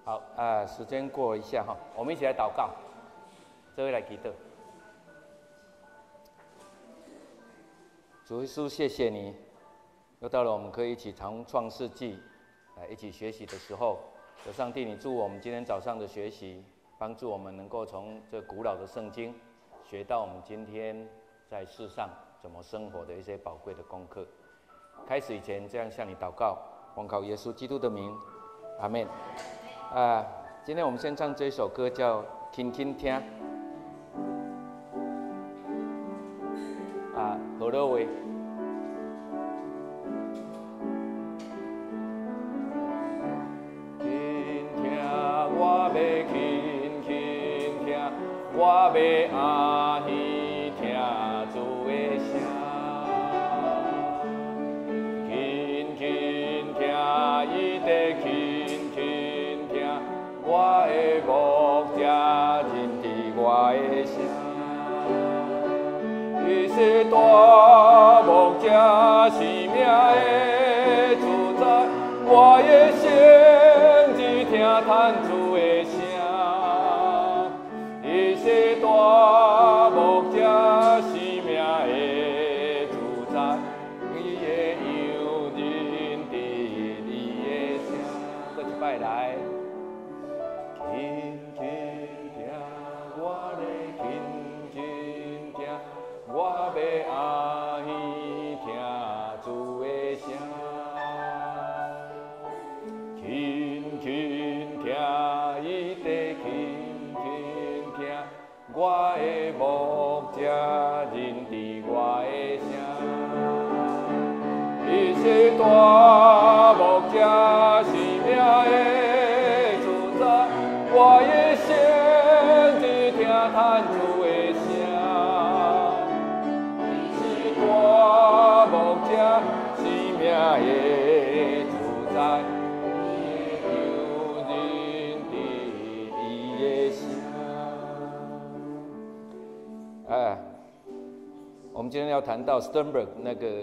好时间过一下哈，我们一起来祷告。这位来祈祷。主耶稣，谢谢你，又到了我们可以一起从创世纪一起学习的时候。有上帝，你祝我们今天早上的学习，帮助我们能够从这古老的圣经学到我们今天在世上怎么生活的一些宝贵的功课。开始以前，这样向你祷告，奉靠耶稣基督的名，阿们。今天我们先唱这首歌，叫《轻轻听》。何乐伟。轻听，我要轻轻听，我要欢喜听主的声。轻轻听，伊在轻轻听，我的牧者认知我的声。伊是大牧者，生命的主宰，我的心只听叹主的声。伊是大牧者，生命的主宰，伊的羊认得伊的声。过一摆来，轻轻听，我咧轻轻听。我要欢喜听主的声，轻轻听，伊在轻轻听，我的牧者认得我的声。伊是大牧者，生命的主宰，我的心只听叹主的声。大牧者，生命的主宰，有人的伊的声。我们今天要谈到 Sternberg 那个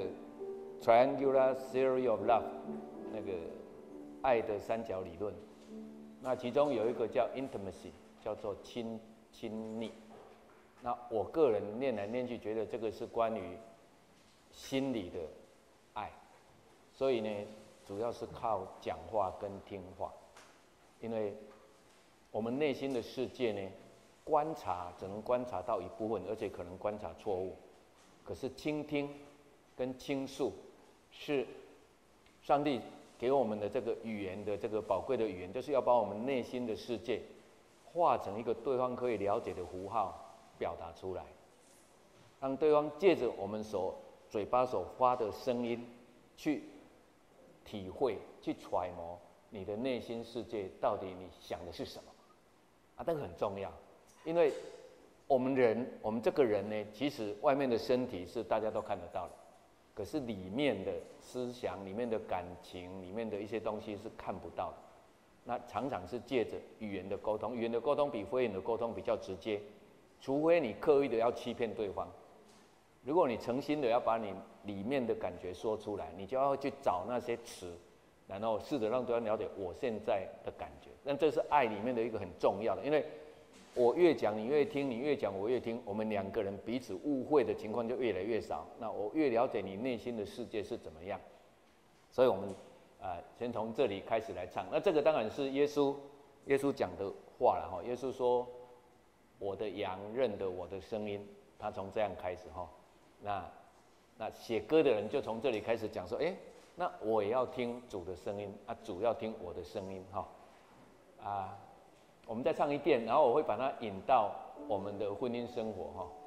Triangular Theory of Love 那个爱的三角理论。那其中有一个叫 Intimacy， 叫做亲昵。那我个人念来念去，觉得这个是关于心里的爱，所以呢，主要是靠讲话跟听话，因为我们内心的世界呢，观察只能观察到一部分，而且可能观察错误。可是倾听跟倾诉是上帝给我们的这个语言的这个宝贵的语言，就是要把我们内心的世界化成一个对方可以了解的符号表达出来，让对方借着我们嘴巴所发的声音，去体会、去揣摩你的内心世界到底你想的是什么这个很重要，因为我们这个人呢，其实外面的身体是大家都看得到的，可是里面的思想、里面的感情、里面的一些东西是看不到的。那常常是借着语言的沟通，语言的沟通比非语言的沟通比较直接，除非你刻意的要欺骗对方。如果你诚心的要把你里面的感觉说出来，你就要去找那些词，然后试着让对方了解我现在的感觉。那这是爱里面的一个很重要的，因为我越讲你越听，你越讲我越听，我们两个人彼此误会的情况就越来越少。那我越了解你内心的世界是怎么样，所以我们先从这里开始来唱。那这个当然是耶稣讲的话了哈。耶稣说：“我的羊认得我的声音。”他从这样开始哈。那写歌的人就从这里开始讲说，那我也要听主的声音主要听我的声音哈。我们再唱一遍，然后我会把它引到我们的婚姻生活哈。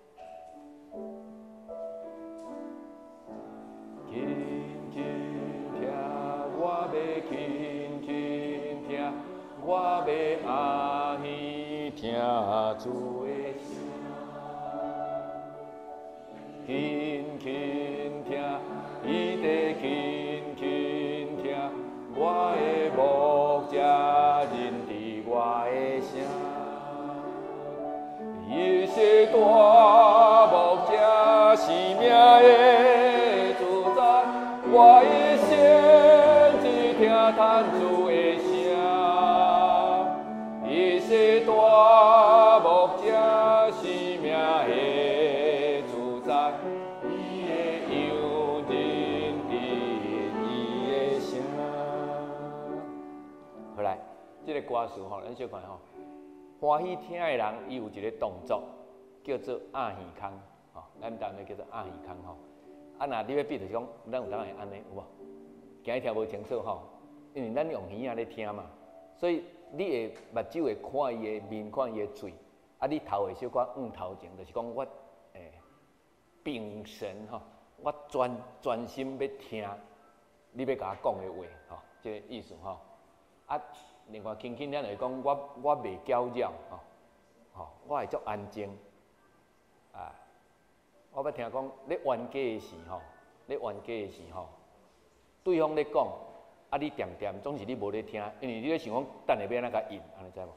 轻轻听，我要轻轻听，我要欢喜听主的声。轻轻听，伊在轻轻听，我的牧者认得我的声。伊是大牧者，生命的主宰，我的心只听叹主的声。 这个歌词吼，咱小看吼，欢喜听的人，伊有一个动作叫做阿耳康，吼，咱台语叫做阿耳康吼。啊，那你要比就是讲，咱有当会安尼有无？今日听无清楚吼，因为咱用耳仔咧听嘛，所以你会目睭会看伊的面，看伊的嘴，啊，你头会小可头前，就是讲我屏神吼，我专心要听你要甲我讲的话吼，这个意思吼。啊，另外轻轻咱会讲我袂搅扰吼，我会足安静啊。我捌听讲咧冤家的时候，咧冤家的时候，对方咧讲，啊你点总是你无咧听，因为你咧想讲等下要安怎甲应，安尼知无？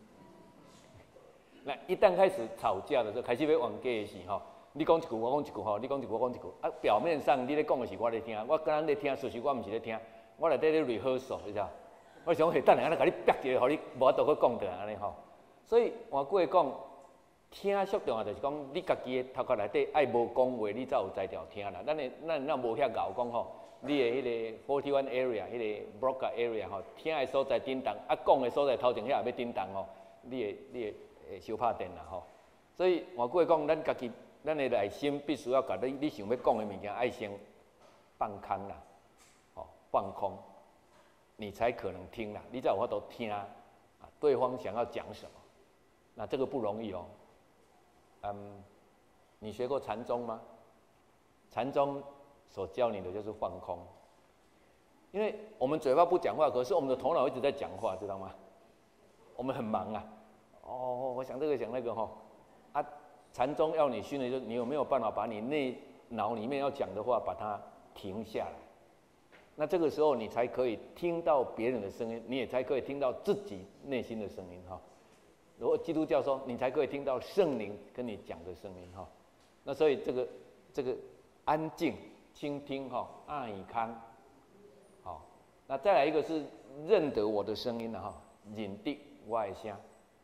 那一旦开始吵架的时候，开始要冤家的时候，你讲一句我讲一句吼，你讲一句我讲一句，啊表面上你咧讲的是我咧听，我跟人咧听，事实我毋是咧听，我内底咧 rehearsal， 你知道？我想等下安尼甲你逼一个，互你无法度去讲的安尼吼。所以换句话讲，听最重要就是讲，你家己的头壳内底爱无讲话，你才有才调听啦。咱无遐咬讲吼，你的迄个41 area， 迄个 Broca area 吼，听的所在叮当，啊讲的所在头前遐也要叮当吼，你会小拍电啦吼。所以换句话讲，咱家己咱的内心必须要甲你想要讲的物件，爱先放空啦，吼放空。你才可能听啦，你才有法度听啊，对方想要讲什么，那这个不容易哦。你学过禅宗吗？禅宗所教你的就是放空，因为我们嘴巴不讲话，可是我们的头脑一直在讲话，知道吗？我们很忙啊，我想这个想那个哈，啊，禅宗要你训的就是你有没有办法把你脑里面要讲的话把它停下来。那这个时候，你才可以听到别人的声音，你也才可以听到自己内心的声音哈。如果基督教说，你才可以听到圣灵跟你讲的声音哈。那所以这个安静倾听哈，阿以康，好。那再来一个是认得我的声音了哈，认得我的声。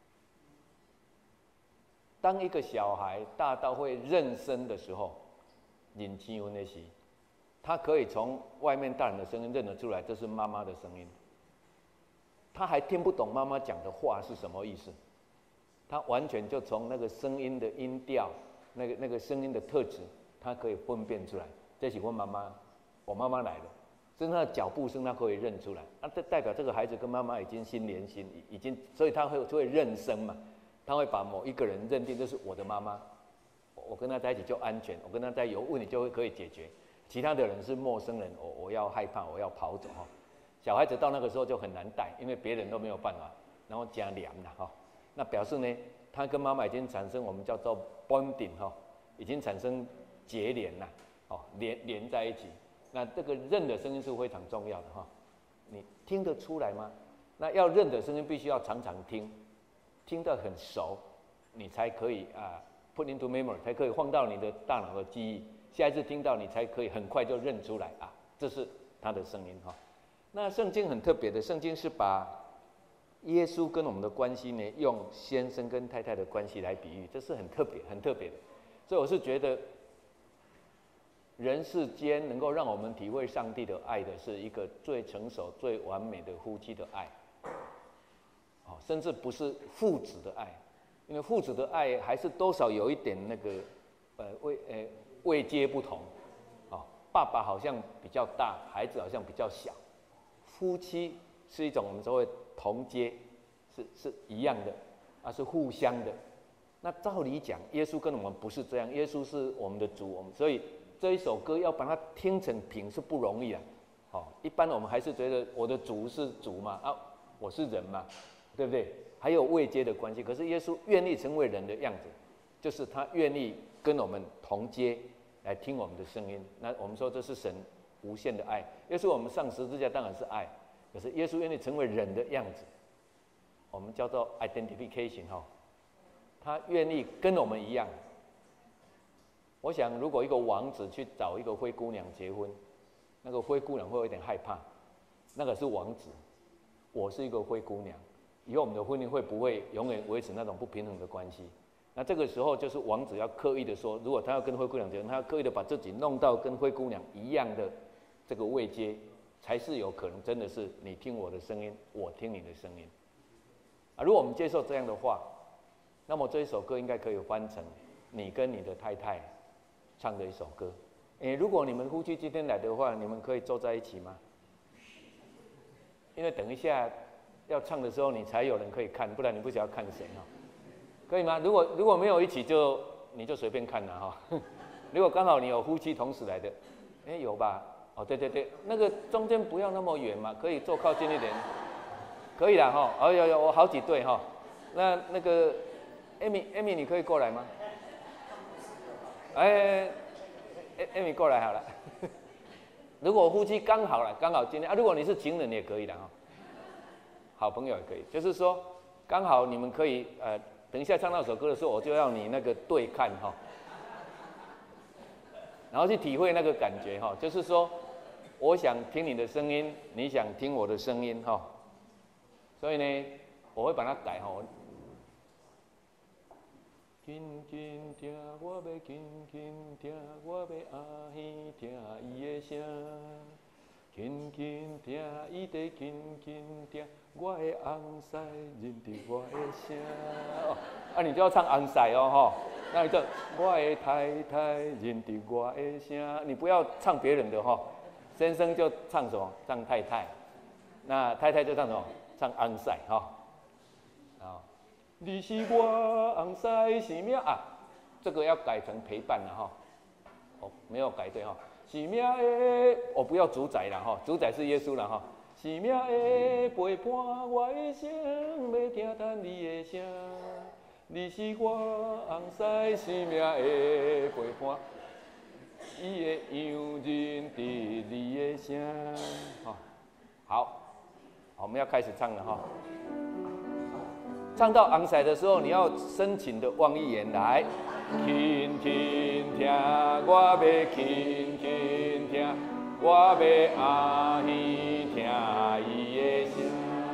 当一个小孩大到会认声的时候，认青文的时。他可以从外面大人的声音认得出来，这是妈妈的声音。他还听不懂妈妈讲的话是什么意思，他完全就从那个声音的音调、那个声音的特质，他可以分辨出来。这是我妈妈，我妈妈来了，甚至他的脚步声他可以认出来。那这代表这个孩子跟妈妈已经心连心，已经，所以他会认声嘛，他会把某一个人认定这是我的妈妈，我跟他在一起就安全，我跟他在一起有问题就会可以解决。其他的人是陌生人，我要害怕，我要跑走哈。小孩子到那个时候就很难带，因为别人都没有办法，然后加凉了哈。那表示呢，他跟妈妈已经产生我们叫做 bonding 哈，已经产生结连了，哦，连在一起。那这个认的声音是非常重要的哈。你听得出来吗？那要认的声音必须要常常听，听得很熟，你才可以put into memory， 才可以放到你的大脑的记忆。下一次听到你才可以很快就认出来啊，这是他的声音哈。那圣经很特别的，圣经是把耶稣跟我们的关系呢，用先生跟太太的关系来比喻，这是很特别的。所以我是觉得，人世间能够让我们体会上帝的爱的，是一个最成熟、最完美的夫妻的爱，甚至不是父子的爱，因为父子的爱还是多少有一点那个位阶不同，爸爸好像比较大，孩子好像比较小。夫妻是一种我们所谓同阶，是一样的，是互相的。那照理讲，耶稣跟我们不是这样，耶稣是我们的主，所以这一首歌要把它听成品是不容易的。一般我们还是觉得我的主是主嘛，我是人嘛，对不对？还有位阶的关系。可是耶稣愿意成为人的样子，就是他愿意跟我们同阶。来听我们的声音，那我们说这是神无限的爱。耶稣我们上十字架当然是爱，可是耶稣愿意成为人的样子，我们叫做 identification 哈，他愿意跟我们一样。我想如果一个王子去找一个灰姑娘结婚，那个灰姑娘会有点害怕，那个是王子，我是一个灰姑娘，以后我们的婚姻会不会永远维持那种不平衡的关系？那这个时候就是王子要刻意的说，如果他要跟灰姑娘结婚，他要刻意的把自己弄到跟灰姑娘一样的这个位阶，才是有可能真的是你听我的声音，我听你的声音。 如果我们接受这样的话，那么这一首歌应该可以翻成你跟你的太太唱的一首歌。如果你们夫妻今天来的话，你们可以坐在一起吗？因为等一下要唱的时候，你才有人可以看，不然你不晓得看谁哈，可以吗？如果没有一起你就随便看了哈。如果刚好你有夫妻同时来的，有吧？哦，对对对，那个中间不要那么远嘛，可以坐靠近一点，可以啦哈。哦有我好几对哈，那个 Amy 你可以过来吗？Amy 过来好了。如果夫妻刚好今天如果你是情人也可以的哈，好朋友也可以，就是说刚好你们可以等一下唱那首歌的时候，我就要你那个对看哈，然后去体会那个感觉哈，就是说我想听你的声音，你想听我的声音哈，所以呢，我会把它改哈。轻轻听，我要轻轻听，我要阿兄听伊的声。轻轻听，伊在轻轻听，我的红婿认得我的声。你就要唱红婿哦吼，那你就我的太太认得我的声，你不要唱别人的吼。先生就唱什么？唱太太，那太太就唱什么？唱红婿哈。你是我红婿是命这个要改成陪伴了哈。没有改对哈。是命的，不要主宰了哈，主宰是耶稣了哈。是命的陪伴我的声，要听谈你的声。你是我红婿，是命的陪伴，伊会样认得你的声。好，我们要开始唱了哈。唱到红婿的时候，你要深情的望一眼来。轻轻听，我要轻轻听，我要阿兄听伊的声。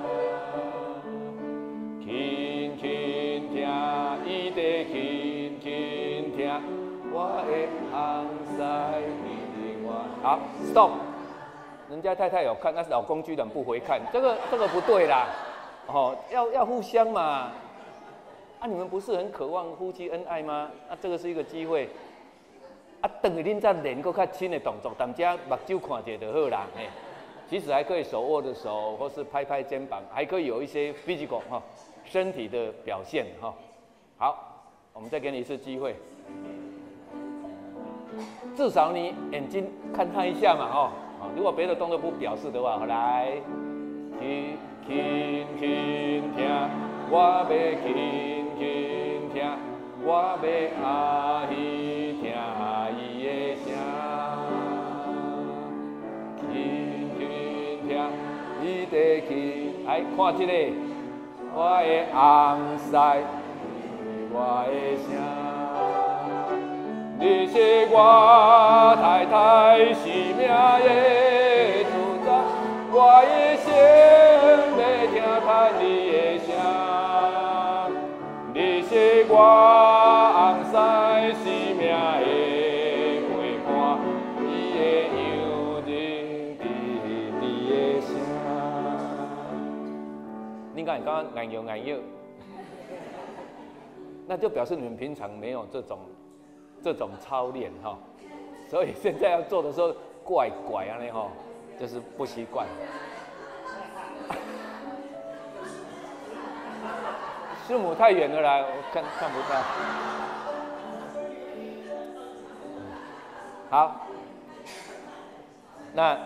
轻轻听，伊在轻轻听，我的红婿认我。好 ，stop。人家太太有看，但是老公居然不回看，这个不对啦。要互相嘛。你们不是很渴望夫妻恩爱吗？这个是一个机会。等于恁再练个较亲的动作，大家目睭看一下就好啦。其实还可以手握着手，或是拍拍肩膀，还可以有一些 physical 身体的表现哈。好，我们再给你一次机会，至少你眼睛看他一下嘛如果别的动作不表示的话，来，轻轻听，我要轻轻听，我要阿兄听伊的声。轻轻听，伊在轻，来看这个，我的红婿，我的声。你是我太太是命的主宰，我的心要听看你的声。你是我红婿是命的陪伴，伊会样认得你的声。你看，刚刚眼有眼有，那就表示你们平常没有这种操练所以现在要做的时候怪就是不习惯。字母太远了啦，我看不到。好，那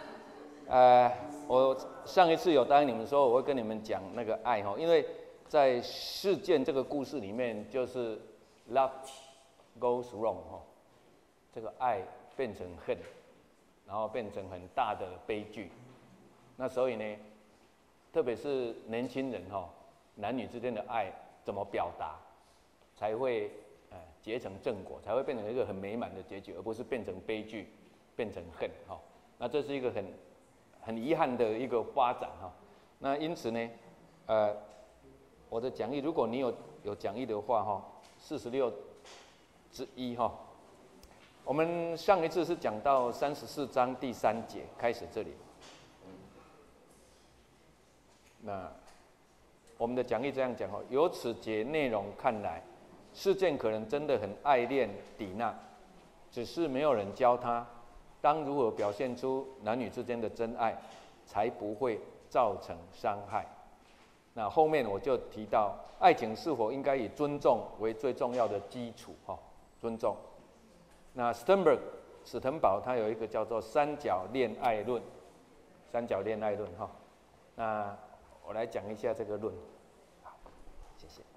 我上一次有答应你们说我会跟你们讲那个爱因为在事件这个故事里面，就是 love goes wrong 这个爱变成恨，然后变成很大的悲剧。那所以呢，特别是年轻人男女之间的爱怎么表达，才会结成正果，才会变成一个很美满的结局，而不是变成悲剧，变成恨那这是一个很遗憾的一个发展那因此呢，我的讲义，如果你有讲义的话46之一我们上一次是讲到34章第3节开始这里。那我们的讲义这样讲哦，由此节内容看来，事件可能真的很爱恋底娜，只是没有人教他当如何表现出男女之间的真爱，才不会造成伤害。那后面我就提到，爱情是否应该以尊重为最重要的基础哈，尊重。那史滕堡他有一个叫做三角恋爱论，三角恋爱论哈。那我来讲一下这个论。好，谢谢。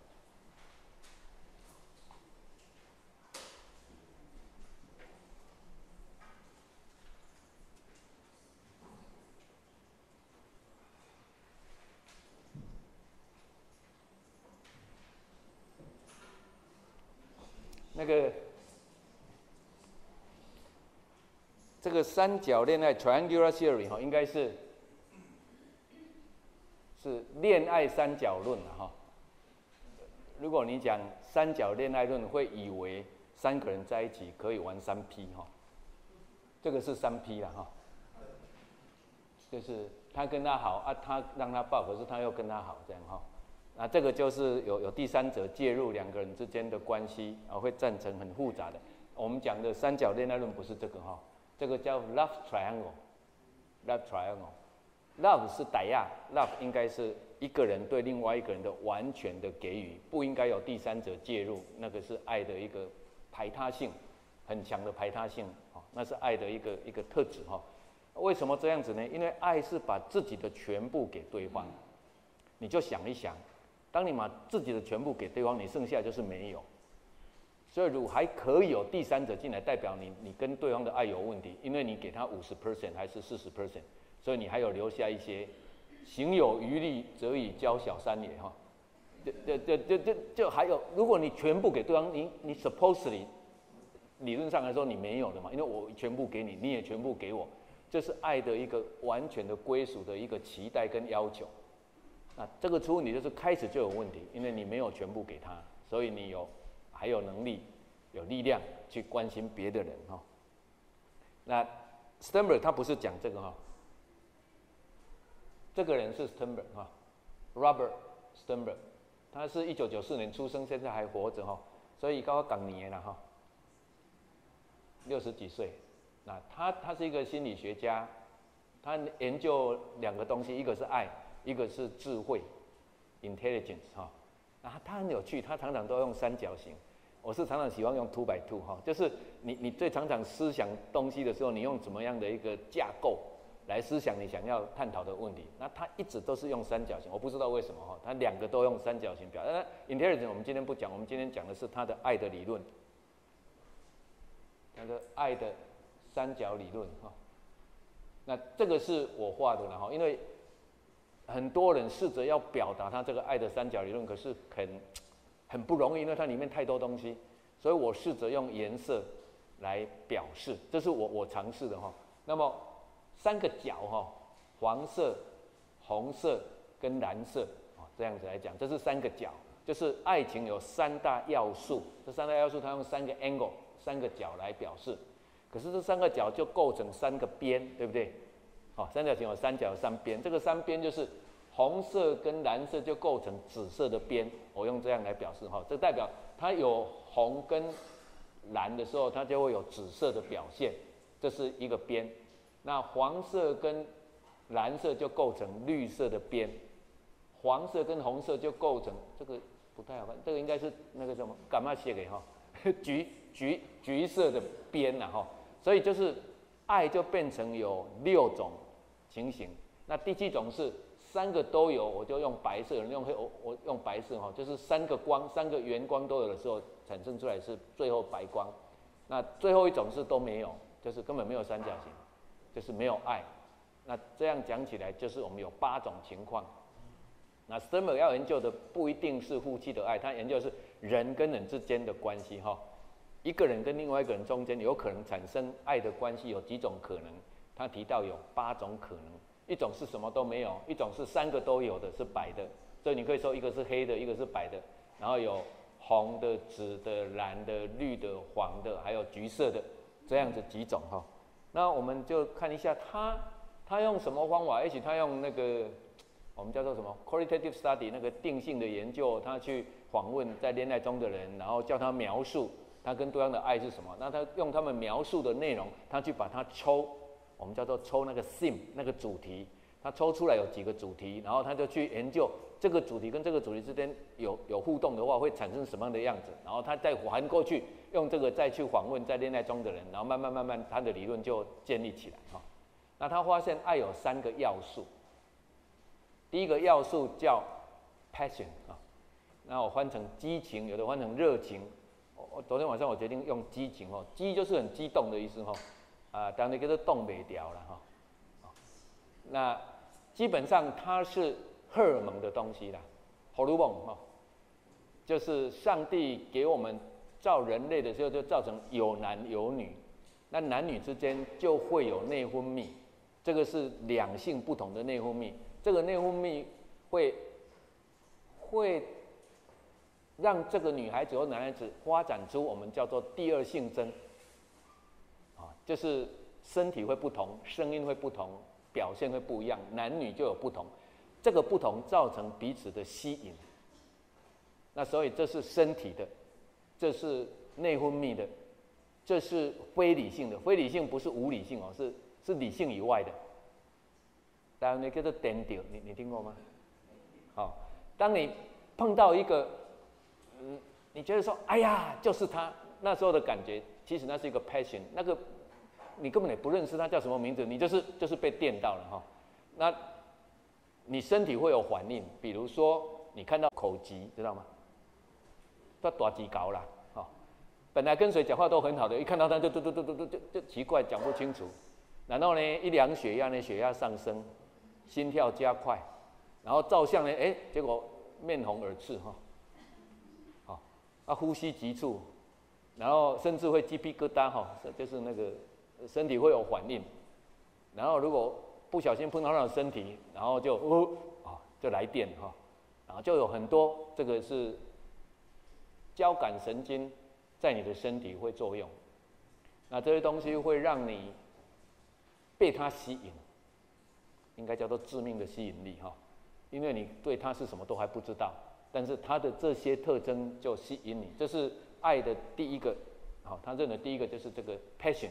这个三角恋爱 （triangular theory） 哈，应该是恋爱三角论哈。如果你讲三角恋爱论，会以为三个人在一起可以玩3P 哈，这个是3P 啦哈，就是他跟他好啊，他让他抱，可是他又跟他好这样哈。那这个就是有第三者介入两个人之间的关系啊，会造成很复杂的。我们讲的三角恋爱论不是这个哈，这个叫 love triangle。love triangle，love 是歹亚 ，love 应该是一个人对另外一个人的完全的给予，不应该有第三者介入，那个是爱的一个排他性，很强的排他性，那是爱的一个特质哈。为什么这样子呢？因为爱是把自己的全部给对方，你就想一想。当你把自己的全部给对方，你剩下就是没有。所以，如果还可以有第三者进来，代表你跟对方的爱有问题，因为你给他50% 还是40%，所以你还有留下一些，行有余力，则以教小三也哈。就还有，如果你全部给对方，你 supposedly 理论上来说你没有的嘛，因为我全部给你，你也全部给我，这是爱的一个完全的归属的一个期待跟要求。那这个出问题就是开始就有问题，因为你没有全部给他，所以你还有能力、有力量去关心别的人哈。那 Sternberg 他不是讲这个哈，这个人是 Sternberg 哈 ，Robert Sternberg， 他是1994年出生，现在还活着哈，所以刚刚年了哈，60几岁。那他是一个心理学家，他研究两个东西，一个是爱。一个是智慧 ，intelligence 哈，啊，他很有趣，他常常都用三角形，我是常常喜欢用 2 by 2哈，就是你最常常思想东西的时候，你用怎么样的一个架构来思想你想要探讨的问题，那他一直都是用三角形，我不知道为什么哈，他两个都用三角形表。intelligence 我们今天不讲，我们今天讲的是他的爱的理论，他的爱的三角理论哈，那这个是我画的了哈，因为很多人试着要表达他这个爱的三角理论，可是很不容易，因为它里面太多东西，所以我试着用颜色来表示，这是我尝试的哈。那么三个角哈，黄色、红色跟蓝色啊，这样子来讲，这是三个角，就是爱情有三大要素，这三大要素它用三个 angle 三个角来表示，可是这三个角就构成三个边，对不对？好，三角形有三角三边，这个三边就是红色跟蓝色就构成紫色的边，我用这样来表示哈，这代表它有红跟蓝的时候，它就会有紫色的表现，这是一个边。那黄色跟蓝色就构成绿色的边，黄色跟红色就构成这个不太好看，这个应该是那个什么干嘛写给哈，橘色的边呐哈，所以就是爱就变成有6种情形。那第7种是3个都有，我就用白色，有人用黑，我用白色哈，就是3个光，3个圆光都有的时候，产生出来是最后白光。那最后一种是都没有，就是根本没有三角形，就是没有爱。那这样讲起来，就是我们有8种情况。那 Sternberg 要研究的不一定是夫妻的爱，他研究的是人跟人之间的关系哈。一个人跟另外一个人中间有可能产生爱的关系，有几种可能？他提到有8种可能。一种是什么都没有，一种是3个都有的，是白的，所以你可以说一个是黑的，一个是白的，然后有红的、紫的、蓝的、绿的、黄的，还有橘色的，这样子几种哈。那我们就看一下他用什么方法，也许他用那个我们叫做什么 qualitative study 那个定性的研究，他去访问在恋爱中的人，然后叫他描述他跟对方的爱是什么。那他用他们描述的内容，他去把它抽，我们叫做抽那个 theme 那个主题，他抽出来有几个主题，然后他就去研究这个主题跟这个主题之间有互动的话，会产生什么样的样子，然后他再还过去，用这个再去访问在恋爱中的人，然后慢慢他的理论就建立起来哈。那他发现爱有3个要素。第一个要素叫 passion 啊，那我翻成激情，有的翻成热情。昨天晚上我决定用激情哦，激就是很激动的意思哈，当然叫做动不掉了哈。那基本上它是荷尔蒙的东西啦，荷尔蒙哈，就是上帝给我们造人类的时候就造成有男有女，那男女之间就会有内分泌，这个是两性不同的内分泌。这个内分泌会让这个女孩子或男孩子发展出我们叫做第二性征，就是身体会不同，声音会不同，表现会不一样，男女就有不同，这个不同造成彼此的吸引。那所以这是身体的，这是内分泌的，这是非理性的。非理性不是无理性哦，是理性以外的。当然，那叫做颠倒，你听过吗？好，当你碰到一个，你觉得说，哎呀，就是他，那时候的感觉，其实那是一个 passion， 那个你根本也不认识他叫什么名字，你就是被电到了哈。那你身体会有反应，比如说你看到口疾，知道吗？他大肌高啦，本来跟谁讲话都很好的，一看到他就奇怪，讲不清楚。然后呢，一量血压呢，血压上升。心跳加快，然后照相呢，结果面红耳赤哈，呼吸急促，然后甚至会鸡皮疙瘩哈，就是那个身体会有反应，然后如果不小心碰到他的身体，然后就来电哈，然后就有很多这个是交感神经在你的身体会作用，那这些东西会让你被它吸引。应该叫做致命的吸引力哈，因为你对他是什么都还不知道，但是他的这些特征就吸引你，这是爱的第一个，好，他认为第一个就是这个 passion。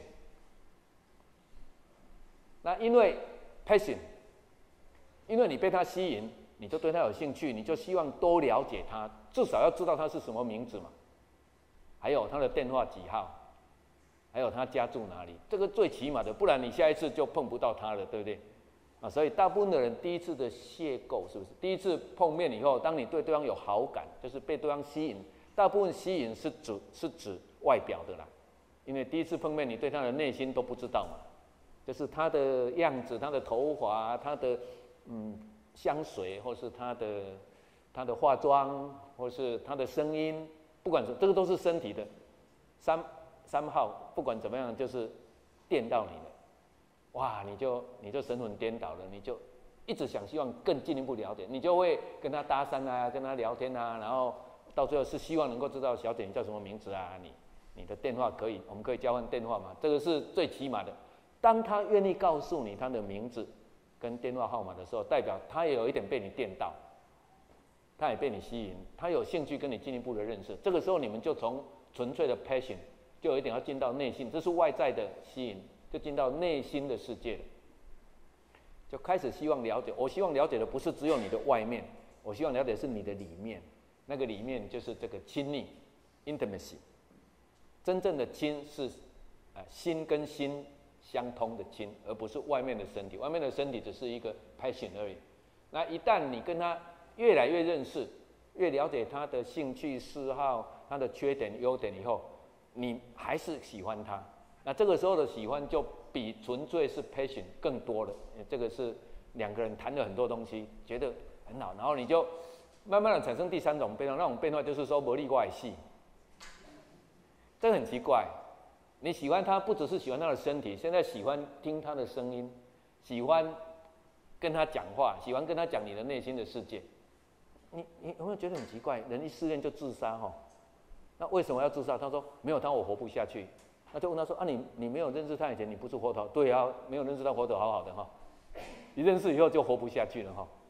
那因为 passion， 因为你被他吸引，你就对他有兴趣，你就希望多了解他，至少要知道他是什么名字嘛，还有他的电话几号，还有他家住哪里，这个最起码的，不然你下一次就碰不到他了，对不对？所以大部分的人第一次的邂逅，是不是？第一次碰面以后，当你对对方有好感，就是被对方吸引。大部分吸引是指外表的啦，因为第一次碰面，你对他的内心都不知道嘛，就是他的样子、他的头发、他的香水，或是他的化妆，或是他的声音，不管是这个都是身体的三号，不管怎么样，就是电到你了。哇，你就神魂颠倒了，你就一直希望更进一步了解，你就会跟他搭讪啊，跟他聊天啊，然后到最后是希望能够知道小姐你叫什么名字啊，你的电话我们可以交换电话嘛，这个是最起码的。当他愿意告诉你他的名字跟电话号码的时候，代表他也有一点被你电到，他也被你吸引，他有兴趣跟你进一步的认识。这个时候你们就从纯粹的 passion 就有一点要进到内心，这是外在的吸引。就进到内心的世界了，就开始希望了解。我希望了解的不是只有你的外面，我希望了解的是你的里面。那个里面就是这个亲密 （intimacy）。真正的亲是心跟心相通的亲，而不是外面的身体。外面的身体只是一个 passion 而已。那一旦你跟他越来越认识，越了解他的兴趣嗜好、他的缺点、优点以后，你还是喜欢他。那这个时候的喜欢就比纯粹是 passion 更多了，这个是两个人谈了很多东西，觉得很好，然后你就慢慢的产生第三种变化，那种变化就是说没你我的事，这很奇怪。你喜欢他不只是喜欢他的身体，现在喜欢听他的声音，喜欢跟他讲话，喜欢跟他讲你的内心的世界。你有没有觉得很奇怪？人一失恋就自杀哈？那为什么要自杀？他说没有他我活不下去。那就问他说你没有认识他以前，你不是活得好？对啊，没有认识他活得好好的哈。一认识以后就活不下去了哈。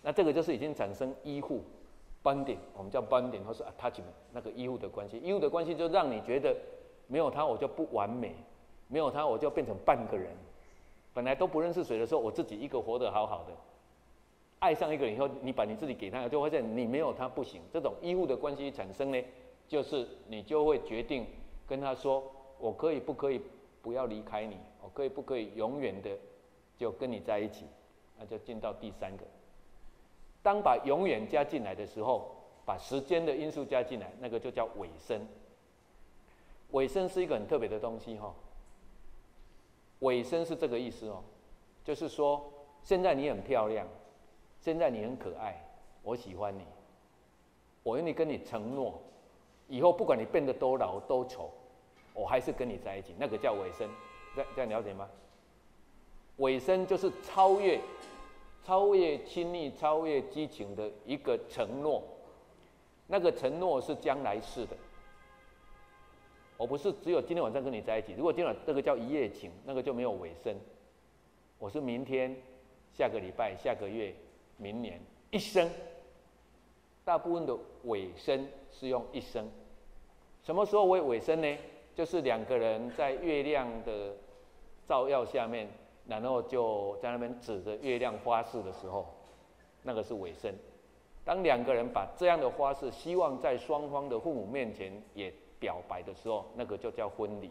那这个就是已经产生依附 bonding， 我们叫 bonding 或是 attachment， 那个依附的关系。依附的关系就让你觉得没有他我就不完美，没有他我就变成半个人。本来都不认识谁的时候，我自己一个活得好好的。爱上一个人以后，你把你自己给他，就发现你没有他不行。这种依附的关系产生呢，就是你就会决定跟他说：“我可以不可以不要离开你？我可以不可以永远的就跟你在一起？”那就进到第三个。当把永远加进来的时候，把时间的因素加进来，那个就叫尾声。尾声是一个很特别的东西哈。尾声是这个意思哦，就是说现在你很漂亮。现在你很可爱，我喜欢你，我愿意跟你承诺，以后不管你变得多老多丑，我还是跟你在一起。那个叫尾声，这样了解吗？尾声就是超越亲密、超越激情的一个承诺。那个承诺是将来式的，我不是只有今天晚上跟你在一起。如果今天晚上这个叫一夜情，那个就没有尾声。我是明天、下个礼拜、下个月。明年一生，大部分的尾声是用一生。什么时候为尾声呢？就是两个人在月亮的照耀下面，然后就在那边指着月亮发誓的时候，那个是尾声。当两个人把这样的发誓，希望在双方的父母面前也表白的时候，那个就叫婚礼，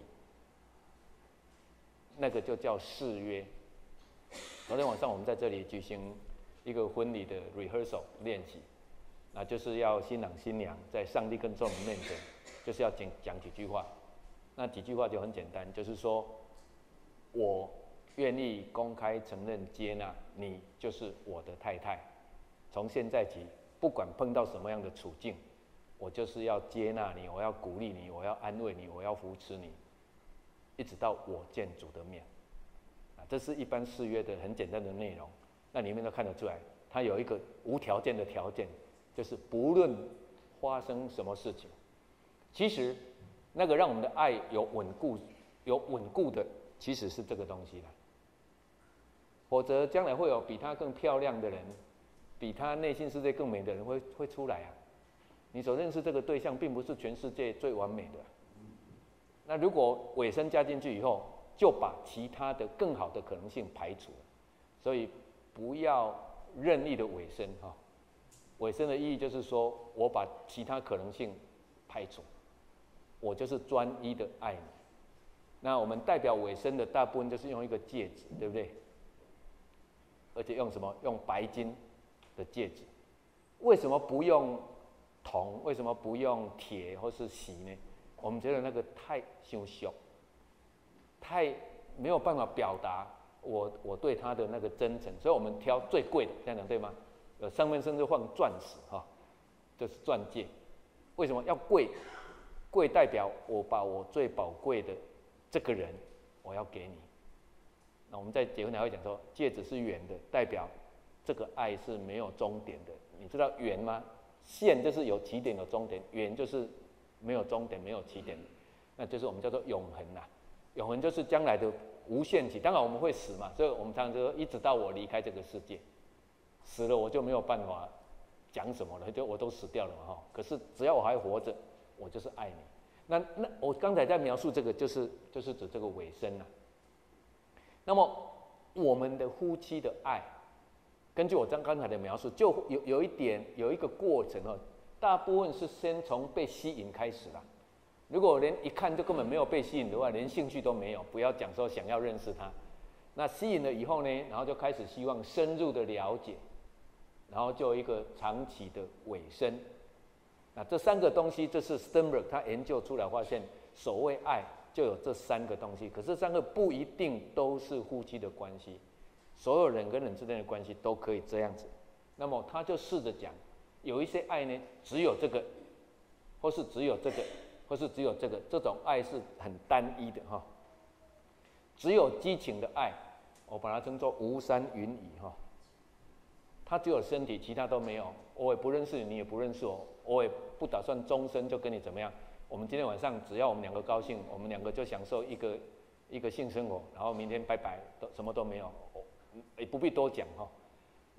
那个就叫誓约。昨天晚上我们在这里举行一个婚礼的 rehearsal 练习，那就是要新郎新娘在上帝跟众人面前，就是要讲几句话。那几句话就很简单，就是说，我愿意公开承认接纳你就是我的太太。从现在起，不管碰到什么样的处境，我就是要接纳你，我要鼓励你，我要安慰你，我要扶持你，一直到我见主的面。这是一般誓约的很简单的内容。那里面都看得出来，它有一个无条件的条件，就是不论发生什么事情，其实那个让我们的爱有稳固的，其实是这个东西啦。否则将来会有比他更漂亮的人，比他内心世界更美的人会出来啊。你所认识这个对象，并不是全世界最完美的。那如果尾声加进去以后，就把其他的更好的可能性排除了，所以。不要任意的尾声哈，尾声的意义就是说我把其他可能性排除，我就是专一的爱你。那我们代表尾声的大部分就是用一个戒指，对不对？而且用什么？用白金的戒指。为什么不用铜？为什么不用铁或是锡呢？我们觉得那个太羞羞，太没有办法表达。我对他的那个真诚，所以我们挑最贵的，这样讲对吗？上面甚至放钻石哈，这是钻戒。为什么要贵？贵代表我把我最宝贵的这个人，我要给你。那我们在结婚还会讲说，戒指是圆的，代表这个爱是没有终点的。你知道圆吗？线就是有起点有终点，圆就是没有终点没有起点，那就是我们叫做永恒啦。永恒就是将来的。无限期，当然我们会死嘛，所以我们常常说，一直到我离开这个世界，死了我就没有办法讲什么了，就我都死掉了嘛哈。可是只要我还活着，我就是爱你。那我刚才在描述这个，就是指这个尾声啊。那么我们的夫妻的爱，根据我刚才的描述，就有一个过程哦，大部分是先从被吸引开始啦。如果连一看就根本没有被吸引的话，连兴趣都没有，不要讲说想要认识他。那吸引了以后呢，然后就开始希望深入的了解，然后就有一个长期的尾声。那这三个东西，这是 Sternberg 他研究出来发现，所谓爱就有这三个东西。可是这三个不一定都是夫妻的关系，所有人跟人之间的关系都可以这样子。那么他就试着讲，有一些爱呢，只有这个，或是只有这个。或是只有这个，这种爱是很单一的哈。只有激情的爱，我把它称作巫山云雨哈。它只有身体，其他都没有。我也不认识你，你也不认识我，我也不打算终身就跟你怎么样。我们今天晚上只要我们两个高兴，我们两个就享受一个性生活，然后明天拜拜，什么都没有，也不必多讲哈。那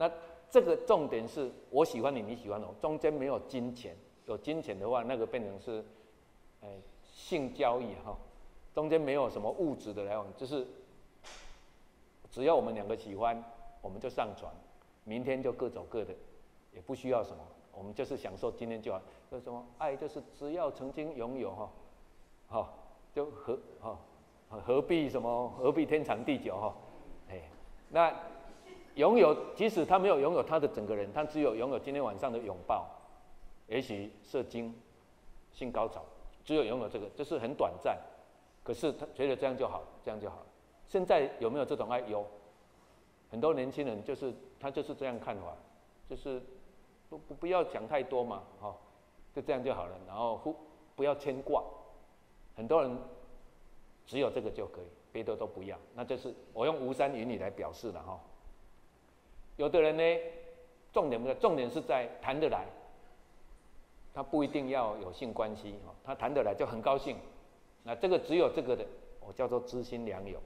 这个重点是我喜欢你，你喜欢我，中间没有金钱。有金钱的话，那个变成是，性交易哈，中间没有什么物质的来往，就是只要我们两个喜欢，我们就上床，明天就各走各的，也不需要什么，我们就是享受今天就好。就是什么爱，就是只要曾经拥有哈，好就何必什么何必天长地久哈，那拥有，即使他没有拥有他的整个人，他只有拥有今天晚上的拥抱。也许射精、性高潮，只有拥有这个，这是很短暂。可是他觉得这样就好，这样就好了。现在有没有这种爱？有，很多年轻人他就是这样看法，就是不要讲太多嘛，就这样就好了。然后不要牵挂，很多人只有这个就可以，别的都不要。那就是我用无三云里来表示了哈。有的人呢，重点是在谈得来。他不一定要有性关系，他谈得来就很高兴。那这个只有这个的，我叫做知心良友，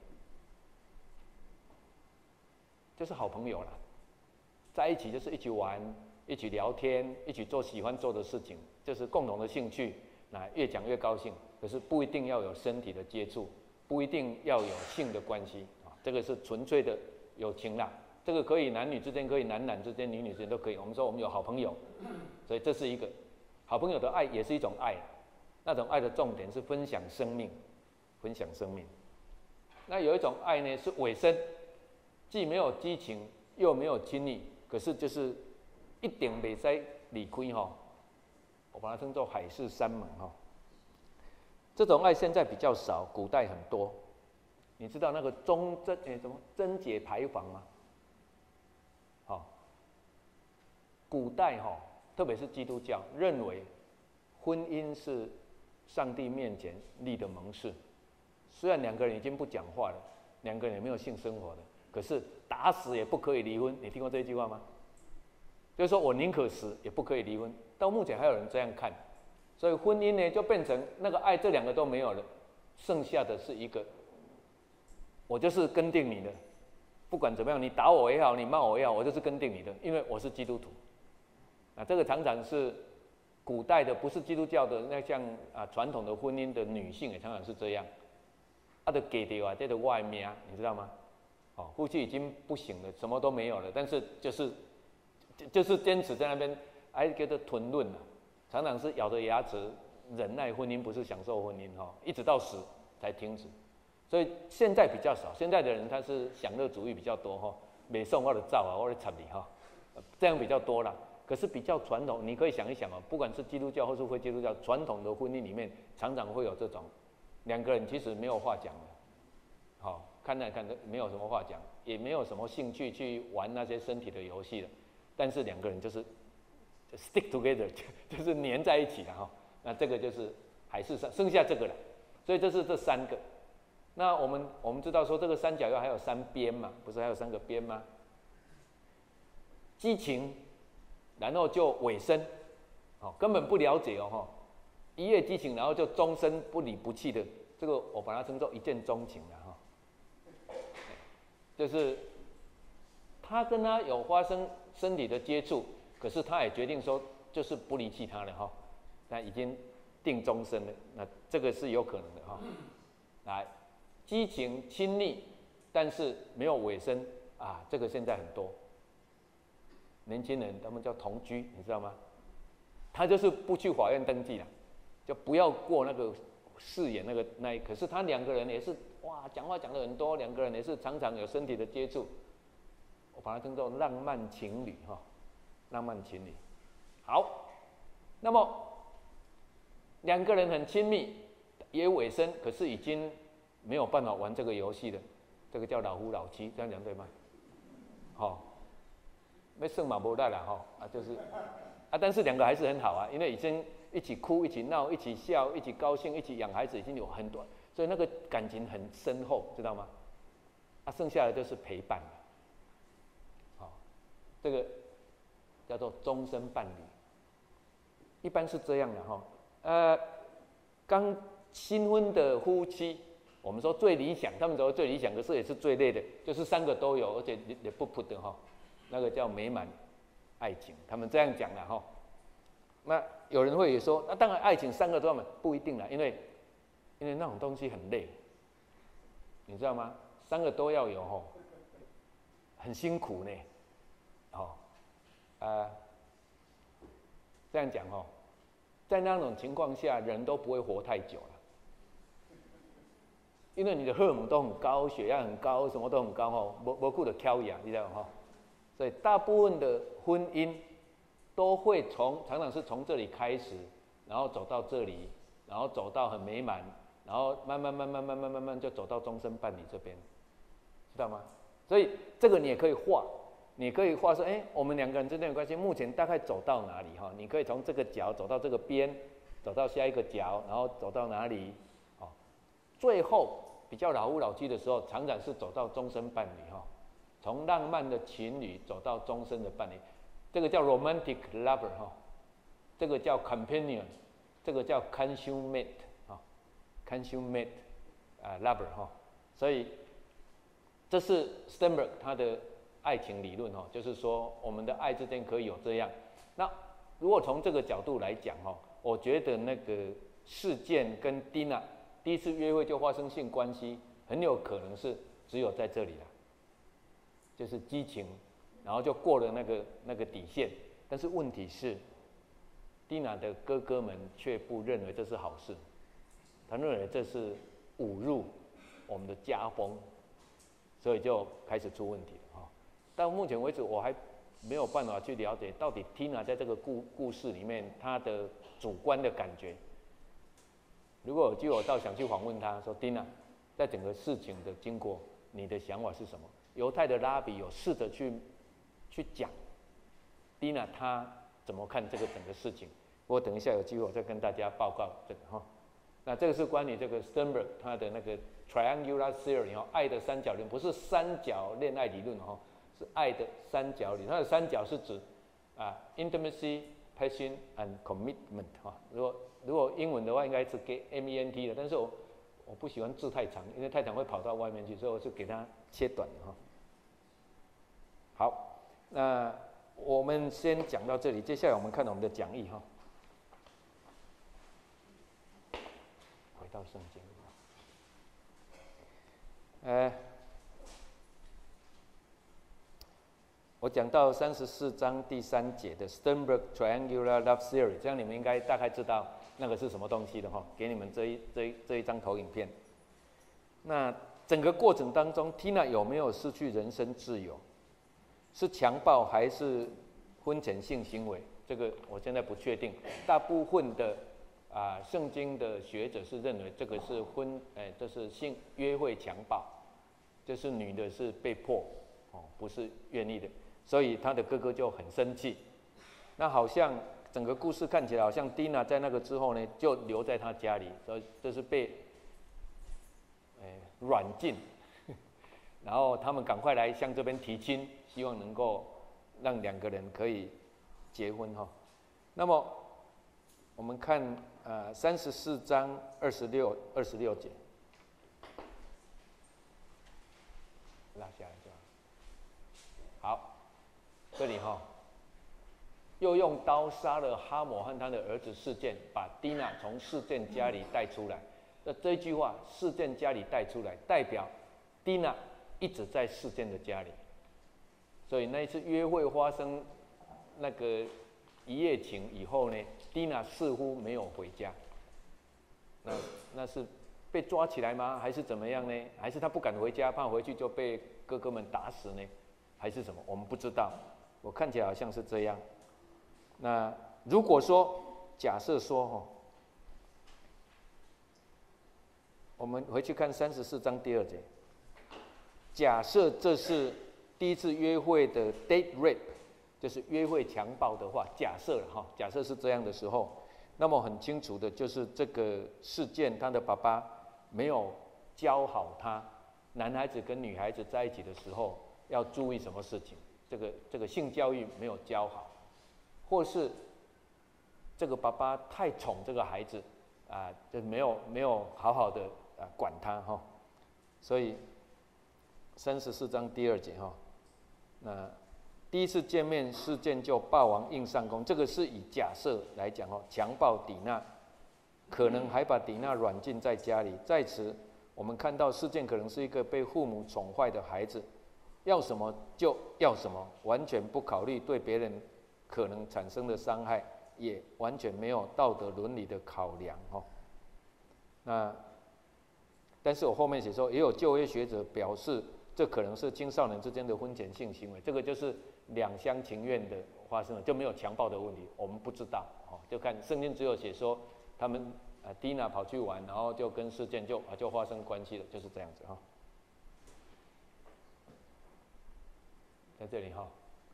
就是好朋友啦。在一起就是一起玩，一起聊天，一起做喜欢做的事情，就是共同的兴趣。那越讲越高兴，可是不一定要有身体的接触，不一定要有性的关系啊。这个是纯粹的友情啦。这个可以男女之间，可以男男之间，女女之间都可以。我们说我们有好朋友，所以这是一个。好朋友的爱也是一种爱，那种爱的重点是分享生命，分享生命。那有一种爱呢是尾声，既没有激情又没有亲昵，可是就是一点袂使离开哈。我把它称作海誓山盟哈。这种爱现在比较少，古代很多。你知道那个贞节牌坊吗？古代特别是基督教认为，婚姻是上帝面前立的盟誓。虽然两个人已经不讲话了，两个人也没有性生活了，可是打死也不可以离婚。你听过这句话吗？就是说我宁可死也不可以离婚。到目前还有人这样看，所以婚姻呢就变成那个爱，这两个都没有了，剩下的是一个，我就是跟定你的，不管怎么样，你打我也好，你骂我也好，我就是跟定你的，因为我是基督徒。这个常常是古代的，不是基督教的，那像传统的婚姻的女性也常常是这样，就给掉这个外面，你知道吗？夫妻已经不行了，什么都没有了，但是就是坚持在那边，叫做吞论了，常常是咬着牙齿忍耐婚姻，不是享受婚姻一直到死才停止。所以现在比较少，现在的人他是享乐主义比较多没送我的照我的插你这样比较多啦。可是比较传统，你可以想一想不管是基督教或是非基督教，传统的婚姻里面常常会有这种两个人其实没有话讲的，看来看着没有什么话讲，也没有什么兴趣去玩那些身体的游戏了，但是两个人就是 stick together， 就是黏在一起了那这个就是还是剩下这个了，所以这是这三个。那我们知道说这个三角腰还有三边嘛，不是还有三个边吗？激情。然后就尾声，根本不了解一夜激情，然后就终身不离不弃的，这个我把它称作一见钟情了就是他跟他有发生身体的接触，可是他也决定说就是不离弃他了那已经定终身了，那这个是有可能的来，激情亲昵，但是没有尾声这个现在很多。年轻人他们叫同居，你知道吗？他就是不去法院登记了，就不要过那个誓言可是他两个人也是讲话讲得很多，两个人也是常常有身体的接触，我把它称作浪漫情侣浪漫情侣。好，那么两个人很亲密，也尾声，可是已经没有办法玩这个游戏了，这个叫老夫老妻，这样讲对吗？没剩嘛不赖啦就是但是两个还是很好因为已经一起哭、一起闹、一起笑、一起高兴、一起养孩子，已经有很多，所以那个感情很深厚，知道吗？剩下的就是陪伴这个叫做终身伴侣，一般是这样的刚新婚的夫妻，我们说最理想，他们说最理想，可是也是最累的，就是三个都有，而且也不的那个叫美满爱情，他们这样讲了哈。那有人会说，那当然爱情3个都要满，不一定啦，因为那种东西很累，你知道吗？3个都要有吼，很辛苦呢，这样讲吼，在那种情况下，人都不会活太久了。因为你的荷尔蒙都很高，血压很高，什么都很高吼，没顾的挑牙，你知道吼。所以大部分的婚姻都会常常是从这里开始，然后走到这里，然后走到很美满，然后慢慢就走到终身伴侣这边，知道吗？所以这个你也可以画，你可以画说，我们2个人之间的关系目前大概走到哪里哈？你可以从这个角走到这个边，走到下一个角，然后走到哪里？最后比较老夫老妻的时候，常常是走到终身伴侣哈，从浪漫的情侣走到终身的伴侣，这个叫 romantic lover 哈，这个叫 companion， 这个叫 consummate 哈 ，consummate lover 哈，所以这是 Sternberg 他的爱情理论哈，就是说我们的爱之间可以有这样。那如果从这个角度来讲哈，我觉得那个事件跟 Dina 第一次约会就发生性关系，很有可能是只有在这里啦，就是激情，然后就过了那个底线。但是问题是 ，Dina 的哥哥们却不认为这是好事，他认为这是侮辱我们的家风，所以就开始出问题了哈。到目前为止，我还没有办法去了解到底 Tina 在这个故事里面她的主观的感觉。如果有机会，我倒想去访问他，说 Dina， 在整个事情的经过，你的想法是什么？犹太的拉比有试着去讲 Dina 他怎么看这个整个事情。我等一下有机会我再跟大家报告这个哈。那这个是关于这个 Sternberg 他的那个 triangular theory 哈，爱的三角论，不是三角恋爱理论哈，是爱的三角理论。它的三角是指intimacy、passion and commitment 哈。如果英文的话，应该是给 MENT 的，但是我不喜欢字太长，因为太长会跑到外面去，所以我就给它切短哈。好，那我们先讲到这里，接下来我们看我们的讲义哈。回到圣经，我讲到34章第3节的 Sternberg Triangular Love Theory， 这样你们应该大概知道那个是什么东西的哈。给你们这一张投影片。那整个过程当中 ，Tina 有没有失去人身自由？是强暴还是婚前性行为？这个我现在不确定。大部分的圣经的学者是认为这个是这是性约会强暴，就是女的是被迫不是愿意的。所以他的哥哥就很生气，那好像整个故事看起来好像 Dina 在那个之后呢，就留在他家里，所以这是被软禁，然后他们赶快来向这边提亲，希望能够让2个人可以结婚哈。那么我们看34章26节，拉下来就好。好。这里又用刀杀了哈姆和他的儿子示剑，把 Dina 从示剑家里带出来。这一句话，示剑家里带出来，代表 Dina 一直在示剑的家里。所以那一次约会发生那个一夜情以后呢 ，Dina 似乎没有回家。那是被抓起来吗？还是怎么样呢？还是他不敢回家，怕回去就被哥哥们打死呢？还是什么？我们不知道。我看起来好像是这样。那如果说假设说我们回去看34章第2节，假设这是第一次约会的 date rape， 就是约会强暴的话，假设是这样的时候，那么很清楚的就是这个事件，他的爸爸没有教好他，男孩子跟女孩子在一起的时候要注意什么事情。这个性教育没有教好，或是这个爸爸太宠这个孩子就没有好好的管他哈。所以34章第2节那第一次见面事件就霸王硬上弓，这个是以假设来讲哦，强暴狄娜，可能还把狄娜软禁在家里。在此，我们看到事件可能是一个被父母宠坏的孩子，要什么就要什么，完全不考虑对别人可能产生的伤害，也完全没有道德伦理的考量哦。但是我后面写说，也有就业学者表示，这可能是青少年之间的婚前性行为，这个就是两厢情愿的发生了，就没有强暴的问题，我们不知道哦，就看圣经只有写说他们蒂娜跑去玩，然后就跟事件就发生关系了，就是这样子哈。在这里哈，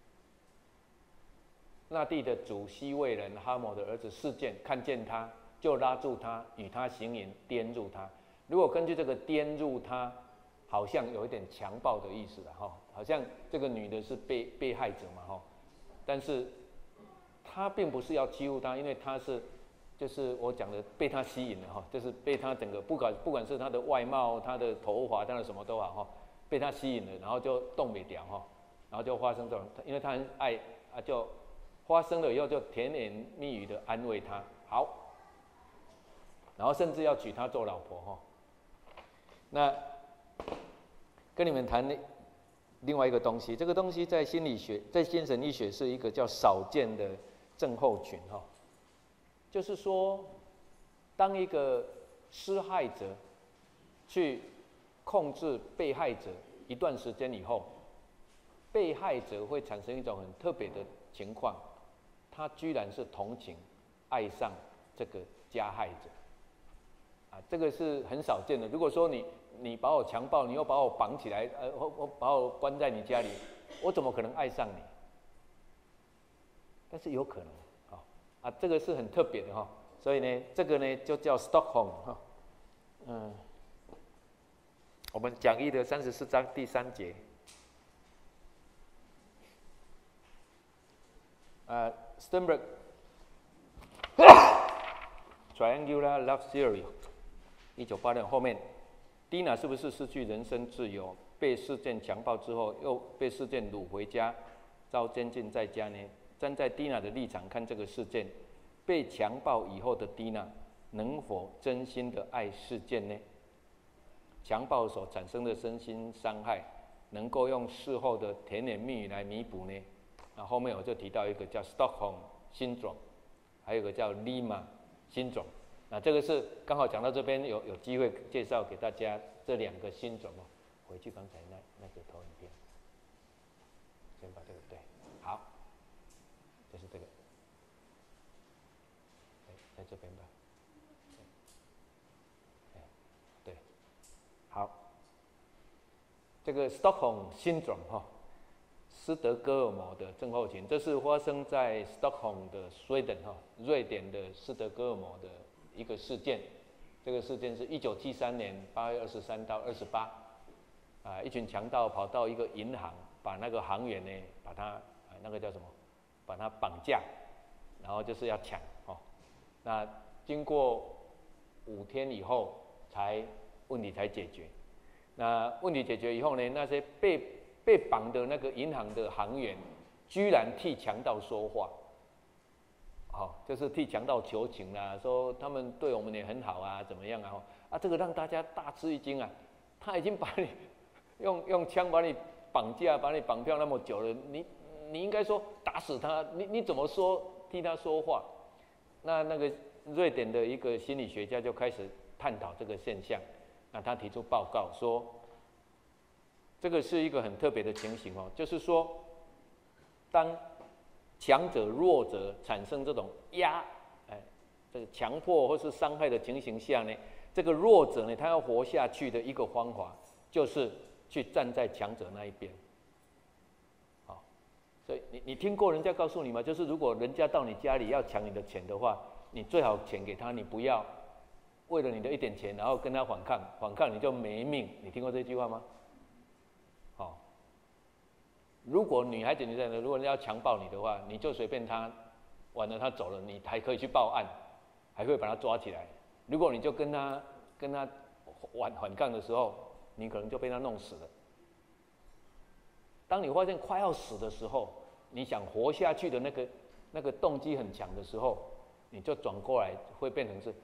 那地的主西魏人哈摩的儿子事件看见他，就拉住他，与他行淫，颠入他。如果根据这个颠入他，好像有一点强暴的意思了哈，好像这个女的是被害者嘛哈，但是他并不是要欺负她，因为他是就是我讲的被他吸引了哈，就是被他整个不管是他的外貌、他的头发、他的什么都好哈，被他吸引了，然后就动不了哈，然后就发生这种，因为他很爱啊，就发生了以后就甜言蜜语的安慰他，好，然后甚至要娶她做老婆哈。那跟你们谈另外一个东西，这个东西在心理学、在精神医学是一个叫少见的症候群哈，就是说，当一个施害者去控制被害者一段时间以后，被害者会产生一种很特别的情况，他居然是同情、爱上这个加害者，这个是很少见的。如果说你把我强暴，你又把我绑起来，我把我关在你家里，我怎么可能爱上你？但是有可能，这个是很特别的哈。所以呢，这个呢就叫 Stockholm 哈，我们讲义的34章第3节，Sternberg Triangular Love Theory 1986后面。蒂娜是不是失去人身自由？被事件强暴之后，又被事件掳回家，遭监禁在家呢？站在蒂娜的立场看这个事件，被强暴以后的蒂娜能否真心的爱事件呢？强暴所产生的身心伤害，能够用事后的甜言蜜语来弥补呢？后面我就提到一个叫 Stockholm Syndrome， 还有一个叫 Lima Syndrome。那这个是刚好讲到这边有机会介绍给大家这2个syndrome哦。回去刚才那个投影片，先把这个对，好，就是这个，在这边吧，对，好，这个 Stockholm Syndrome 哈，斯德哥尔摩的症候群，这是发生在 Stockholm 的 Sweden 哈，瑞典的斯德哥尔摩的一个事件。这个事件是1973年8月23到28，一群强盗跑到一个银行，把那个行员呢，把他那个叫什么，把他绑架，然后就是要抢哦。那经过5天以后，问题才解决。那问题解决以后呢，那些被绑的那个银行的行员，居然替强盗说话。就是替强盗求情啦，说他们对我们也很好啊，怎么样啊？这个让大家大吃一惊啊！他已经把你用枪把你绑架，把你绑票那么久了，你应该说打死他，你怎么说替他说话？那个瑞典的一个心理学家就开始探讨这个现象，那他提出报告说，这个是一个很特别的情形哦，就是说，当强者弱者产生这种这个强迫或是伤害的情形下呢，这个弱者呢，他要活下去的一个方法，就是去站在强者那一边。所以你听过人家告诉你吗？就是如果人家到你家里要抢你的钱的话，你最好钱给他，你不要为了你的一点钱，然后跟他反抗你就没命。你听过这句话吗？如果女孩子如果人家要强暴你的话，你就随便她，完了她走了，你还可以去报案，还会把她抓起来。如果你就跟她反抗的时候，你可能就被她弄死了。当你发现快要死的时候， 你想活下去的那个动机很强的时候，你就转过来会变成是，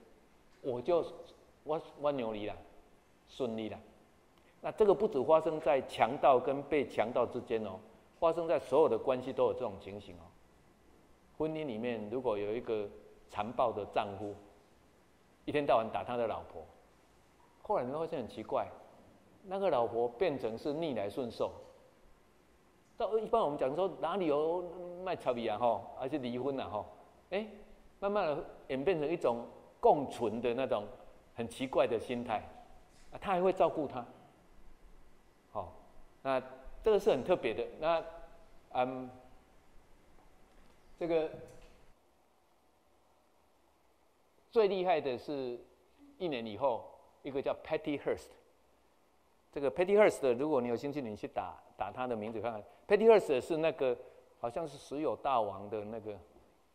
我牛离了，顺利了。那这个不只发生在强盗跟被强盗之间哦，发生在所有的关系都有这种情形哦。婚姻里面如果有一个残暴的丈夫，一天到晚打他的老婆，后来你会发现很奇怪，那个老婆变成是逆来顺受。到一般我们讲说哪里有卖差别啊吼，还是离婚啊吼，慢慢的演变成一种共存的那种很奇怪的心态，他还会照顾他，好，那这个是很特别的。那这个最厉害的是1年以后，一个叫 Patty Hearst。这个 Patty Hearst， 如果你有兴趣，你去打他的名字看看。Patty Hearst 是那个好像是石油大王的那个，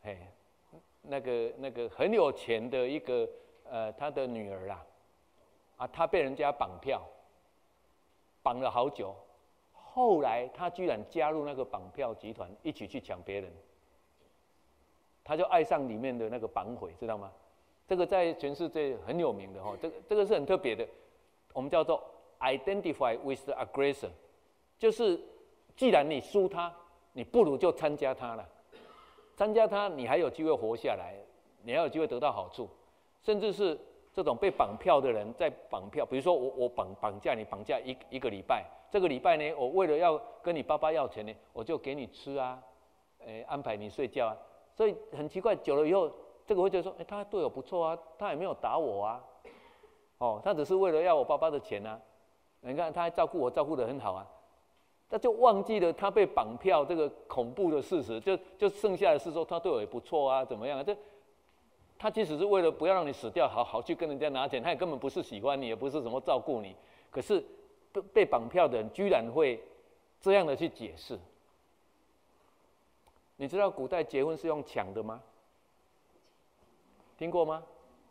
那个很有钱的一个他的女儿啦，他被人家绑票，绑了好久，后来他居然加入那个绑票集团，一起去抢别人，他就爱上里面的那个绑匪，知道吗？这个在全世界很有名的哈，这个是很特别的，我们叫做 identify with the aggressor， 就是既然你输他，你不如就参加他了，参加他你还有机会活下来，你还有机会得到好处，甚至是这种被绑票的人在绑票，比如说我绑架你，绑架一个礼拜，这个礼拜呢，我为了要跟你爸爸要钱呢，我就给你吃啊，安排你睡觉啊，所以很奇怪，久了以后。这个会觉得说，他对我不错啊，他也没有打我啊，他只是为了要我爸爸的钱啊。你看他还照顾我，照顾得很好啊，他就忘记了他被绑票这个恐怖的事实，就剩下的是说他对我也不错啊，怎么样啊？他其实是为了不要让你死掉，好去跟人家拿钱，他也根本不是喜欢你，也不是什么照顾你，可是被绑票的人居然会这样的去解释。你知道古代结婚是用抢的吗？听过吗？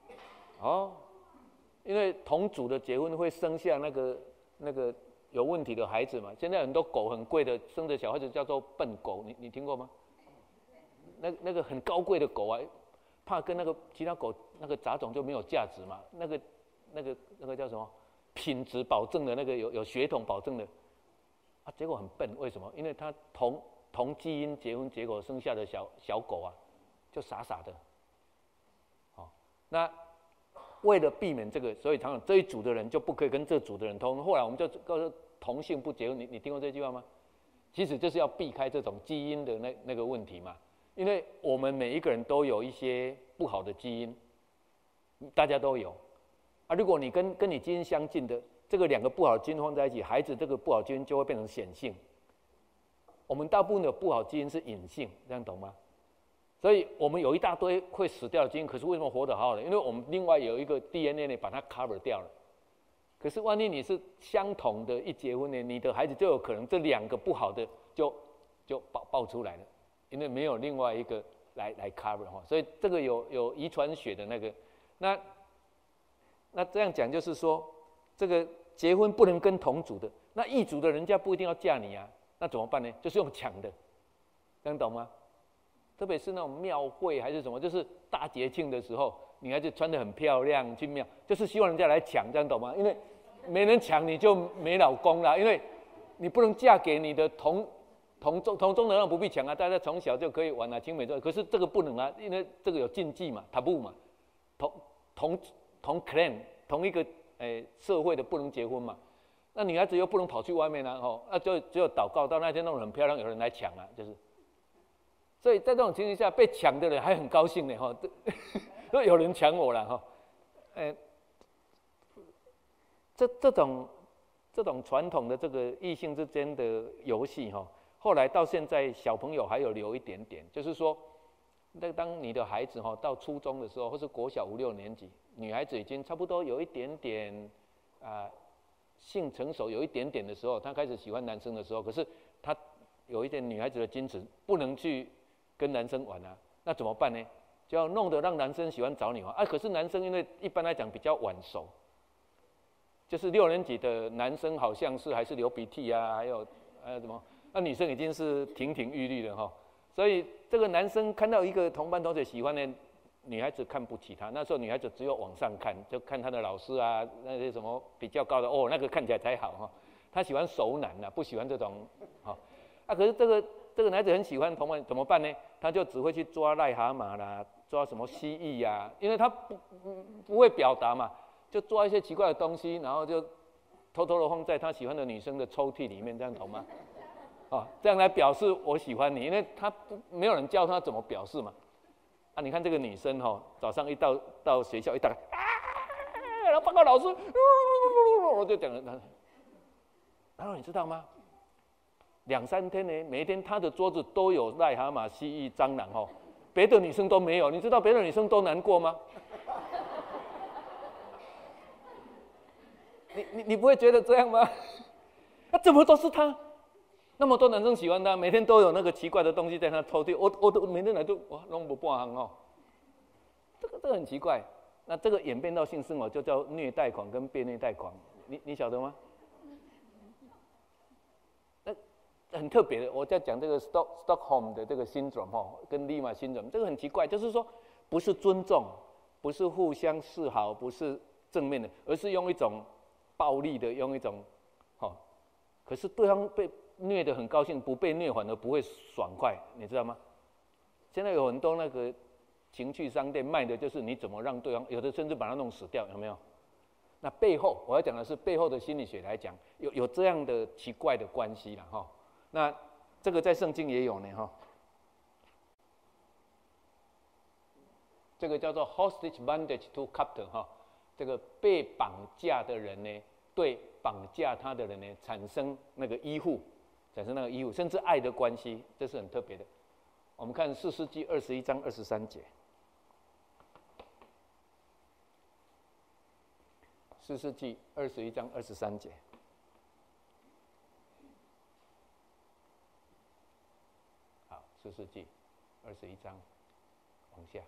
因为同族的结婚会生下那个有问题的孩子嘛。现在很多狗很贵的，生的小孩子叫做笨狗，你听过吗？那个很高贵的狗啊，怕跟那个其他狗那个杂种就没有价值嘛。那个叫什么？品质保证的那个有血统保证的啊，结果很笨，为什么？因为他同基因结婚，结果生下的小狗啊，就傻傻的。那为了避免这个，所以常常这一组的人就不可以跟这组的人通。后来我们就告诉同性不结婚，你听过这句话吗？其实就是要避开这种基因的那个问题嘛。因为我们每一个人都有一些不好的基因，大家都有啊。如果你跟你基因相近的这个两个不好的基因放在一起，孩子这个不好基因就会变成显性。我们大部分的不好基因是隐性，这样懂吗？所以我们有一大堆会死掉的基因，可是为什么活得好好的？因为我们另外有一个 DNA 呢，把它 cover 掉了。可是万一你是相同的，一结婚呢，你的孩子就有可能这两个不好的就爆出来了，因为没有另外一个来 cover 哈。所以这个有遗传学的那个，那这样讲就是说，这个结婚不能跟同族的，那异族的人家不一定要嫁你啊，那怎么办呢？就是用抢的，这样懂吗？特别是那种庙会还是什么，就是大节庆的时候，女孩子穿得很漂亮去庙，就是希望人家来抢，这样懂吗？因为没人抢你就没老公啦，因为你不能嫁给你的同宗的人不必抢啊，大家从小就可以玩啊，青梅竹马。可是这个不能啊，因为这个有禁忌嘛，taboo嘛，同 clan 同一个社会的不能结婚嘛，那女孩子又不能跑去外面啊，那就只有祷告，到那天弄得很漂亮，有人来抢啊，就是。所以在这种情形下，被抢的人还很高兴呢，说有人抢我了哈，这种传统的这个异性之间的游戏哈，后来到现在小朋友还有留一点点，就是说，当你的孩子哈到初中的时候，或是国小5、6年级，女孩子已经差不多有一点点性成熟，有一点点的时候，她开始喜欢男生的时候，可是她有一点女孩子的矜持，不能去跟男生玩啊，那怎么办呢？就要弄得让男生喜欢找你玩啊。可是男生因为一般来讲比较晚熟，就是6年级的男生好像是还是流鼻涕啊，还有什么那女生已经是亭亭玉立了哈。所以这个男生看到一个同班同学喜欢的女孩子，看不起他。那时候女孩子只有往上看，就看他的老师啊，那些什么比较高的哦，那个看起来才好哈。他喜欢熟男呐，不喜欢这种哈。可是这个男孩子很喜欢同班，怎么办呢？他就只会去抓癞蛤蟆啦，抓什么蜥蜴呀，因为他不会表达嘛，就抓一些奇怪的东西，然后就偷偷的放在他喜欢的女生的抽屉里面，这样懂吗？这样来表示我喜欢你，因为他没有人教他怎么表示嘛。你看这个女生早上一到学校一打开，然后报告老师，我就讲了，然后你知道吗？2、3天呢，每一天她的桌子都有癞蛤蟆、蜥蜴、蟑螂别的女生都没有。你知道别的女生都难过吗？你不会觉得这样吗？怎么都是她？那么多男生喜欢他，每天都有那个奇怪的东西在他抽屉，我都每天来都哇弄不半行这个很奇怪。那这个演变到性生活就叫虐待狂跟被虐待狂，你晓得吗？那很特别的，我在讲这个 Stockholm 的这个 syndrome 跟 Lima syndrome， 这个很奇怪，就是说不是尊重，不是互相示好，不是正面的，而是用一种暴力的，用一种可是对方被虐得很高兴，不被虐反而不会爽快，你知道吗？现在有很多那个情趣商店卖的就是你怎么让对方，有的甚至把他弄死掉，有没有？那背后我要讲的是背后的心理学来讲，有这样的奇怪的关系啦那这个在圣经也有呢这个叫做 hostage bondage to captor 这个被绑架的人呢，对绑架他的人呢产生那个依附。甚至爱的关系，这是很特别的。我们看4世纪21章23节，4世纪21章23节。好，4世纪21章往下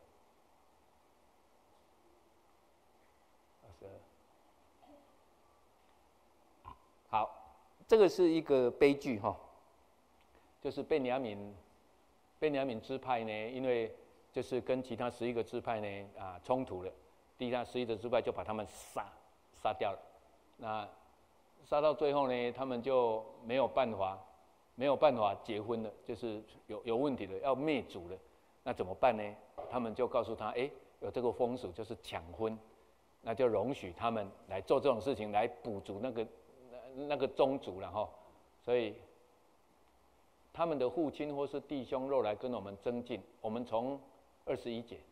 ，22。好。这个是一个悲剧就是便雅悯支派呢，因为就是跟其他11个支派呢冲突了，第他11个支派就把他们杀掉了。那杀到最后呢，他们就没有办法结婚了，就是有问题了，要灭族了。那怎么办呢？他们就告诉他，有这个风俗就是抢婚，那就容许他们来做这种事情，来补足那个宗族了所以他们的父亲或是弟兄若来跟我们争竞，我们从21节，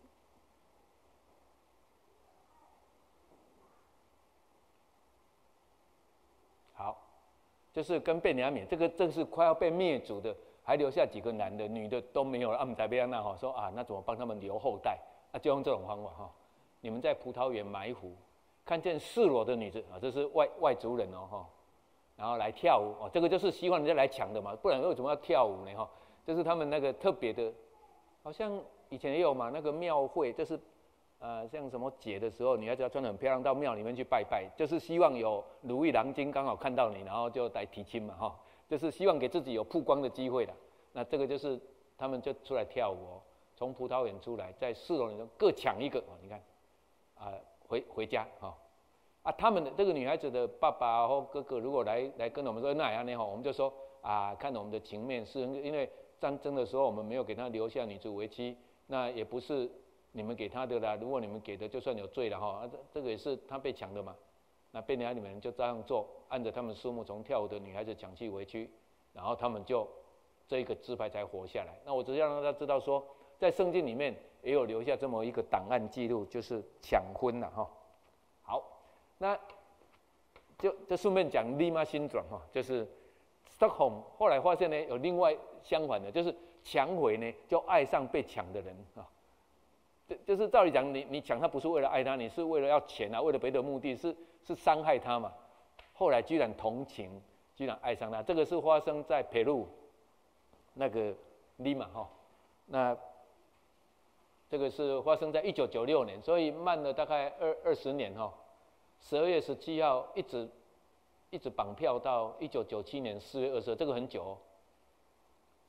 好，就是跟便雅悯，这是快要被灭族的，还留下几个男的、女的都没有了，们才被那说那怎么帮他们留后代？就用这种方法你们在葡萄园埋伏，看见赤裸的女子这是外族人然后来跳舞这个就是希望人家来抢的嘛，不然为什么要跳舞呢这是他们那个特别的，好像以前也有嘛，那个庙会就是像什么节的时候，女孩子要穿得很漂亮到庙里面去拜拜，就是希望有如意郎君刚好看到你，然后就来提亲嘛就是希望给自己有曝光的机会啦。那这个就是他们就出来跳舞从葡萄园出来，在4楼里头各抢一个你看回家他们的这个女孩子的爸爸或哥哥如果来跟我们说那样呢我们就说看我们的情面，是因为战争的时候我们没有给他留下女子为妻，那也不是你们给他的啦，如果你们给的就算有罪了这个也是他被抢的嘛。那便雅悯人就这样做，按着他们数目从跳舞的女孩子抢去为妻，然后他们就这一个支派才活下来。那我只是让大家知道说，在圣经里面也有留下这么一个档案记录，就是抢婚了好，那就顺便讲 Lima syndrome 就是 Stockholm 后来发现呢，有另外相反的，就是抢匪呢就爱上被抢的人就是照理讲，你抢他不是为了爱他，你是为了要钱为了别的目的，是伤害他嘛。后来居然同情，居然爱上他，这个是发生在佩鲁那个 Lima 那这个是发生在1996年，所以慢了大概20年12月17号一直绑票到1997年4月22，这个很久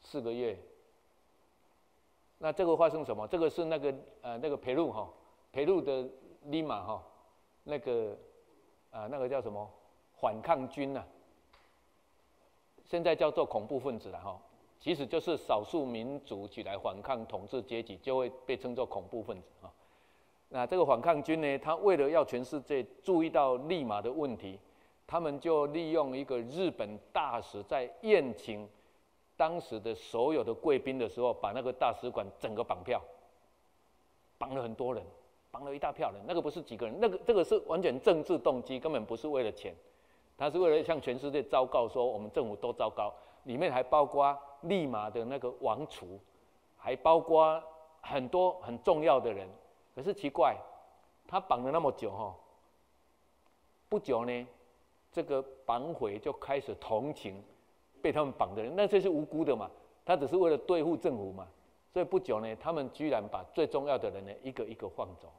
4个月。那这个发生什么？这个是那个培路哈，培路的利马哈，那个叫什么反抗军啊，现在叫做恐怖分子了哈。其实就是少数民族起来反抗统治阶级，就会被称作恐怖分子啊。那这个反抗军呢，他为了要全世界注意到利马的问题，他们就利用一个日本大使在宴请当时的所有的贵宾的时候，把那个大使馆整个绑票，绑了很多人，绑了一大票人。那个不是几个人，这个是完全政治动机，根本不是为了钱，他是为了向全世界昭告说我们政府多糟糕。里面还包括利马的那个王储，还包括很多很重要的人。可是奇怪，他绑了那么久哈，不久呢，这个绑匪就开始同情被他们绑的人，那这是无辜的嘛，他只是为了对付政府嘛。所以不久呢，他们居然把最重要的人呢一个一个放走。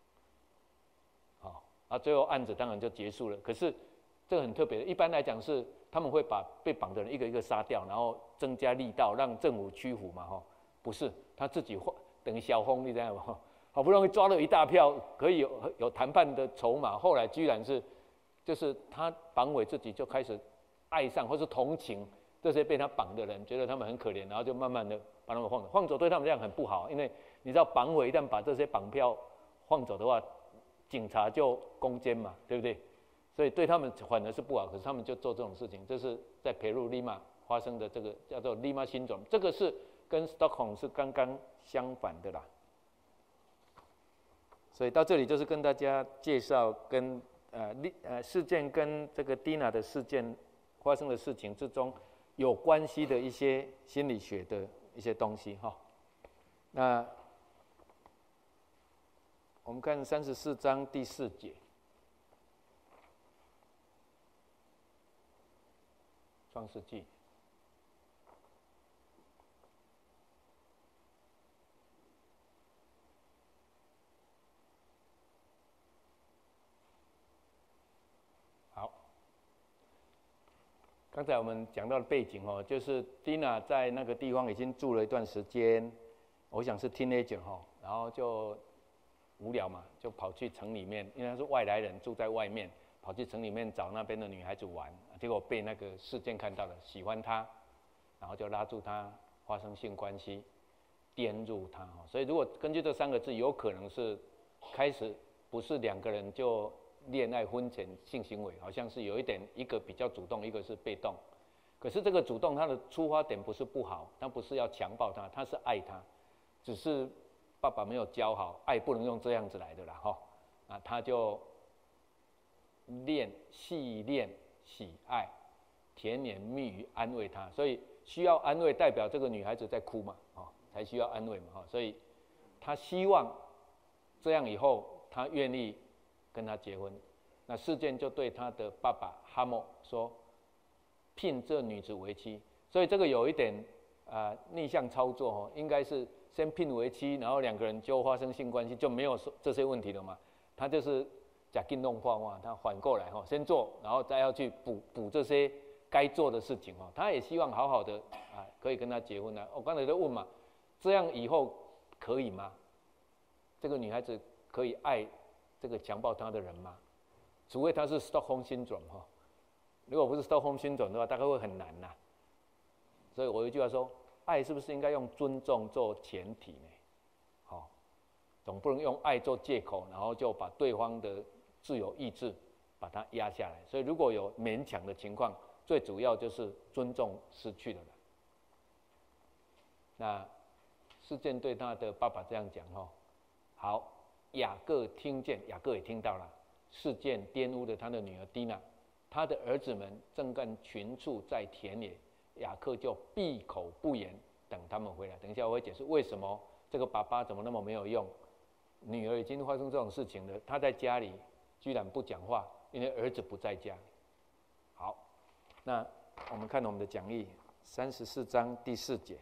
好，最后案子当然就结束了。可是这个很特别的，一般来讲是他们会把被绑的人一个一个杀掉，然后增加力道让政府屈服嘛，不是，他自己等于小红，你知道吗？好不容易抓了一大票可以有谈判的筹码，后来居然是就是他绑匪自己就开始爱上或是同情这些被他绑的人，觉得他们很可怜，然后就慢慢的把他们放走。放走对他们这样很不好，因为你知道绑匪一旦把这些绑票放走的话，警察就攻坚嘛，对不对？所以对他们反而是不好，可是他们就做这种事情。这是在培路利马发生的这个叫做利马辛种，这个是跟 Stockholm 是刚刚相反的啦。所以到这里就是跟大家介绍跟事件跟这个 Dina 的事件发生的事情之中有关系的一些心理学的一些东西哈。那我们看34章第4节。创世纪好，刚才我们讲到的背景哦，就是 Dina 在那个地方已经住了一段时间，我想是 teenager 哈，然后就无聊嘛，就跑去城里面，因为他是外来人，住在外面，跑去城里面找那边的女孩子玩，结果被那个事件看到了，喜欢她，然后就拉住她发生性关系，玷辱她。所以如果根据这3个字，有可能是开始不是2个人就恋爱婚前性行为，好像是有一个比较主动，一个是被动。可是这个主动他的出发点不是不好，他不是要强暴她，他是爱她，只是爸爸没有教好，爱不能用这样子来的啦哈。他就细恋喜爱，甜言蜜语安慰她，所以需要安慰，代表这个女孩子在哭嘛，才需要安慰嘛，所以他希望这样以后他愿意跟他结婚。那事件就对他的爸爸哈默说，聘这女子为妻，所以这个有一点逆向操作应该是先聘为妻，然后2个人就发生性关系，就没有这些问题了嘛。他就是假定弄话嘛，他反过来先做，然后再要去补这些该做的事情他也希望好好的可以跟他结婚啊。我刚才都问嘛，这样以后可以吗？这个女孩子可以爱这个强暴她的人吗？除非她是 Stockholm Syndrome 如果不是 Stockholm Syndrome 的话，大概会很难呐。所以我有一句话说，爱是不是应该用尊重做前提呢？总不能用爱做借口，然后就把对方的自由意志把它压下来。所以如果有勉强的情况，最主要就是尊重失去了。那事件对他的爸爸这样讲好，雅各听见，雅各也听到了，事件玷污了他的女儿蒂娜，他的儿子们正跟群畜在田野，雅各就闭口不言，等他们回来。等一下我会解释为什么这个爸爸怎么那么没有用。女儿已经发生这种事情了，他在家里居然不讲话，因为儿子不在家。好，那我们看我们的讲义34章第4节，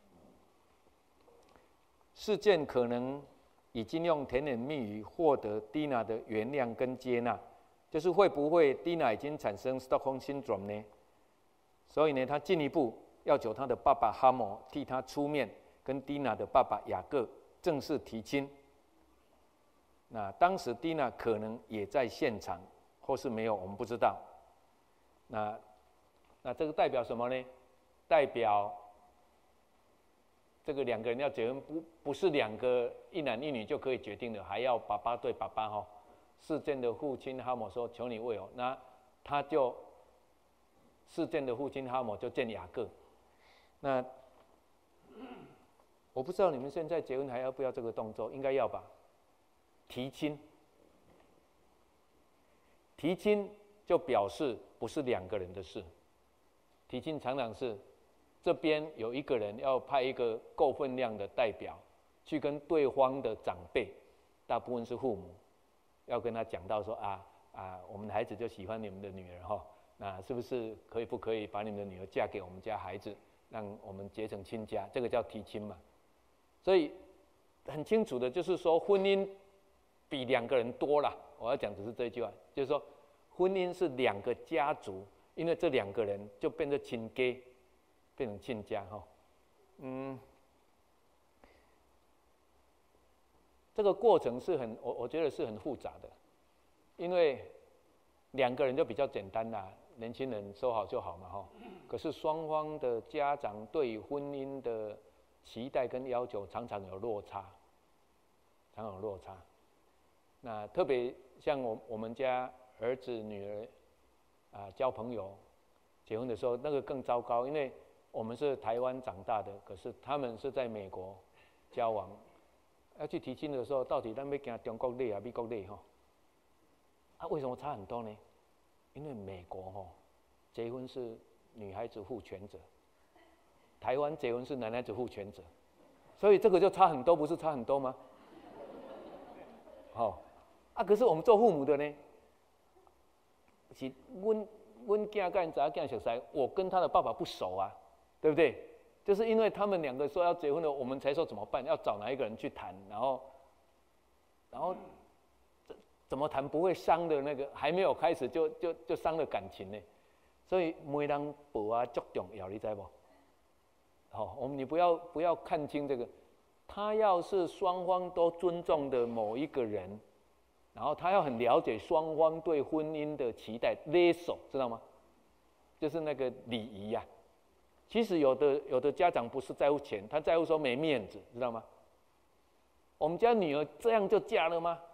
事件可能已经用甜言蜜语获得 Dina 的原谅跟接纳，就是会不会 Dina 已经产生 Stockholm Syndrome 呢？所以呢，他进一步要求他的爸爸哈摩替他出面，跟蒂娜的爸爸雅各正式提亲。那当时蒂娜可能也在现场，或是没有，我们不知道。那这个代表什么呢？代表这个两个人要结婚，不是两个一男一女就可以决定的，还要爸爸对爸爸哈。事件的父亲哈摩说：“求你为我。”那他就事件的父亲哈摩就见雅各。那我不知道你们现在结婚还要不要这个动作？应该要吧。提亲，提亲就表示不是两个人的事。提亲常常是这边有一个人要派一个够分量的代表去跟对方的长辈，大部分是父母，要跟他讲到说我们的孩子就喜欢你们的女儿哈，那是不是不可以把你们的女儿嫁给我们家孩子，让我们结成亲家？这个叫提亲嘛。所以很清楚的就是说，婚姻比两个人多啦。我要讲只是这一句话，就是说婚姻是两个家族，因为这两个人就变成亲家，变成亲家哈。这个过程是我觉得是很复杂的，因为两个人就比较简单啦，年轻人说好就好嘛哈。可是双方的家长对婚姻的期待跟要求常常有落差，那特别像我们家儿子女儿交朋友结婚的时候，那个更糟糕，因为我们是台湾长大的，可是他们是在美国交往，要去提亲的时候，到底咱要行中国历啊、美国历哈？为什么差很多呢？因为美国结婚是女孩子负全责，台湾结婚是男孩子负全责，所以这个就差很多，不是差很多吗？可是我们做父母的呢，是阮囝跟查囝熟识，我跟他的爸爸不熟啊，对不对？就是因为他们两个说要结婚了，我们才说怎么办，要找哪一个人去谈，然后怎么谈不会伤的那个，还没有开始就伤了感情呢。所以媒人报啊足重要，你知不？你不要看清这个，他要是双方都尊重的某一个人。然后他要很了解双方对婚姻的期待，勒手知道吗？就是那个礼仪呀。其实有的家长不是在乎钱，他在乎说没面子，知道吗？我们家女儿这样就嫁了吗？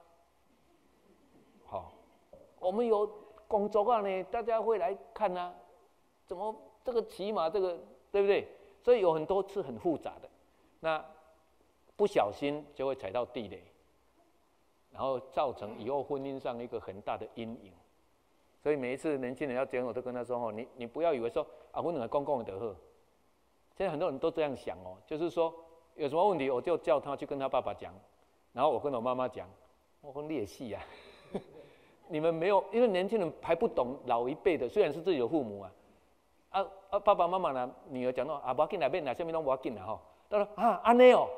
我们有工作啊呢，大家会来看啊，怎么这个起码这个对不对？所以有很多是很复杂的，那不小心就会踩到地雷。然后造成以后婚姻上一个很大的阴影，所以每一次年轻人要结婚，我都跟他说你不要以为说婚两个公共的好，现在很多人都这样想就是说有什么问题我就叫他去跟他爸爸讲，然后我跟我妈妈讲，我说你的事啊，你们没有，因为年轻人还不懂老一辈的，虽然是自己的父母爸爸妈妈呢，女儿讲到不要紧啦，变啦，下面都不要紧啦他说安内哦。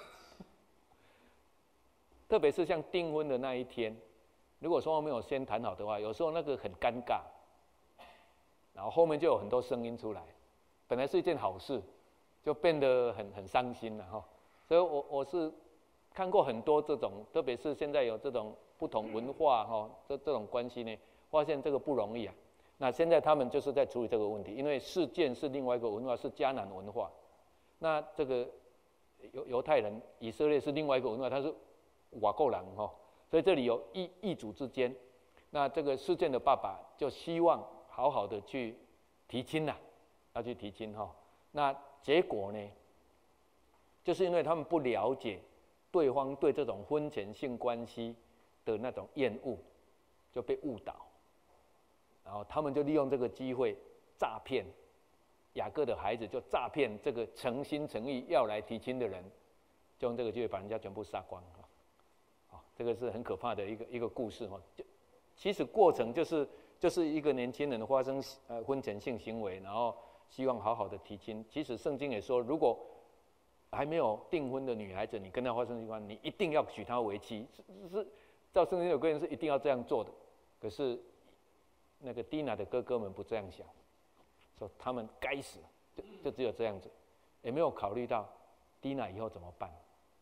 特别是像订婚的那一天，如果双方没有先谈好的话，有时候那个很尴尬，然后后面就有很多声音出来，本来是一件好事，就变得很伤心了所以我是看过很多这种，特别是现在有这种不同文化这种关系呢，发现这个不容易啊。那现在他们就是在处理这个问题，因为事件是另外一个文化，是迦南文化，那这个犹太人、以色列是另外一个文化，它是外国人所以这里有异族之间，那这个事件的爸爸就希望好好的去提亲啦，要去提亲那结果呢，就是因为他们不了解对方对这种婚前性关系的那种厌恶，就被误导，然后他们就利用这个机会诈骗雅各的孩子，就诈骗这个诚心诚意要来提亲的人，就用这个机会把人家全部杀光这个是很可怕的一个故事其实过程就是一个年轻人发生婚前性行为，然后希望好好的提亲。其实圣经也说，如果还没有订婚的女孩子，你跟她发生性关系，你一定要娶她为妻，是照圣经有规定是一定要这样做的。可是那个蒂娜的哥哥们不这样想，说他们该死， 就只有这样子，也没有考虑到蒂娜以后怎么办。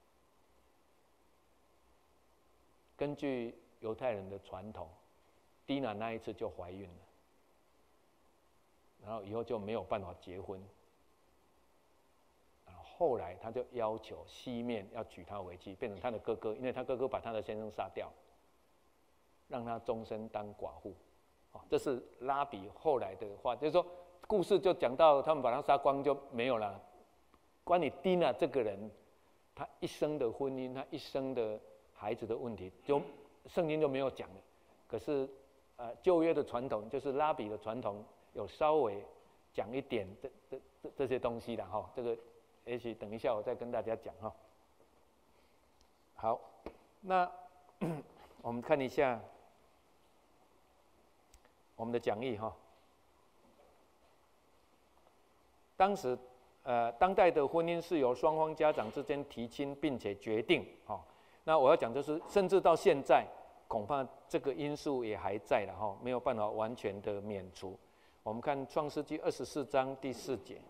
根据犹太人的传统，蒂娜那一次就怀孕了，然后以后就没有办法结婚。后来他就要求西面要娶她为妻，变成他的哥哥，因为他哥哥把他的先生杀掉，让他终身当寡妇。这是拉比后来的话，就是说故事就讲到他们把他杀光就没有了。关于蒂娜这个人，他一生的婚姻，他一生的孩子的问题，就圣经就没有讲了。可是旧约的传统，就是拉比的传统，有稍微讲一点这些东西的哈。这个也许等一下我再跟大家讲哈。好，那我们看一下我们的讲义哈。当时当代的婚姻是由双方家长之间提亲并且决定哈。那我要讲就是，甚至到现在，恐怕这个因素也还在了哈，没有办法完全的免除。我们看创世纪24章第4节。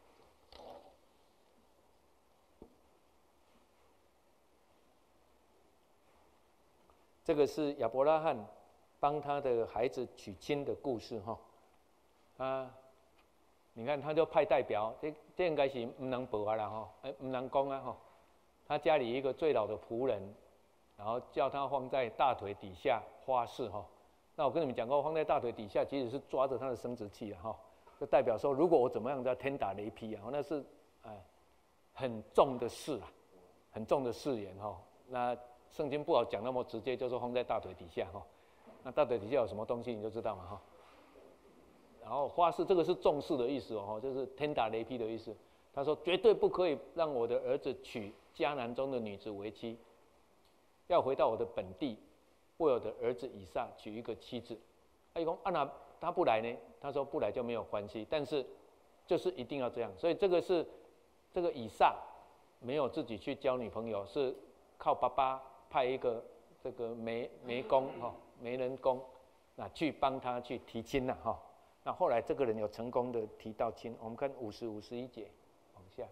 这个是亚伯拉罕帮他的孩子娶亲的故事哈。你看他就派代表，这应该是不能报啊啦哈，不能讲啊哈。他家里一个最老的仆人，然后叫他放在大腿底下发誓哈。那我跟你们讲过，放在大腿底下其实是抓着他的生殖器哈，就代表说如果我怎么样的天打雷劈啊，那是很重的誓啊，很重的誓言哈。那圣经不好讲那么直接，就说放在大腿底下哈。那大腿底下有什么东西你就知道嘛哈。然后发誓，这个是重视的意思哦，就是天打雷劈的意思。他说绝对不可以让我的儿子娶迦南中的女子为妻，要回到我的本地，为我的儿子以撒娶一个妻子。他说那他不来呢？他说不来就没有关系，但是就是一定要这样。所以这个是这个以撒没有自己去交女朋友，是靠爸爸派一个这个媒工哈，媒人工去帮他去提亲了哈。那后来这个人有成功的提到亲，我们看50、51节，往下，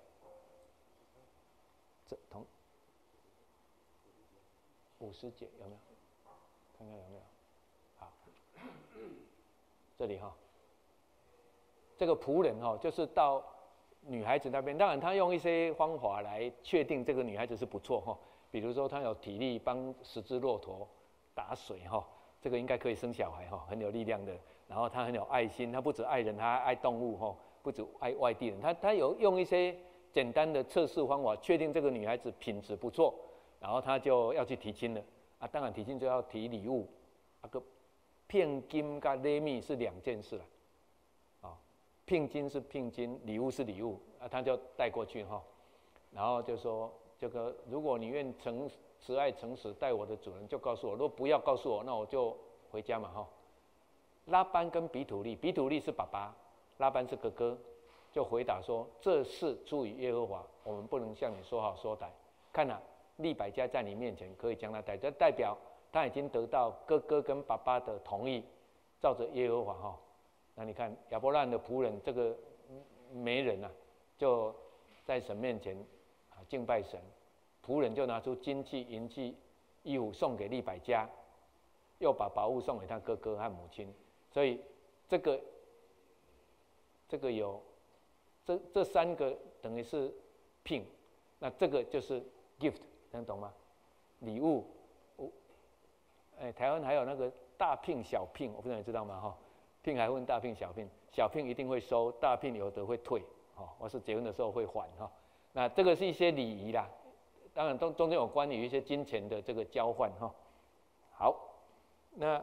这同50节有没有？看看有没有？好，这里哈，这个仆人哈，就是到女孩子那边，当然他用一些方法来确定这个女孩子是不错哈，比如说他有体力帮10只骆驼打水哈，这个应该可以生小孩哈，很有力量的。然后他很有爱心，他不只爱人，他还爱动物哈，不只爱外地人。他有用一些简单的测试方法，确定这个女孩子品质不错，然后他就要去提亲了啊。当然提亲就要提礼物，个聘金跟礼物是2件事了啊。聘金是聘金，礼物是礼物啊，他就带过去哈。然后就说这个，如果你愿慈爱诚实待我的主人，就告诉我；如果不要告诉我，那我就回家嘛哈。拉班跟比土利，比土利是爸爸，拉班是哥哥，就回答说：“这事出于耶和华，我们不能向你说好说歹。看啊，利百加在你面前可以将他带，这代表他已经得到哥哥跟爸爸的同意，照着耶和华哈。那你看亚伯拉罕的仆人这个媒人啊，就在神面前敬拜神，仆人就拿出金器、银器、衣服送给利百加，又把宝物送给他哥哥和母亲。”所以这个有这3个等于是聘，那这个就是 gift， 能懂吗？礼物，台湾还有那个大聘小聘，我不知道你知道吗？哈，聘还分大聘小聘，小聘一定会收，大聘有的会退，或是结婚的时候会还哈。那这个是一些礼仪啦，当然中间有关于一些金钱的这个交换哈。好，那。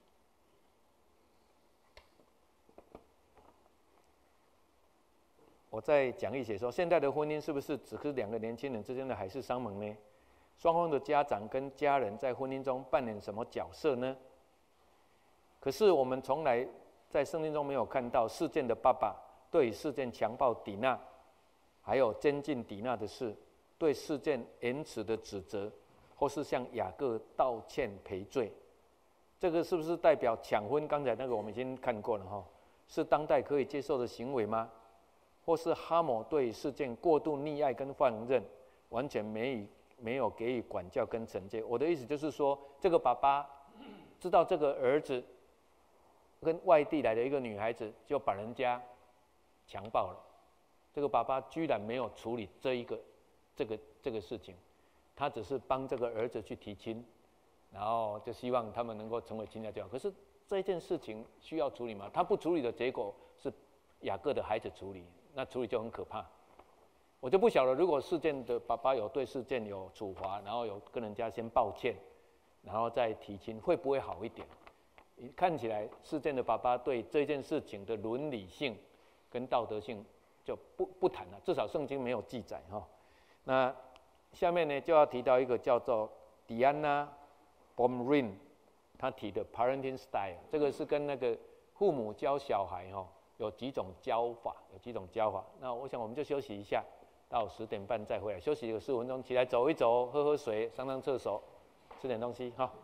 我在讲义写说，现在的婚姻是不是只是2个年轻人之间的海誓山盟呢？双方的家长跟家人在婚姻中扮演什么角色呢？可是我们从来在圣经中没有看到事件的爸爸对事件强暴底娜，还有监禁底娜的事，对事件言辞的指责，或是向雅各道歉赔罪。这个是不是代表抢婚？刚才那个我们已经看过了哈，是当代可以接受的行为吗？ 或是哈姆对事件过度溺爱跟放任，完全没有给予管教跟惩戒。我的意思就是说，这个爸爸知道这个儿子跟外地来的一个女孩子就把人家强暴了，这个爸爸居然没有处理这个事情，他只是帮这个儿子去提亲，然后就希望他们能够成为亲家教。可是这件事情需要处理吗？他不处理的结果是雅各的孩子处理，那处理就很可怕。我就不晓得，如果事件的爸爸有对事件有处罚，然后有跟人家先抱歉，然后再提亲，会不会好一点？看起来事件的爸爸对这件事情的伦理性跟道德性就不谈了，至少圣经没有记载哈。那下面呢就要提到一个叫做 Diana Baumrind 他提的 parenting style， 这个是跟那个父母教小孩哈有几种教法，那我想我们就休息一下，到10点半再回来，休息个15分钟，起来走一走，喝喝水，上上厕所，吃点东西哈。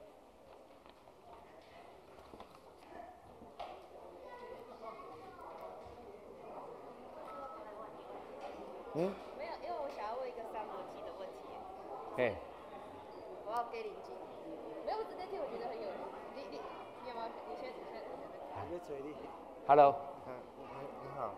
没有，因为我想要问一个三国记的问题。 嘿， 我要给你记。没有，我直接听，我觉得很有趣。你有没有？你先。我在嘴里。 Hello。 你好。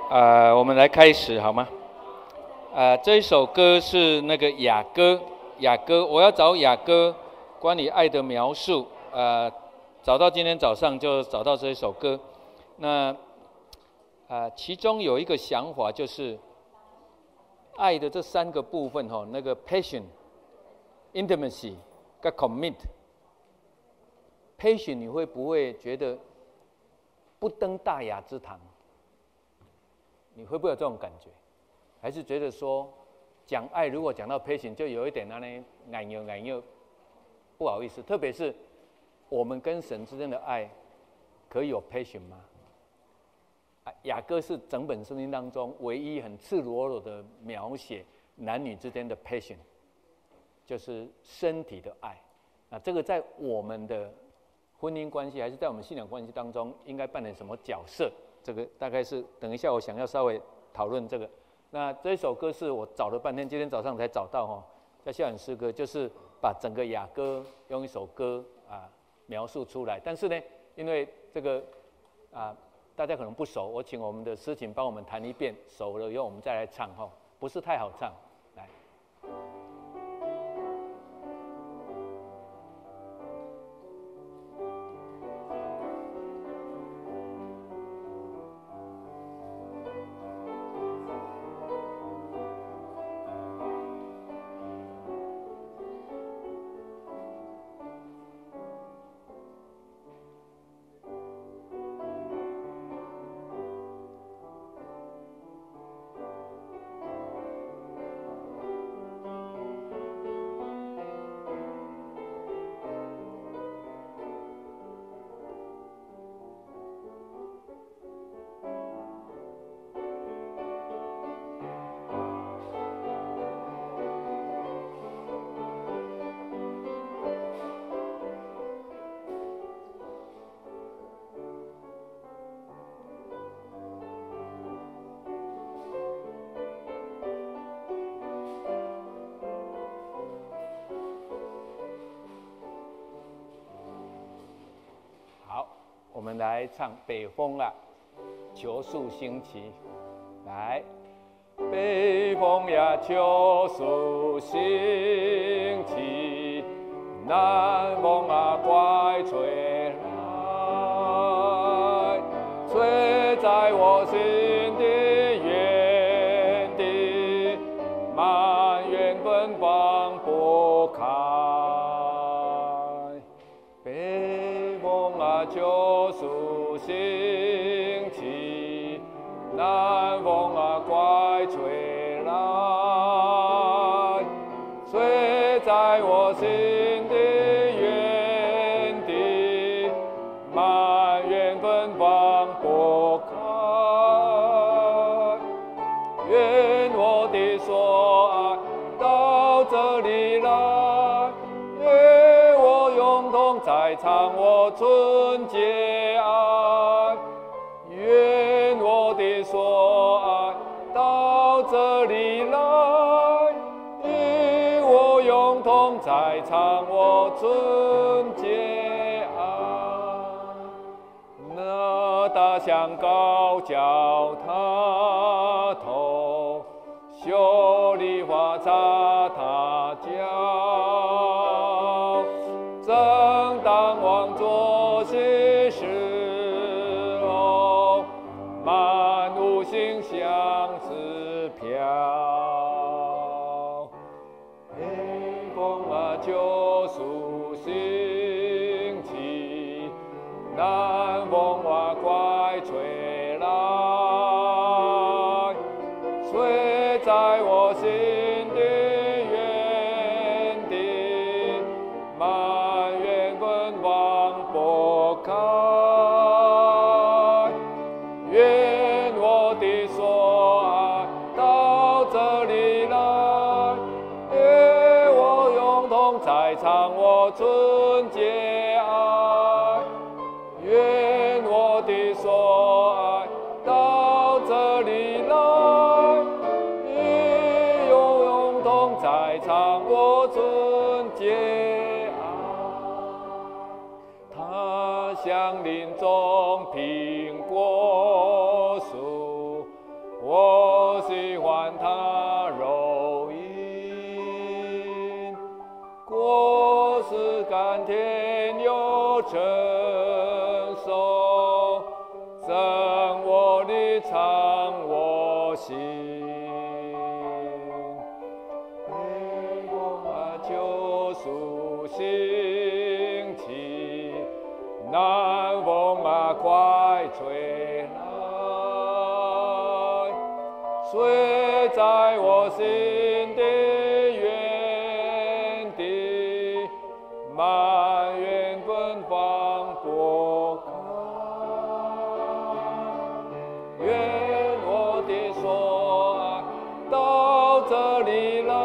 我们来开始好吗？这一首歌是那个雅歌，我要找雅歌关于爱的描述，找到今天早上就找到这一首歌。那其中有一个想法就是爱的这3个部分那个 passion、intimacy 跟 commit。passion 你会不会觉得不登大雅之堂？你会不会有这种感觉？还是觉得说讲爱如果讲到 passion 就有一点奶油，不好意思。特别是我们跟神之间的爱可以有 passion 吗？雅歌是整本圣经当中唯一很赤裸裸的描写男女之间的 passion， 就是身体的爱。这个在我们的婚姻关系还是在我们信仰关系当中应该扮演什么角色？这个大概是等一下我想要稍微讨论这个。那这一首歌是我找了半天，今天早上才找到叫校园诗歌，就是把整个雅歌用一首歌描述出来。但是呢，因为这个大家可能不熟，我请我们的诗琴帮我们弹一遍，熟了以后我们再来唱不是太好唱。来。我们来唱北风啊，秋树兴起。来，北风呀，秋树兴起，南风啊，快吹来，吹在我心的园地，满园芬芳不开。北风啊，秋树兴起，南风啊，快吹来，吹在我心的园地，满园芬芳不开。愿我的所爱到这里来，愿我永同在唱我纯洁爱。愿我的所爱到这里来，与我永同在唱我纯洁爱。那大象高叫它头，秀丽花插它脚，正当往作些时候，满屋馨香似飘。北风啊，秋树兴起，南风啊，快吹来，吹在我心的园地，满园芬芳不开。愿我的所爱到这里来，愿我永同在唱我纯洁爱。愿我的所爱到这里来，与我永同在唱我纯洁爱。它像林中苹果树， 藏我心。救赎兴起，南风啊，快吹来，水在我心的原地，满园芬芳拨开。愿我的所爱到这里来。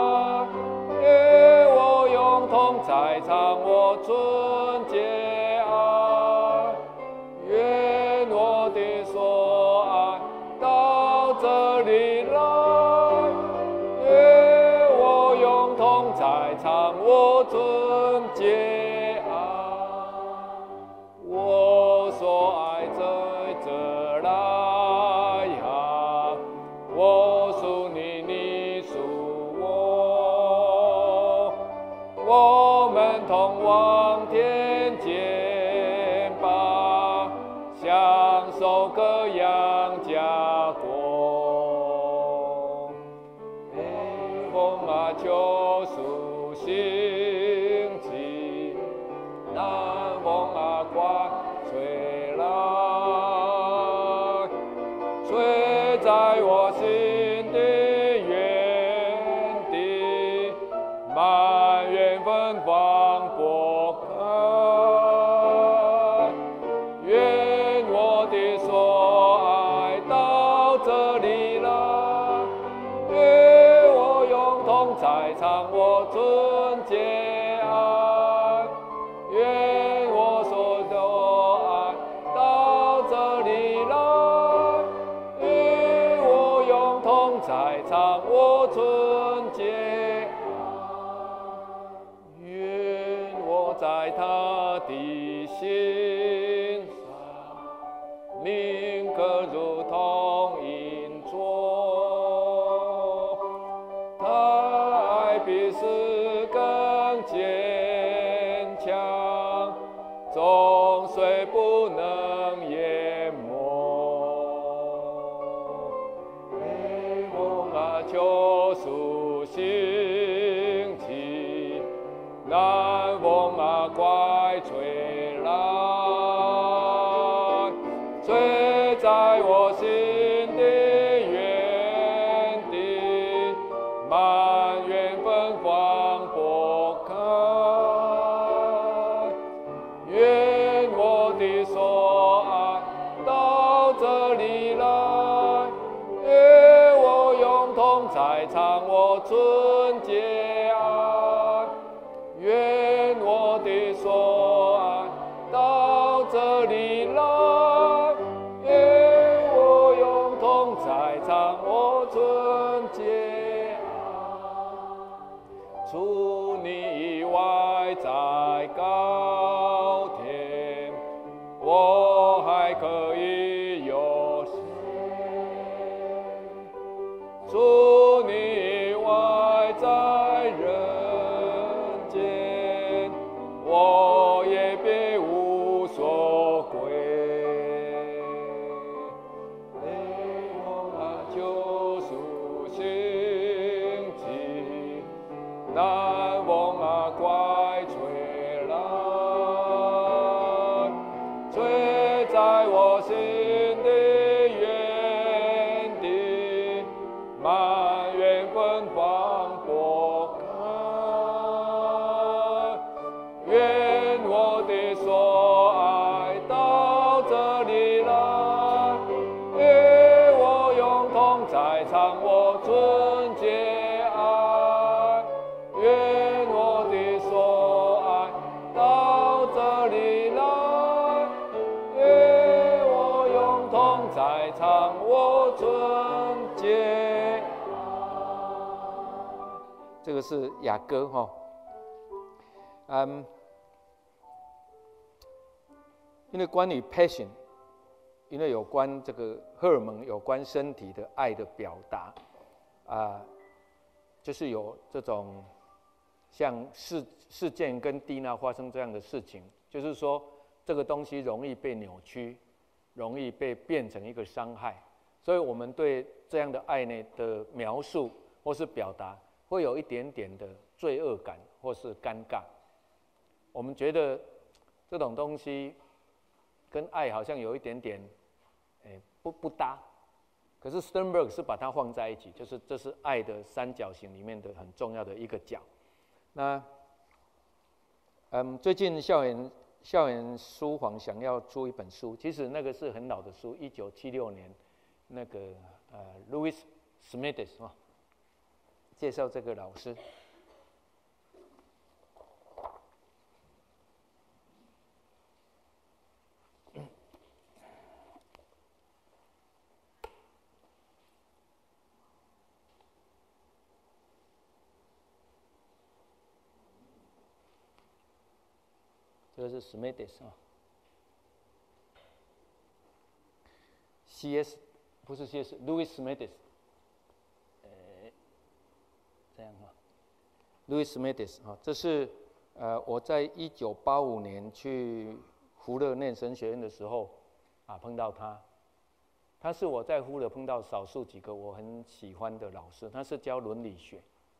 在场我纯洁爱，愿我的所爱到这里来，愿我用同在场我纯洁爱，我所爱在这来呀，我属你，你属我。我们同往天间吧，享受各样家国。北风啊，救赎兴起，南风啊，快吹来，吹在我心的原地。满园芬芳拨开，愿我的所爱到这里来，愿我用同在场我纯洁爱，愿我所爱到这里来，愿我用同在场我纯洁。在他的心上，铭刻如同印戳，他爱比死更坚强，终虽不能淹没。北风啊，救赎兴起，南风啊，快吹来，吹在我心的原地，满园芬芳拨开。愿我的所爱到这里来，愿我用同在场我纯洁爱。愿我的所爱到这里来，愿我用同在场我纯洁爱。除你以外，在高天，我还可以有谁？除你以外，在人。我也别无所归。北风啊，救赎兴起，南风啊，快吹来，吹在我心的原地，满园芬芳拨开。愿我的所爱到这里来，愿我用同在场我纯洁爱，愿我的所爱到这里来，愿我用同在场我纯洁爱。这个是雅歌哈。因为关于 passion， 因为有关这个荷尔蒙，有关身体的爱的表达，就是有这种像事件跟蒂娜发生这样的事情，就是说这个东西容易被扭曲， 容易被变成一个伤害，所以我们对这样的爱呢的描述或是表达，会有一点点的罪恶感或是尴尬。我们觉得这种东西跟爱好像有一点点，不搭。可是 Sternberg 是把它放在一起，就是这是爱的三角形里面的很重要的一个角。那，最近校园书房想要出一本书，其实那个是很老的书，1976年，那个Louis Smithers 介绍这个老师。这个是 Smithers C.S. 不是 C.S. Louis Smithers， 这样Louis Smithers 这是我在1985年去福勒念神学院的时候碰到他，他是我在福勒碰到少数几个我很喜欢的老师，他是教伦理学。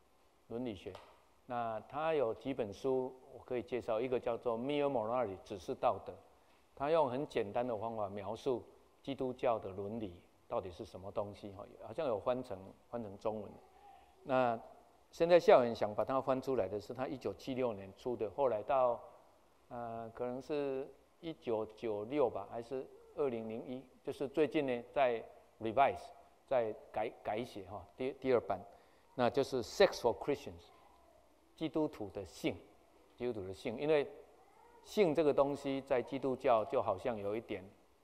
那他有几本书我可以介绍，一个叫做《Mere Morality》，只是道德。他用很简单的方法描述基督教的伦理到底是什么东西，好像有翻成中文。那现在校园想把它翻出来的是他1976年出的，后来到可能是1996吧，还是2001，就是最近呢在 revise， 在改写第二版，那就是《Sex for Christians》。基督徒的性，因为性这个东西在基督教就好像有一点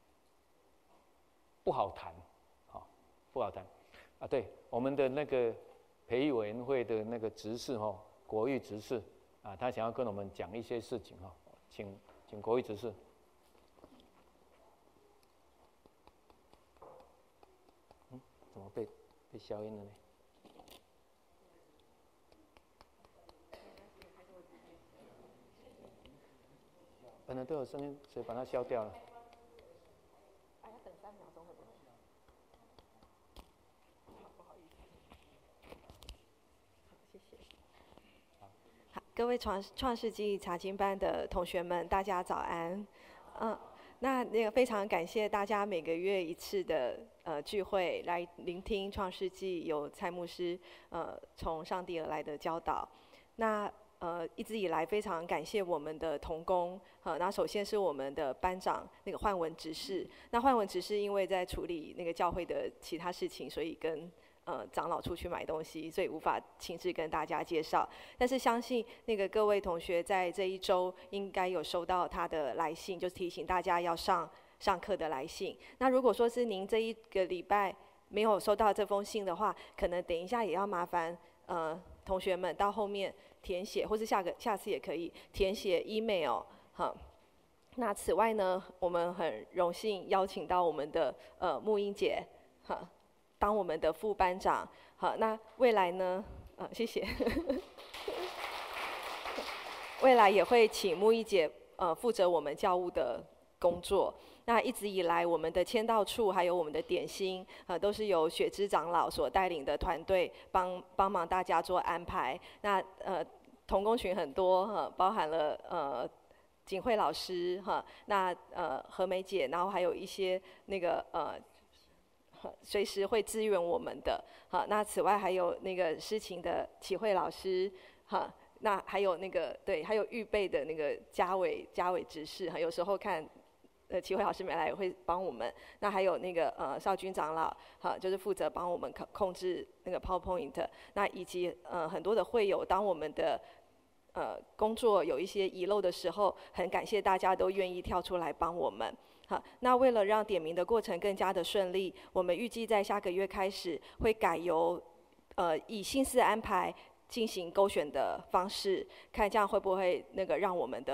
不好谈，不好谈对，我们的那个培育委员会的那个执事国育执事他想要跟我们讲一些事情请国育执事。怎么被消音了呢？本来都有声音，所以把它消掉了。 要等3秒钟，会不会？不好意思。好，谢谢。好，各位创世纪查经班的同学们，大家早安。那个非常感谢大家每个月一次的聚会，来聆听创世纪有蔡牧师从上帝而来的教导。那一直以来非常感谢我们的同工，那首先是我们的班长那个焕文执事，那焕文执事因为在处理那个教会的其他事情，所以跟长老出去买东西，所以无法亲自跟大家介绍。但是相信那个各位同学在这一周应该有收到他的来信，就是提醒大家要上课的来信。那如果说是您这一个礼拜没有收到这封信的话，可能等一下也要麻烦同学们到后面填写，或是下次也可以填写 email 那此外呢，我们很荣幸邀请到我们的木英姐当我们的副班长。好，那未来呢谢谢未来也会请木英姐负责我们教务的工作。那一直以来，我们的签到处还有我们的点心，都是由雪芝长老所带领的团队帮忙大家做安排。那同工群很多包含了景慧老师那何梅姐，然后还有一些那个随时会支援我们的那此外还有那个诗情的启慧老师那还有那个对，还有预备的那个嘉伟执事有时候看。启慧老师没来也会帮我们，那还有那个少军长老，就是负责帮我们控制那个 PowerPoint， 那以及很多的会友，当我们的工作有一些遗漏的时候，很感谢大家都愿意跳出来帮我们。好，那为了让点名的过程更加的顺利，我们预计在下个月开始会改由以信四安排进行勾选的方式，看这样会不会那个让我们的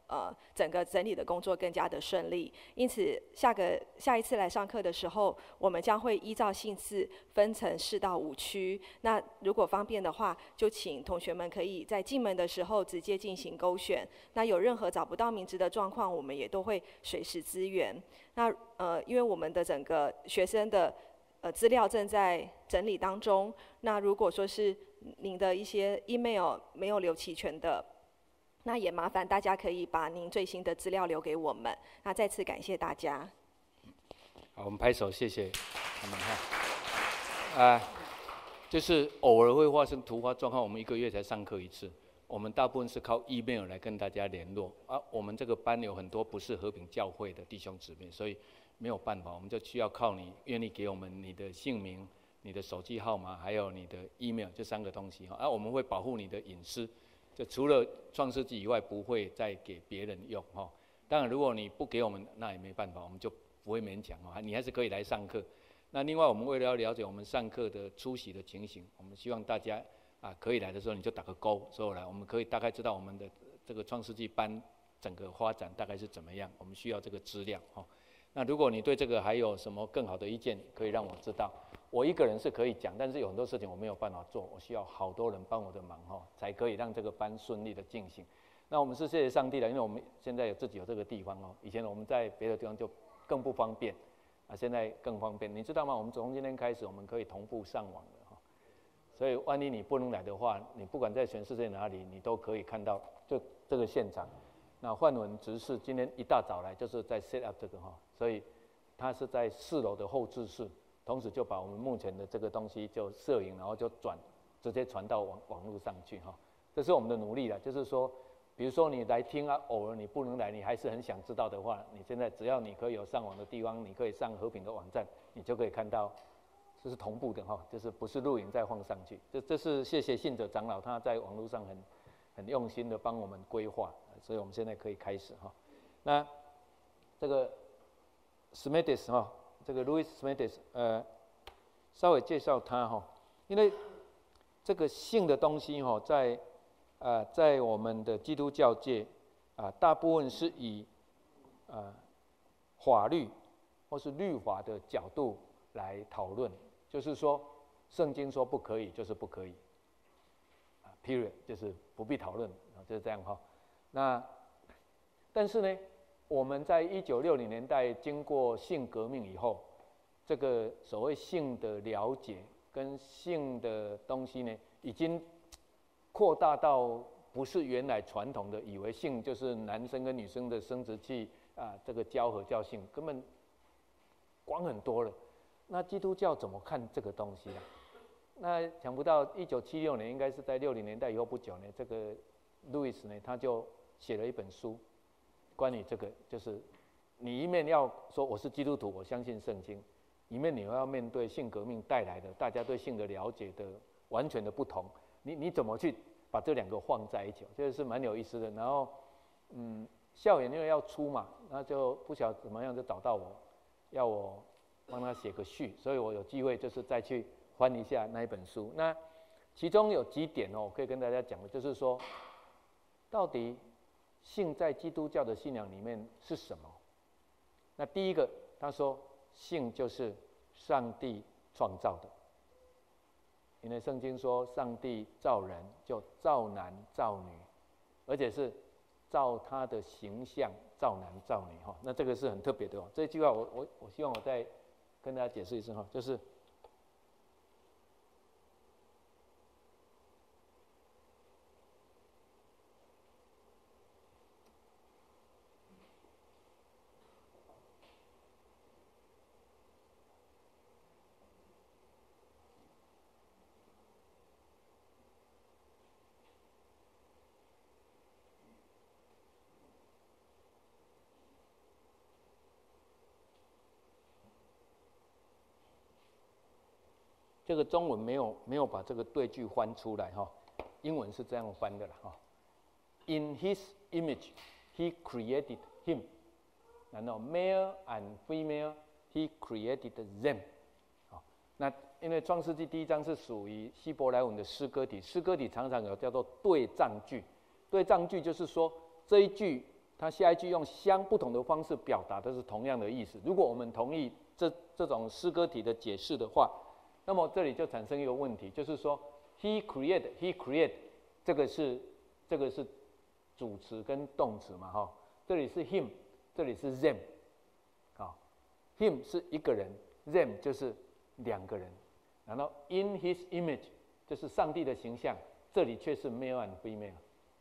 整个整理的工作更加的顺利。因此下一次来上课的时候，我们将会依照姓氏分成4到5区。那如果方便的话，就请同学们可以在进门的时候直接进行勾选。那有任何找不到名字的状况，我们也都会随时支援。那因为我们的整个学生的资料正在整理当中，那如果说是您的一些 email 没有留齐全的，那也麻烦大家可以把您最新的资料留给我们。那再次感谢大家。 好，我们拍手，谢谢他们哈。就是偶尔会发生突发状况，我们1个月才上课1次。我们大部分是靠 email 来跟大家联络我们这个班有很多不是和平教会的弟兄姊妹，所以没有办法，我们就需要靠你愿意给我们你的姓名、你的手机号码，还有你的 email 这3个东西我们会保护你的隐私，就除了创世纪以外，不会再给别人用当然，如果你不给我们，那也没办法，我们就不会勉强你还是可以来上课。那另外，我们为了要了解我们上课的出席的情形，我们希望大家可以来的时候你就打个勾，所以来我们可以大概知道我们的这个创世纪班整个发展大概是怎么样，我们需要这个资料那如果你对这个还有什么更好的意见，可以让我知道。我一个人是可以讲，但是有很多事情我没有办法做，我需要好多人帮我的忙才可以让这个班顺利的进行。那我们是谢谢上帝的，因为我们现在自己有这个地方以前我们在别的地方就更不方便现在更方便。你知道吗？我们从今天开始，我们可以同步上网了所以万一你不能来的话，你不管在全世界哪里，你都可以看到就这个现场。那范文执事今天一大早来，就是在 set up 这个所以他是在4楼的后置室，同时就把我们目前的这个东西就摄影，然后就直接传到网络上去这是我们的努力了，就是说，比如说你来听偶尔你不能来，你还是很想知道的话，你现在只要你可以有上网的地方，你可以上和平的网站，你就可以看到，这是同步的就是不是录影再放上去。这是谢谢信者长老他在网络上很用心的帮我们规划，所以我们现在可以开始那这个 Smithis 这个 Louis Smithis 稍微介绍他因为这个性的东西在我们的基督教界大部分是以法律或是律法的角度来讨论，就是说圣经说不可以就是不可以period， 就是不必讨论就是这样那但是呢，我们在1960年代经过性革命以后，这个所谓性的了解跟性的东西呢，已经扩大到不是原来传统的以为性就是男生跟女生的生殖器这个交合叫性，根本广很多了。那基督教怎么看这个东西那想不到1976年，应该是在60年代以后不久呢，这个路易斯呢他就写了一本书，关于这个，就是你一面要说我是基督徒，我相信圣经，一面你要面对性革命带来的大家对性的了解的完全的不同，你怎么去把这2个放在一起？这个是蛮有意思的。然后校园因为要出嘛，那就不晓得怎么样就找到我，要我帮他写个序，所以我有机会就是再去翻一下那一本书。那其中有几点我可以跟大家讲的，就是说到底性在基督教的信仰里面是什么？那第一个，他说性就是上帝创造的，因为圣经说上帝造人就造男造女，而且是照他的形象造男造女那这个是很特别的这句话我希望我再跟大家解释一次就是这个中文没有把这个对句翻出来英文是这样翻的啦In His image, He created him. 然后 male and female, He created them. 那因为创世纪第1章是属于希伯来文的诗歌体，诗歌体常常有叫做对仗句。对仗句就是说这一句它下一句用不同的方式表达的是同样的意思。如果我们同意这种诗歌体的解释的话，那么这里就产生一个问题，就是说 he create 这个是主词跟动词嘛，哈，这里是 him， 这里是 them， 啊 ，him 是一个人 ，them 就是两个人，然后 in his image 就是上帝的形象，这里却是 male and female，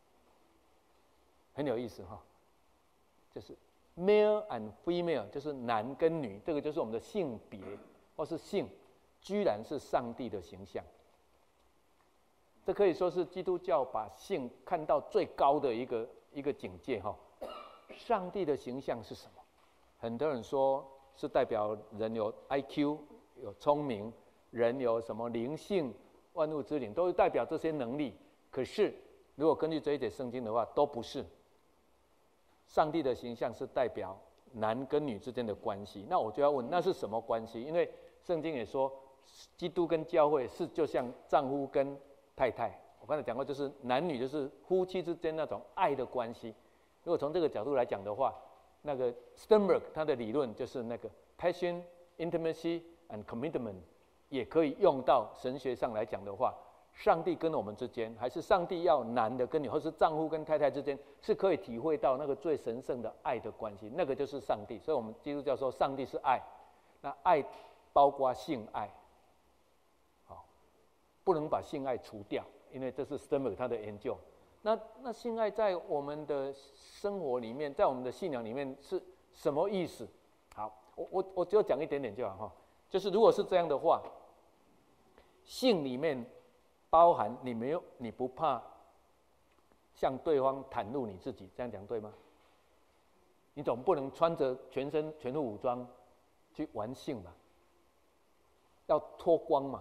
很有意思哈，就是 male and female 就是男跟女，这个就是我们的性别或是性，居然是上帝的形象。这可以说是基督教把性看到最高的一个境界哈。上帝的形象是什么？很多人说是代表人有 IQ， 有聪明，人有什么灵性，万物之灵，都是代表这些能力。可是如果根据这一节圣经的话，都不是。上帝的形象是代表男跟女之间的关系。那我就要问，那是什么关系？因为圣经也说，基督跟教会是就像丈夫跟太太，我刚才讲过，就是男女就是夫妻之间那种爱的关系。如果从这个角度来讲的话，那个 Sternberg 他的理论就是那个 passion, intimacy and commitment， 也可以用到神学上来讲的话，上帝跟我们之间，还是上帝要男的跟女，或是丈夫跟太太之间，是可以体会到那个最神圣的爱的关系，那个就是上帝。所以我们基督教说上帝是爱，那爱包括性爱。不能把性爱除掉，因为这是 Sternberg 他的研究。那性爱在我们的生活里面，在我们的信仰里面是什么意思？好，我只有讲一点点就好哈。就是如果是这样的话，性里面包含你不怕向对方袒露你自己，这样讲对吗？你总不能穿着全身全副武装去玩性吧？要脱光嘛。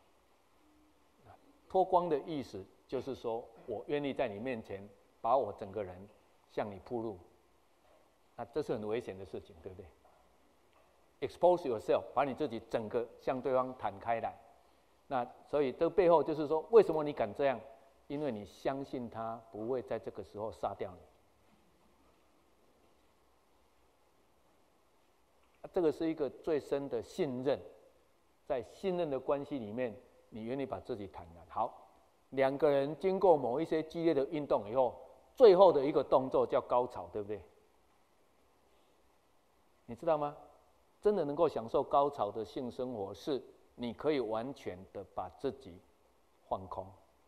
脱光的意思就是说，我愿意在你面前把我整个人向你暴露，那这是很危险的事情，对不对 ？Expose yourself， 把你自己整个向对方摊开来。那所以这背后就是说，为什么你敢这样？因为你相信他不会在这个时候杀掉你。这个是一个最深的信任，在信任的关系里面。你愿意把自己坦然。好，两个人经过某一些激烈的运动以后，最后的一个动作叫高潮，对不对？你知道吗？真的能够享受高潮的性生活，是你可以完全的把自己放空。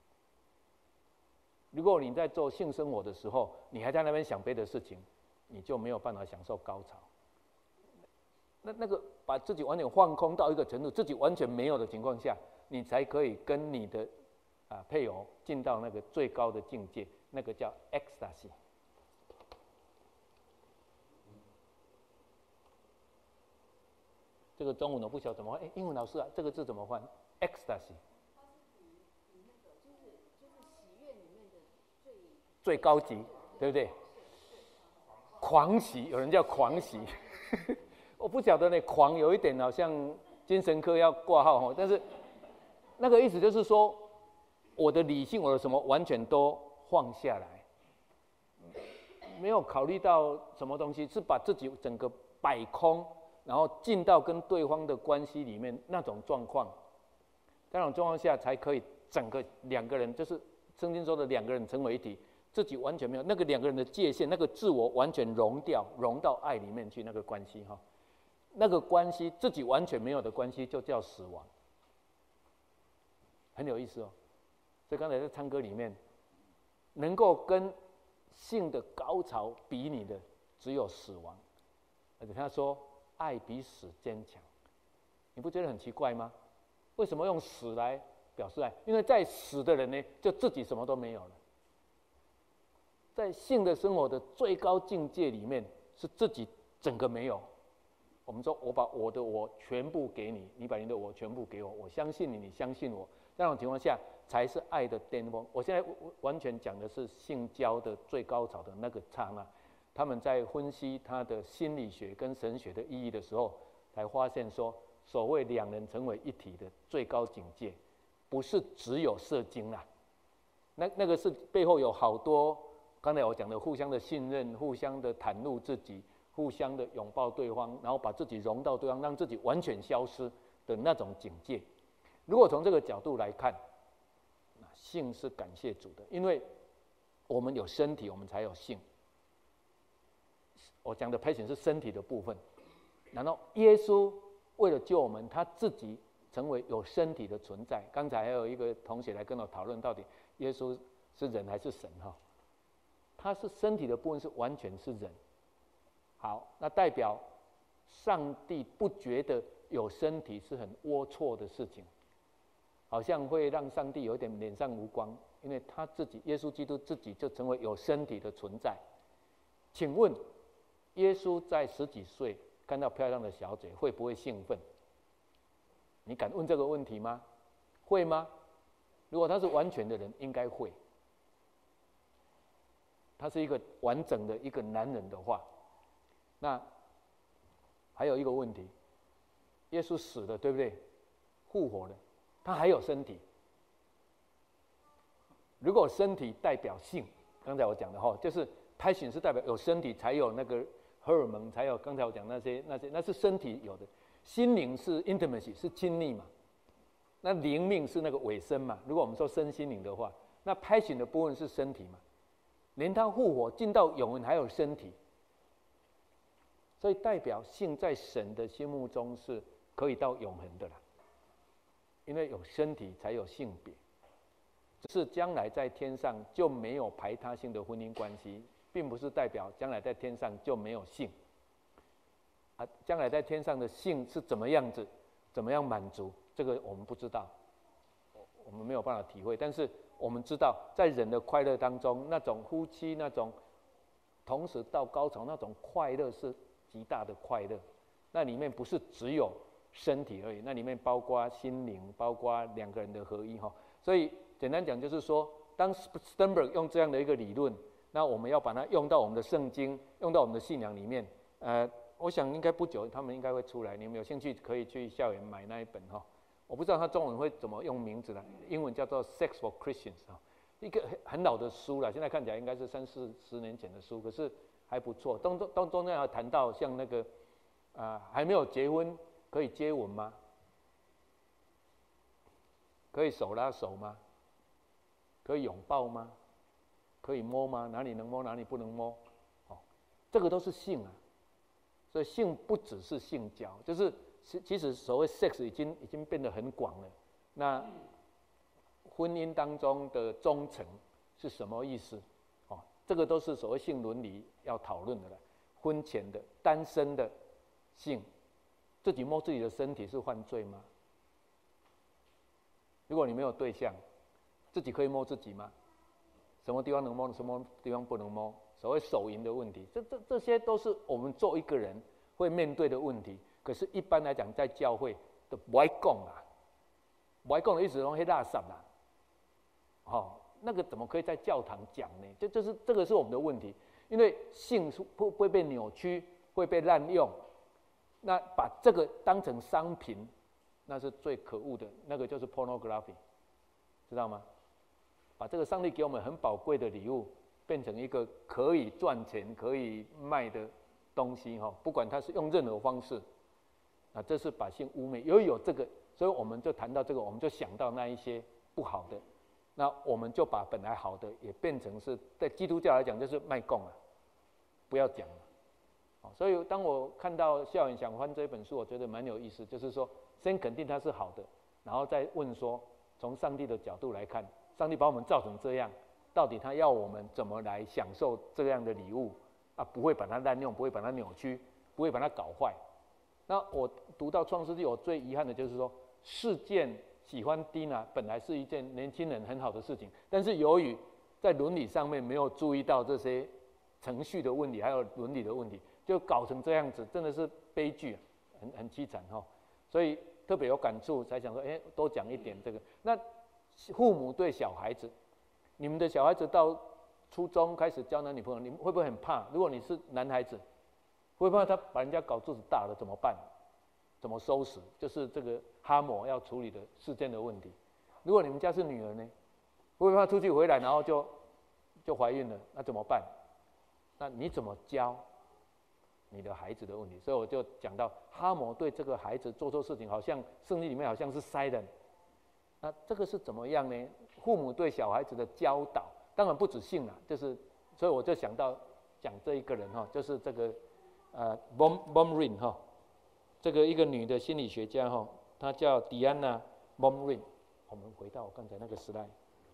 如果你在做性生活的时候，你还在那边想别的事情，你就没有办法享受高潮。那个把自己完全放空到一个程度，自己完全没有的情况下，你才可以跟你的配偶进到那个最高的境界，那个叫 ecstasy。这个中文我不晓得怎么翻，英文老师啊，这个字怎么翻 ？ecstasy。最高级，对不对？狂喜，有人叫狂喜，我不晓得呢。狂有一点好像精神科要挂号哈，但是那个意思就是说，我的理性，我的什么完全都放下来，没有考虑到什么东西，是把自己整个摆空，然后进到跟对方的关系里面那种状况，那种状况下才可以整个两个人，就是圣经说的两个人成为一体。自己完全没有那个两个人的界限，那个自我完全融掉，融到爱里面去，那个关系哈，那个关系自己完全没有的关系就叫死亡，很有意思哦。所以刚才在唱歌里面，能够跟性的高潮比拟的只有死亡，而且他说爱比死坚强，你不觉得很奇怪吗？为什么用死来表示爱？因为在死的人呢，就自己什么都没有了。在性的生活的最高境界里面，是自己整个没有。我们说，我把我的我全部给你，你把你的我全部给我，我相信你，你相信我，那种情况下才是爱的巅峰。我现在完全讲的是性交的最高潮的那个刹那。他们在分析他的心理学跟神学的意义的时候，才发现说，所谓两人成为一体的最高境界，不是只有射精啦，那个是背后有好多刚才我讲的互相的信任，互相的袒露自己，互相的拥抱对方，然后把自己融到对方，让自己完全消失的那种境界。如果从这个角度来看，性是感谢主的，因为我们有身体，我们才有性。我讲的 passion 是身体的部分，然后耶稣为了救我们，他自己成为有身体的存在。刚才还有一个同学来跟我讨论，到底耶稣是人还是神？他是身体的部分是完全是人。好，那代表上帝不觉得有身体是很龌龊的事情，好像会让上帝有点脸上无光，因为他自己耶稣基督自己就成为有身体的存在。请问耶稣在10几岁看到漂亮的小姐会不会兴奋？你敢问这个问题吗？会吗？如果他是完全的人，应该会。他是一个完整的一个男人的话，那还有一个问题，耶稣死了，对不对？复活了，他还有身体。如果身体代表性，刚才我讲的就是 passion 是代表有身体才有那个荷尔蒙，才有刚才我讲那些，那是身体有的。心灵是 intimacy 是亲密嘛，那灵命是那个尾声嘛。如果我们说身心灵的话，那 passion 的部分是身体嘛，连他复活进到永恒还有身体，所以代表性在神的心目中是可以到永恒的啦，因为有身体才有性别。只是将来在天上就没有排他性的婚姻关系，并不是代表将来在天上就没有性。将来在天上的性是怎么样子，怎么样满足，这个我们不知道，我们没有办法体会。但是我们知道，在人的快乐当中，那种夫妻那种同时到高潮那种快乐是极大的快乐。那里面不是只有身体而已，那里面包括心灵，包括两个人的合一。所以简单讲就是说，当 Sternberg 用这样的一个理论，那我们要把它用到我们的圣经，用到我们的信仰里面。我想应该不久他们应该会出来，你们有兴趣可以去校园买那一本。我不知道它中文会怎么用名字了，英文叫做 Sex for Christians， 一个很老的书了，现在看起来应该是30-40年前的书，可是还不错。中间还谈到像那个还没有结婚可以接吻吗？可以手拉手吗？可以拥抱吗？可以摸吗？哪里能摸，哪里不能摸？这个都是性啊。所以性不只是性交，就是其实所谓 sex 已经变得很广了。那婚姻当中的忠诚是什么意思？这个都是所谓性伦理要讨论的了。婚前的单身的性，自己摸自己的身体是犯罪吗？如果你没有对象，自己可以摸自己吗？什么地方能摸，什么地方不能摸？所谓手淫的问题，这些都是我们做一个人会面对的问题。可是，一般来讲，在教会都不爱讲啦，不爱讲的意思说黑垃圾啦，那个怎么可以在教堂讲呢？就是这个是我们的问题，因为性会被扭曲，会被滥用，那把这个当成商品，那是最可恶的，那个就是 pornography， 知道吗？把这个上帝给我们很宝贵的礼物，变成一个可以赚钱、可以卖的东西，不管它是用任何方式，这是把性污蔑。有这个，所以我们就谈到这个，我们就想到那一些不好的，那我们就把本来好的也变成是在基督教来讲就是卖供了，不要讲了。所以当我看到《校园想欢》这本书，我觉得蛮有意思，就是说先肯定它是好的，然后再问说，从上帝的角度来看，上帝把我们造成这样，到底他要我们怎么来享受这样的礼物不会把它滥用，不会把它扭曲，不会把它搞坏。那我读到创世纪，我最遗憾的就是说，事件喜欢蒂娜本来是一件年轻人很好的事情，但是由于在伦理上面没有注意到这些程序的问题，还有伦理的问题，就搞成这样子，真的是悲剧，很凄惨。所以特别有感触，才想说，多讲一点这个。那父母对小孩子，你们的小孩子到初中开始交男女朋友，你们会不会很怕？如果你是男孩子，会不会怕他把人家搞肚子大了怎么办？怎么收拾？就是这个哈姆要处理的事件的问题。如果你们家是女儿呢，会不会怕出去回来，然后就就怀孕了，那怎么办？那你怎么教你的孩子的问题？所以我就讲到哈摩对这个孩子做错事情，好像圣经里面好像是 silent。那这个是怎么样呢？父母对小孩子的教导，当然不止性啦，就是所以我就想到讲这一个人哈，就是这个Bomrin 哈，这个一个女的心理学家哈，她叫 Diana Bomrin。我们回到我刚才那个slide。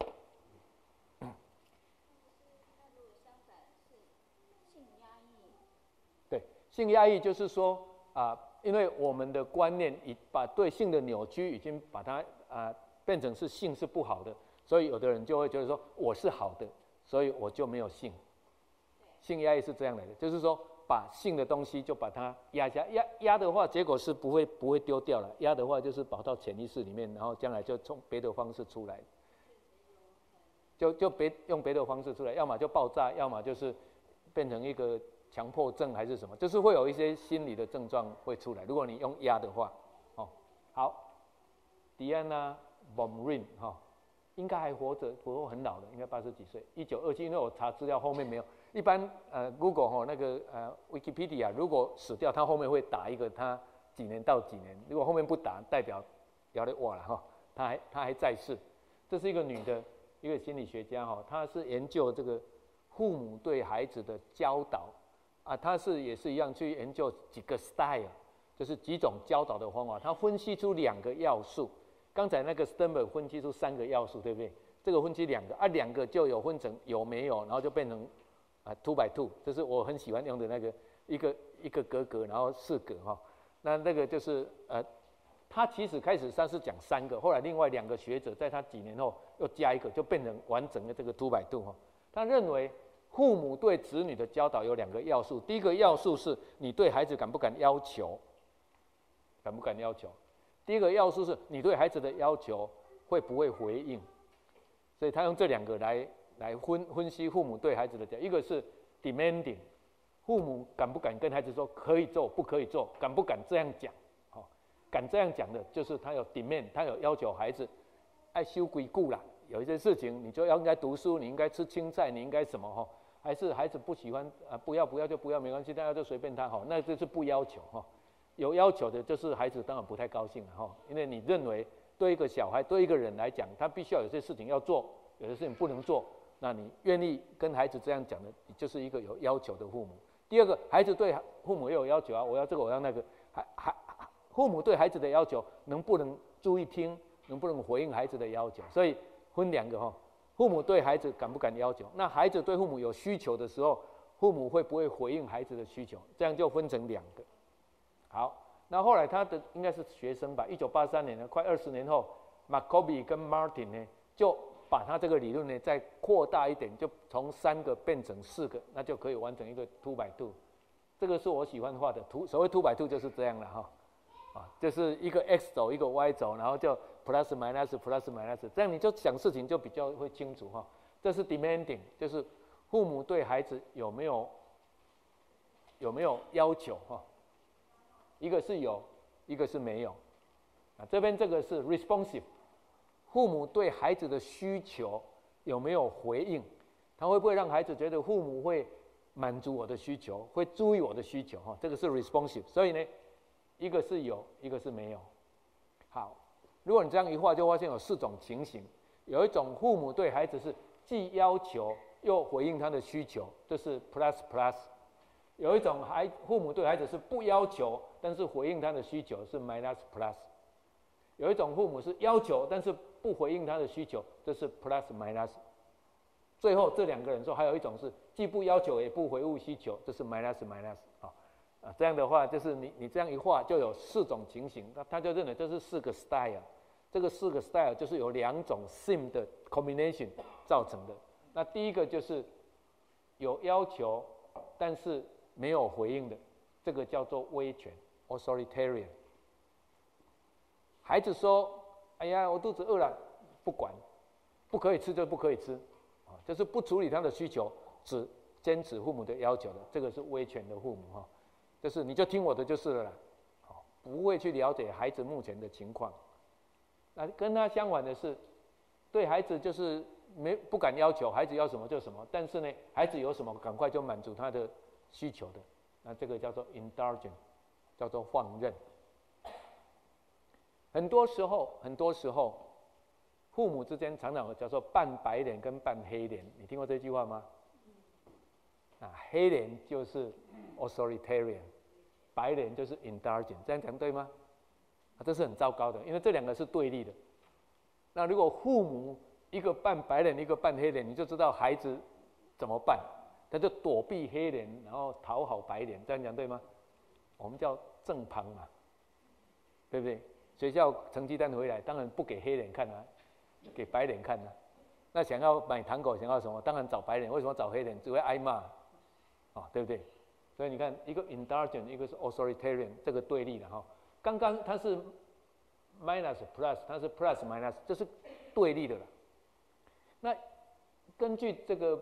对，性压抑就是说因为我们的观念把对性的扭曲已经把它变成是性是不好的，所以有的人就会觉得说我是好的，所以我就没有性。性压抑是这样来的，就是说把性的东西就把它压下，压的话，结果是不会丢掉了。压的话就是跑到潜意识里面，然后将来就从别的方式出来，就用别的方式出来，要么就爆炸，要么就是变成一个强迫症还是什么，就是会有一些心理的症状会出来。如果你用压的话，好 ，Diana Bomrin 应该还活着，不过很老了，应该80几岁，1927，因为我查资料后面没有。一般Google 那个Wikipedia 如果死掉，它后面会打一个它几年到几年，如果后面不打，代表要得哇了他还在世。这是一个女的一个心理学家她是研究这个父母对孩子的教导她也是一样去研究几个 style， 就是几种教导的方法，她分析出2个要素。刚才那个 Sternberg 分析出3个要素，对不对？这个分析2个2个就有分成有没有，然后就变成2 by 2，这是我很喜欢用的那个一个格格，然后4格那个就是他其实开始是讲3个，后来另外2个学者在他几年后又加一个，就变成完整的这个2 by 2他认为父母对子女的教导有2个要素，第一个要素是你对孩子敢不敢要求，敢不敢要求。第一个要素是你对孩子的要求会不会回应，所以他用这2个来分析父母对孩子的教育。一个是 demanding， 父母敢不敢跟孩子说可以做不可以做，敢不敢这样讲敢这样讲的就是他有 demand， 他有要求孩子爱修规矩啦，有一些事情你就应该读书，你应该吃青菜，你应该什么还是孩子不喜欢不要就不要没关系，大家就随便他那就是不要求有要求的就是孩子当然不太高兴了因为你认为对一个小孩对一个人来讲，他必须要有些事情要做，有些事情不能做，那你愿意跟孩子这样讲的，你就是一个有要求的父母。第二个，孩子对父母也有要求我要这个我要那个，父母对孩子的要求能不能注意听，能不能回应孩子的要求，所以分2个父母对孩子敢不敢要求，那孩子对父母有需求的时候，父母会不会回应孩子的需求，这样就分成2个。好，那后来他的应该是学生吧，1983年呢，快20年后 ，McCoby 跟 Martin 呢，就把他这个理论呢再扩大一点，就从3个变成4个，那就可以完成一个2 by 2。这个是我喜欢画的图，所谓2 by 2就是这样了就是一个 x 轴一个 y 轴，然后就 plus minus plus minus， 这样你就想事情就比较会清楚这是 demanding， 就是父母对孩子有没有要求一个是有，一个是没有。这边这个是 responsive， 父母对孩子的需求有没有回应？他会不会让孩子觉得父母会满足我的需求，会注意我的需求？这个是 responsive。所以呢，一个是有，一个是没有。好，如果你这样一画，就发现有4种情形。有一种父母对孩子是既要求又回应他的需求，这是 plus plus。有一种父母对孩子是不要求，但是回应他的需求，是 minus plus。有一种父母是要求，但是不回应他的需求，这是 plus minus。最后这2个人说，还有一种是既不要求也不回应需求，这是 minus minus。这样的话，就是你这样一画，就有4种情形，他就认为这是4个 style。这个4个 style 就是有2种 sim 的 combination 造成的。那第一个就是有要求，但是没有回应的，这个叫做威权 authoritarian。孩子说：“哎呀，我肚子饿了，不管，不可以吃就不可以吃，就是不处理他的需求，只坚持父母的要求的，这个是威权的父母就是你就听我的就是了啦，不会去了解孩子目前的情况。那跟他相反的是，对孩子就是不敢要求孩子要什么就什么，但是呢，孩子有什么赶快就满足他的需求的，那这个叫做 indulgent， 叫做放任。很多时候，父母之间常常有叫做扮白脸跟扮黑脸，你听过这句话吗？黑脸就是 authoritarian， 白脸就是 indulgent， 这样讲对吗？这是很糟糕的，因为这两个是对立的。那如果父母一个扮白脸，一个扮黑脸，你就知道孩子怎么办，他就躲避黑脸，然后讨好白脸，这样讲对吗？我们叫正旁嘛，对不对？学校成绩单回来，当然不给黑脸看啊，给白脸看啊。那想要买糖果，想要什么，当然找白脸。为什么找黑脸？只会挨骂，对不对？所以你看，一个 indulgent， 一个是 authoritarian， 这个对立的哈。刚刚它是 minus plus， 它是 plus minus， 这是对立的了。那根据这个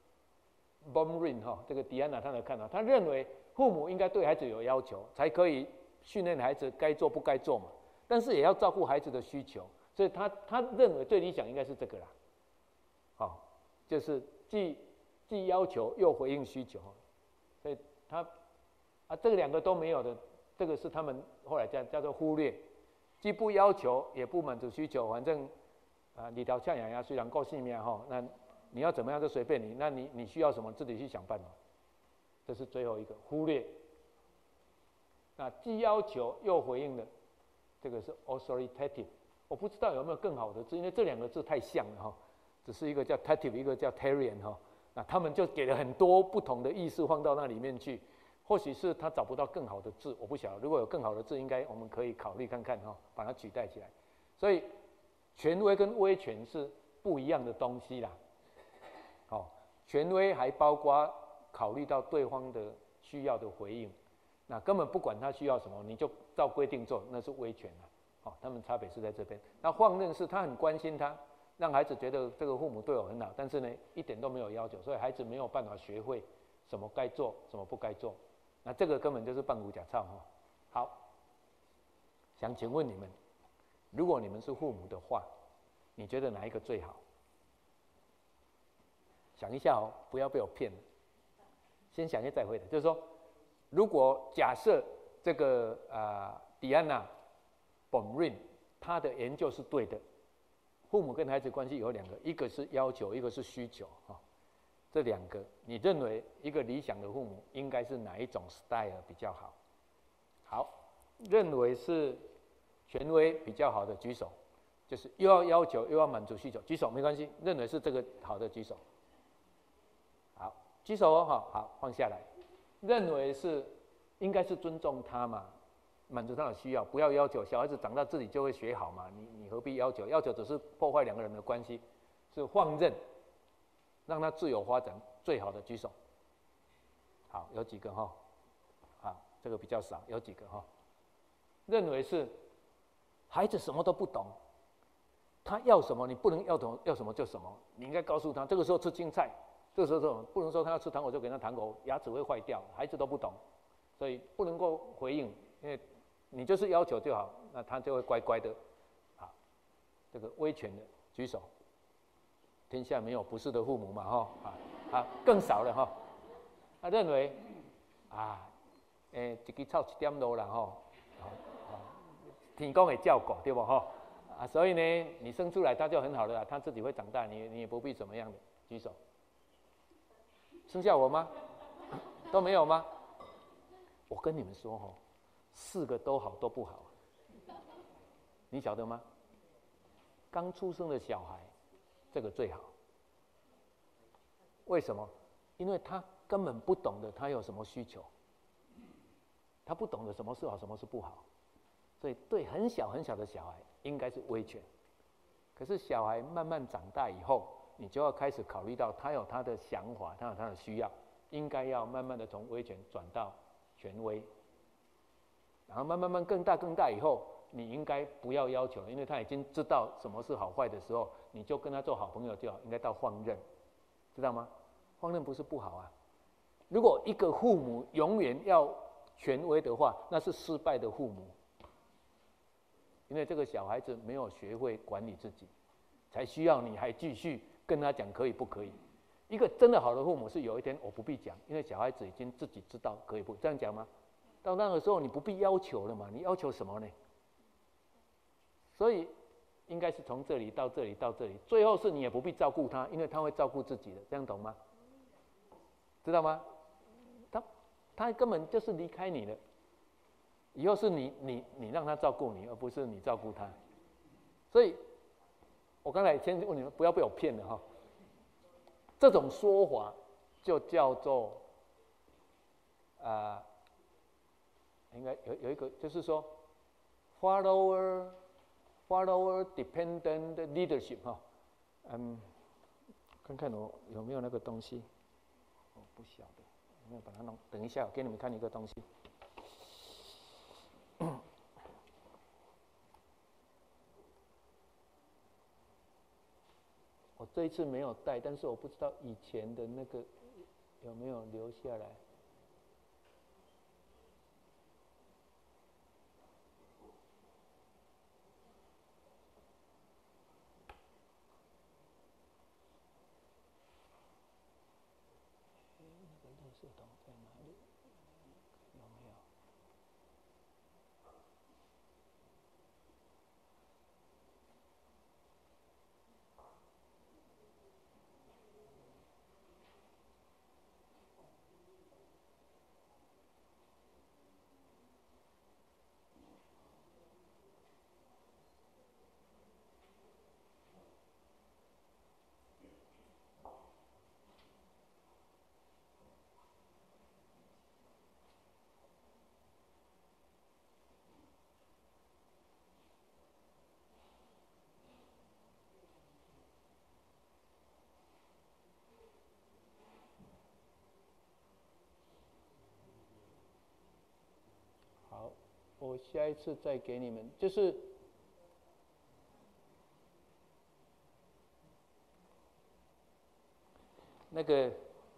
Baumrind 这个迪安娜他的看法，他认为父母应该对孩子有要求，才可以训练孩子该做不该做嘛。但是也要照顾孩子的需求，所以他认为最理想应该是这个啦，就是既要求又回应需求，所以这两个都没有的，这个是他们后来叫做忽略，既不要求也不满足需求，反正你条呛痒呀，虽然够性命那你要怎么样就随便你，那你需要什么自己去想办法，这是最后一个忽略。那既要求又回应的。这个是 authoritative， 我不知道有没有更好的字，因为这两个字太像了只是一个叫 tative， 一个叫 tarian 那他们就给了很多不同的意思放到那里面去，或许是他找不到更好的字，我不晓得。如果有更好的字，应该我们可以考虑看看把它取代起来。所以权威跟威权是不一样的东西啦。权威还包括考虑到对方的需要的回应。那根本不管他需要什么，你就照规定做，那是威权他们差别是在这边。那放任是他很关心他，让孩子觉得这个父母对我很好，但是呢，一点都没有要求，所以孩子没有办法学会什么该做，什么不该做。那这个根本就是半骨假操好，想请问你们，如果你们是父母的话，你觉得哪一个最好？想一下不要被我骗了。先想一下再回答，就是说。如果假设这个迪安娜·本瑞他的研究是对的，父母跟孩子关系有两个，一个是要求，一个是需求这两个，你认为一个理想的父母应该是哪一种 style 比较好？好，认为是权威比较好的举手，就是又要要求又要满足需求，举手没关系，认为是这个好的举手。好，举手好，放下来。认为是应该是尊重他嘛，满足他的需要，不要要求小孩子长大自己就会学好嘛，你何必要求？要求只是破坏两个人的关系，是放任，让他自由发展，最好的举手。好，有几个好，这个比较少，有几个认为是孩子什么都不懂，他要什么你不能要什么就什么，你应该告诉他，这个时候吃青菜。这个时候不能说他要吃糖果就给他糖果，牙齿会坏掉，孩子都不懂，所以不能够回应，因为你就是要求就好，那他就会乖乖的。好，这个威权的举手，天下没有不是的父母嘛更少了他认为一支草一点路啦天公会照顾对不所以呢你生出来他就很好了，他自己会长大，你也不必怎么样的，举手。剩下我吗？都没有吗？我跟你们说4个都好都不好，你晓得吗？刚出生的小孩，这个最好。为什么？因为他根本不懂得他有什么需求，他不懂得什么是好，什么是不好，所以对很小很小的小孩应该是威权。可是小孩慢慢长大以后，你就要开始考虑到他有他的想法，他有他的需要，应该要慢慢的从威权转到权威，然后慢慢更大以后，你应该不要要求，因为他已经知道什么是好坏的时候，你就跟他做好朋友就好，应该到放任，知道吗？放任不是不好啊。如果一个父母永远要权威的话，那是失败的父母，因为这个小孩子没有学会管理自己，才需要你还继续跟他讲可以不可以。一个真的好的父母是有一天我不必讲，因为小孩子已经自己知道可以不这样讲吗？到那个时候你不必要求了嘛，你要求什么呢？所以应该是从这里到这里到这里，最后是你也不必照顾他，因为他会照顾自己的，这样懂吗？知道吗？他根本就是离开你了，以后是你让他照顾你，而不是你照顾他。所以，我刚才先问你们，不要被我骗了哈。这种说法就叫做应该有一个就是说 follower dependent leadership 哈，看看我有没有那个东西，我不晓得有没有把它弄。等一下，我给你们看一个东西。我这一次没有带，但是我不知道以前的那个有没有留下来。那个垃圾桶在哪里？有没有？好，我下一次再给你们，就是那个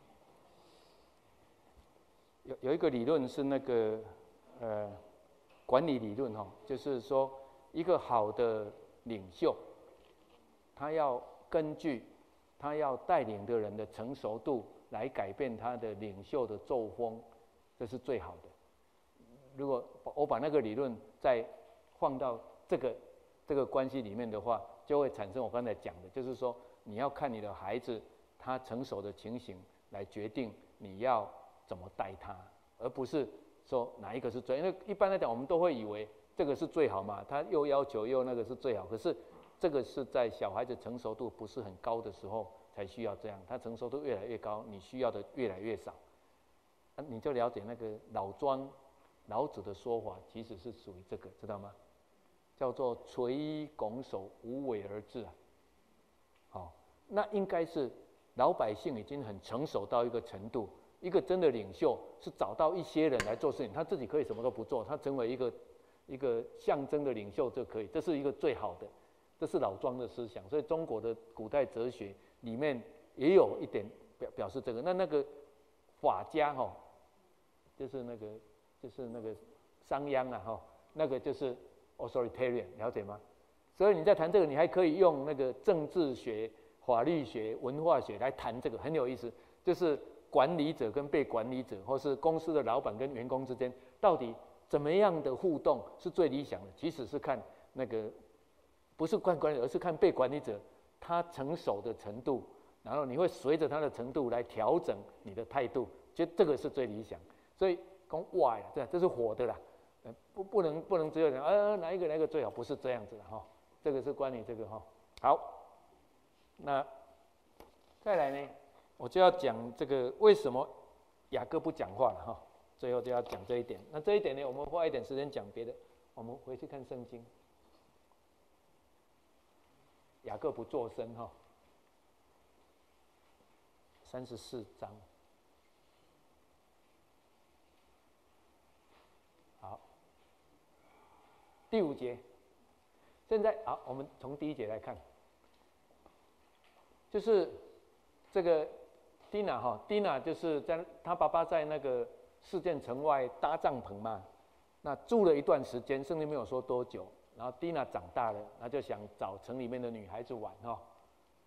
有一个理论是那个管理理论哈，就是说一个好的领袖，他要根据他要带领的人的成熟度来改变他的领袖的作风，这是最好的。如果我把那个理论再放到这个关系里面的话，就会产生我刚才讲的，就是说你要看你的孩子他成熟的情形来决定你要怎么带他，而不是说哪一个是最。因为一般来讲，我们都会以为这个是最好嘛，他又要求又那个是最好。可是这个是在小孩子成熟度不是很高的时候才需要这样，他成熟度越来越高，你需要的越来越少。你就了解那个老子的说法，其实是属于这个，知道吗？叫做垂衣拱手，无为而治啊。好，那应该是老百姓已经很成熟到一个程度，一个真的领袖是找到一些人来做事情，他自己可以什么都不做，他成为一个象征的领袖就可以，这是一个最好的，这是老庄的思想。所以中国的古代哲学里面也有一点表示这个。那个法家哈，就是那个商鞅啊哈，那个就是 authoritarian， 了解吗？所以你在谈这个，你还可以用那个政治学、法律学、文化学来谈这个，很有意思。就是管理者跟被管理者，或是公司的老板跟员工之间，到底怎么样的互动是最理想的？即使是看那个，不是看管理者，而是看被管理者他成熟的程度，然后你会随着他的程度来调整你的态度，就这个是最理想。所以讲哇呀，这是火的啦，不能只有人哪一个最好，不是这样子的哈。这个是关于这个哈。好，那再来呢，我就要讲这个为什么雅各不讲话了哈。最后就要讲这一点。那这一点呢，我们花一点时间讲别的。我们回去看圣经，雅各不作声哈，34章。好，第5节。现在好，我们从第1节来看，就是这个 Dina 哈 ，Dina 就是在他爸爸在那个事件城外搭帐篷嘛，那住了一段时间，圣经没有说多久。然后 Dina 长大了，他就想找城里面的女孩子玩哈。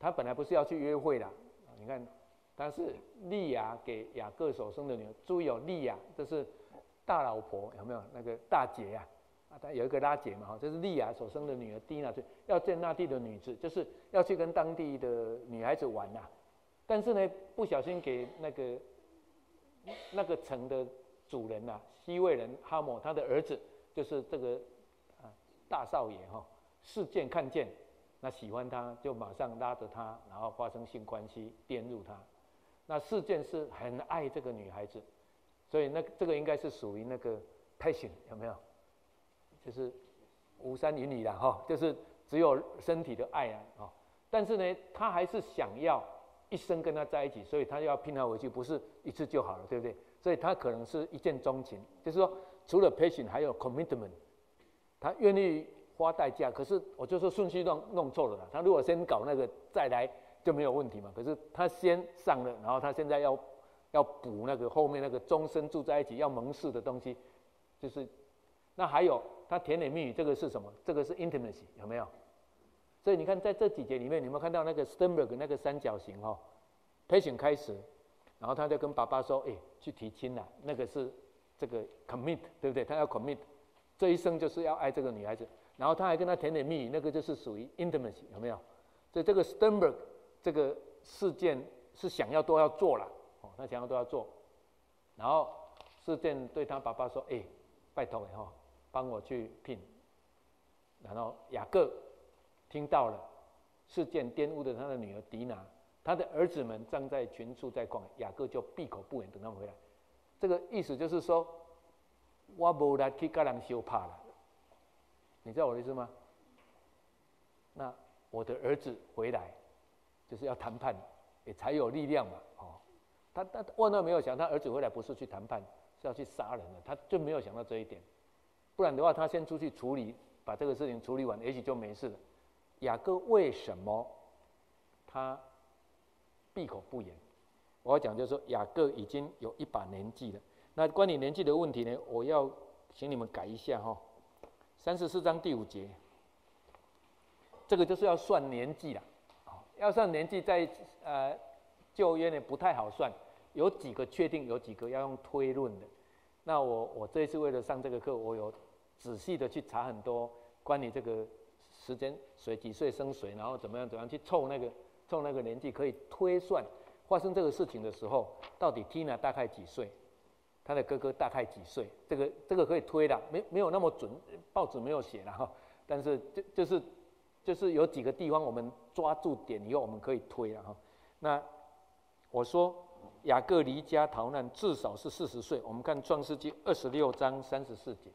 他本来不是要去约会的，你看，他是利亚给雅各所生的女儿。注意哦，利亚这是大老婆，有没有那个大姐啊？他有一个拉姐嘛，这是利亚所生的女儿低娜，要见那地的女子，就是要去跟当地的女孩子玩呐。但是呢，不小心给那个城的主人呐，西魏人哈姆他的儿子，就是这个大少爷哈，事件看见，那喜欢他，就马上拉着他，然后发生性关系，玷辱他。那事件是很爱这个女孩子，所以这个应该是属于那个 passion， 有没有？就是无三云里啦哈，就是只有身体的爱啊，但是呢，他还是想要一生跟他在一起，所以他要聘他回去，不是一次就好了，对不对？所以他可能是一见钟情，就是说除了 passion 还有 commitment， 他愿意花代价。可是我就说顺序弄错了啦，他如果先搞那个再来就没有问题嘛。可是他先上了，然后他现在要补那个后面那个终身住在一起要盟誓的东西，就是那还有。他甜言蜜语，这个是什么？这个是 intimacy， 有没有？所以你看，在这几节里面，你有没有看到那个 Sternberg 那个三角形哈 ？patient 开始，然后他就跟爸爸说：“去提亲了。”那个是这个 commit， 对不对？他要 commit， 这一生就是要爱这个女孩子。然后他还跟他甜言蜜语，那个就是属于 intimacy， 有没有？所以这个 Sternberg 这个事件是想要都要做了，他想要都要做。然后事件对他爸爸说：“拜托哈。”帮我去聘，然后雅各听到了事件玷污的他的女儿迪拿，他的儿子们站在群处在逛，雅各就闭口不言，等他们回来。这个意思就是说，我无力去跟人相拍了，你知道我的意思吗？那我的儿子回来，就是要谈判，也才有力量嘛。他万万没有想，他儿子回来不是去谈判，是要去杀人的，他就没有想到这一点。不然的话，他先出去处理，把这个事情处理完，也许就没事了。雅各为什么他闭口不言？我要讲就是说，雅各已经有一把年纪了。那关于年纪的问题呢，我要请你们改一下哈。34章第5节，这个就是要算年纪了。要算年纪在旧约呢不太好算，有几个确定，有几个要用推论的。那我这一次为了上这个课，我有仔细的去查很多关于这个时间谁几岁生谁，然后怎么样去凑那个年纪，可以推算发生这个事情的时候，到底 Tina 大概几岁，他的哥哥大概几岁，这个可以推的，没有那么准，报纸没有写了哈，但是就是有几个地方我们抓住点以后，我们可以推了哈。那我说。雅各离家逃难至少是40岁，我们看创世纪26章34节。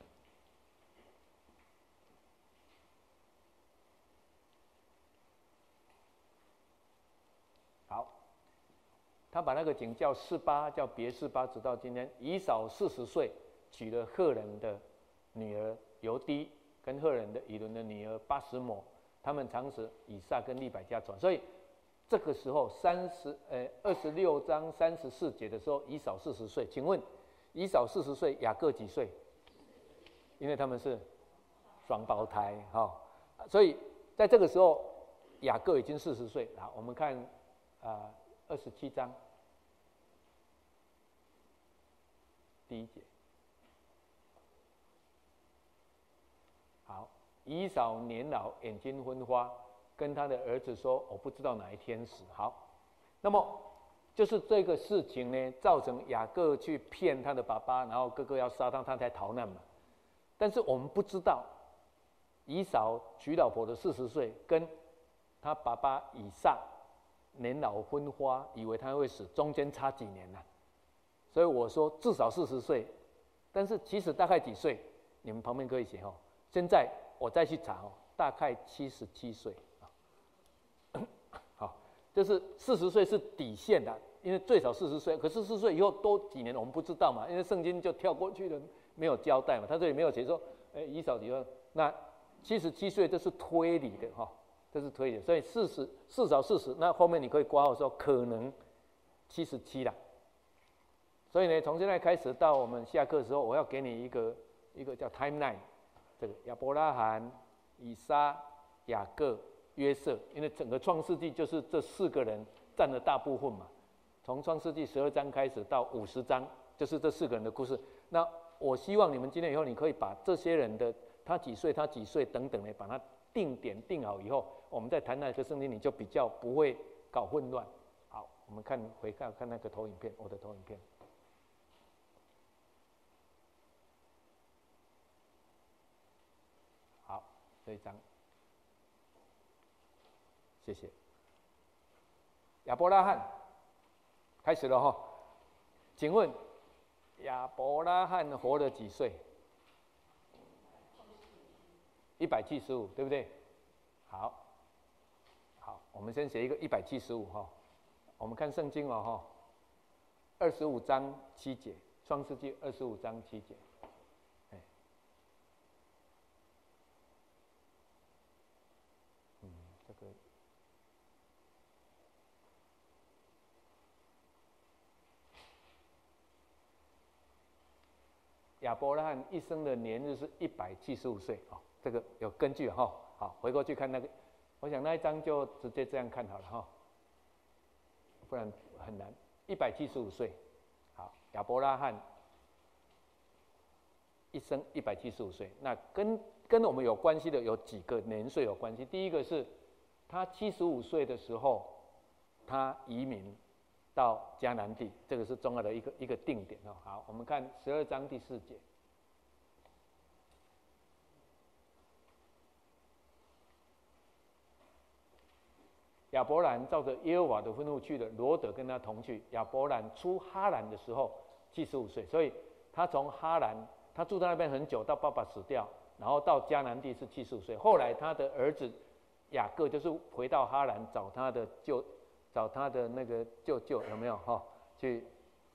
好，他把那个井叫示巴，叫别示巴，直到今天。以扫40岁娶了赫人的女儿犹低，跟赫人的以伦的女儿巴什抹，他们常使以撒跟利百加传，所以。这个时候26章34节的时候，以扫40岁。请问，以扫40岁，雅各几岁？因为他们是双胞胎哈，所以在这个时候，雅各已经40岁。好，我们看27章第1节。好，以扫年老，眼睛昏花。跟他的儿子说：“我不知道哪一天死。”好，那么就是这个事情呢，造成雅各去骗他的爸爸，然后哥哥要杀他，他才逃难嘛。但是我们不知道，以扫娶老婆的40岁，跟他爸爸以撒年老昏花，以为他会死，中间差几年呢？所以我说至少40岁，但是其实大概几岁？你们旁边可以写哦。现在我再去查哦，大概77岁。就是40岁是底线的，因为最少40岁。可是40岁以后多几年我们不知道嘛，因为圣经就跳过去了，没有交代嘛。他这里没有写说，以扫以后那77岁，这是推理的哈，这是推理。所以至少40，那后面你可以括号说可能77啦。所以呢，从现在开始到我们下课的时候，我要给你一个叫 timeline， 这个亚伯拉罕、以撒、雅各、 约瑟，因为整个创世纪就是这4个人占了大部分嘛。从创世纪12章开始到50章，就是这4个人的故事。那我希望你们今天以后，你可以把这些人的他几岁等等的，把它定点定好以后，我们在谈那个圣经，你就比较不会搞混乱。好，我们回看那个投影片，我的投影片。好，这一张，谢谢。亚伯拉罕开始了哈，请问亚伯拉罕活了几岁？175，对不对？好，我们先写一个175哈。我们看圣经哦哈，25章7节，创世纪25章7节。这个亚伯拉罕一生的年日是175岁啊，这个有根据哈。好，回过去看那个，我想那一章就直接这样看好了哈，不然很难。175岁，好，亚伯拉罕一生175岁，那跟我们有关系的有几个年岁有关系。第一个是他75岁的时候，他移民到迦南地，这个是重要的一个定点哦。好，我们看12章第4节。亚伯兰照着耶和华的吩咐去了，罗得跟他同去。亚伯兰出哈兰的时候75岁，所以他从哈兰，他住在那边很久，到爸爸死掉，然后到迦南地是75岁。后来他的儿子雅各就是回到哈兰找他的那个舅舅，有没有哈？去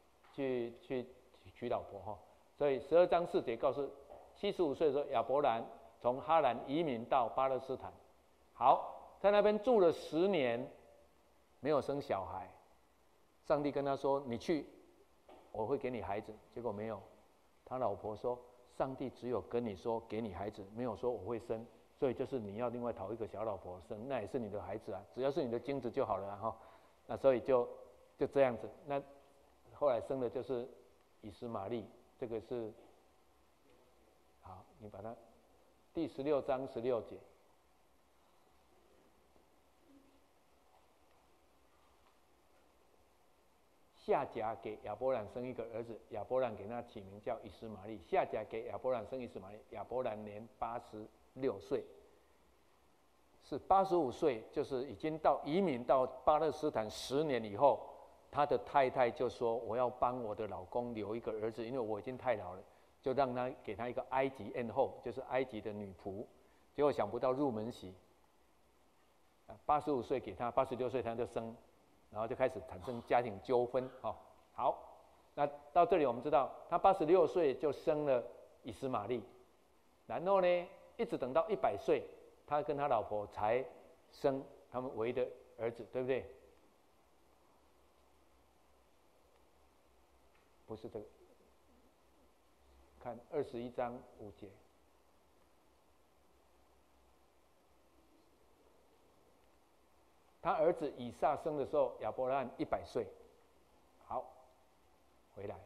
娶老婆哈。所以12章4节告诉，75岁的时候，亚伯兰从哈兰移民到巴勒斯坦。好。在那边住了10年，没有生小孩。上帝跟他说：“你去，我会给你孩子。”结果没有。他老婆说：“上帝只有跟你说给你孩子，没有说我会生，所以就是你要另外讨一个小老婆生，那也是你的孩子啊，只要是你的精子就好了哈。”那所以就这样子。那后来生的就是以实玛利，这个是好，你把它第16章16节。夏甲给亚伯兰生一个儿子，亚伯兰给他起名叫以实玛利。夏甲给亚伯兰生以实玛利，亚伯兰年86岁，是85岁，就是已经移民到巴勒斯坦10年以后，他的太太就说：“我要帮我的老公留一个儿子，因为我已经太老了，就让他给他一个埃及艳后，就是埃及的女仆。”结果想不到入门席，85岁给他，86岁他就生。然后就开始产生家庭纠纷，好，那到这里我们知道，他86岁就生了以实玛利，然后呢，一直等到100岁，他跟他老婆才生他们唯一的儿子，对不对？不是这个，看21章5节。他儿子以撒生的时候，亚伯拉罕100岁。好，回来，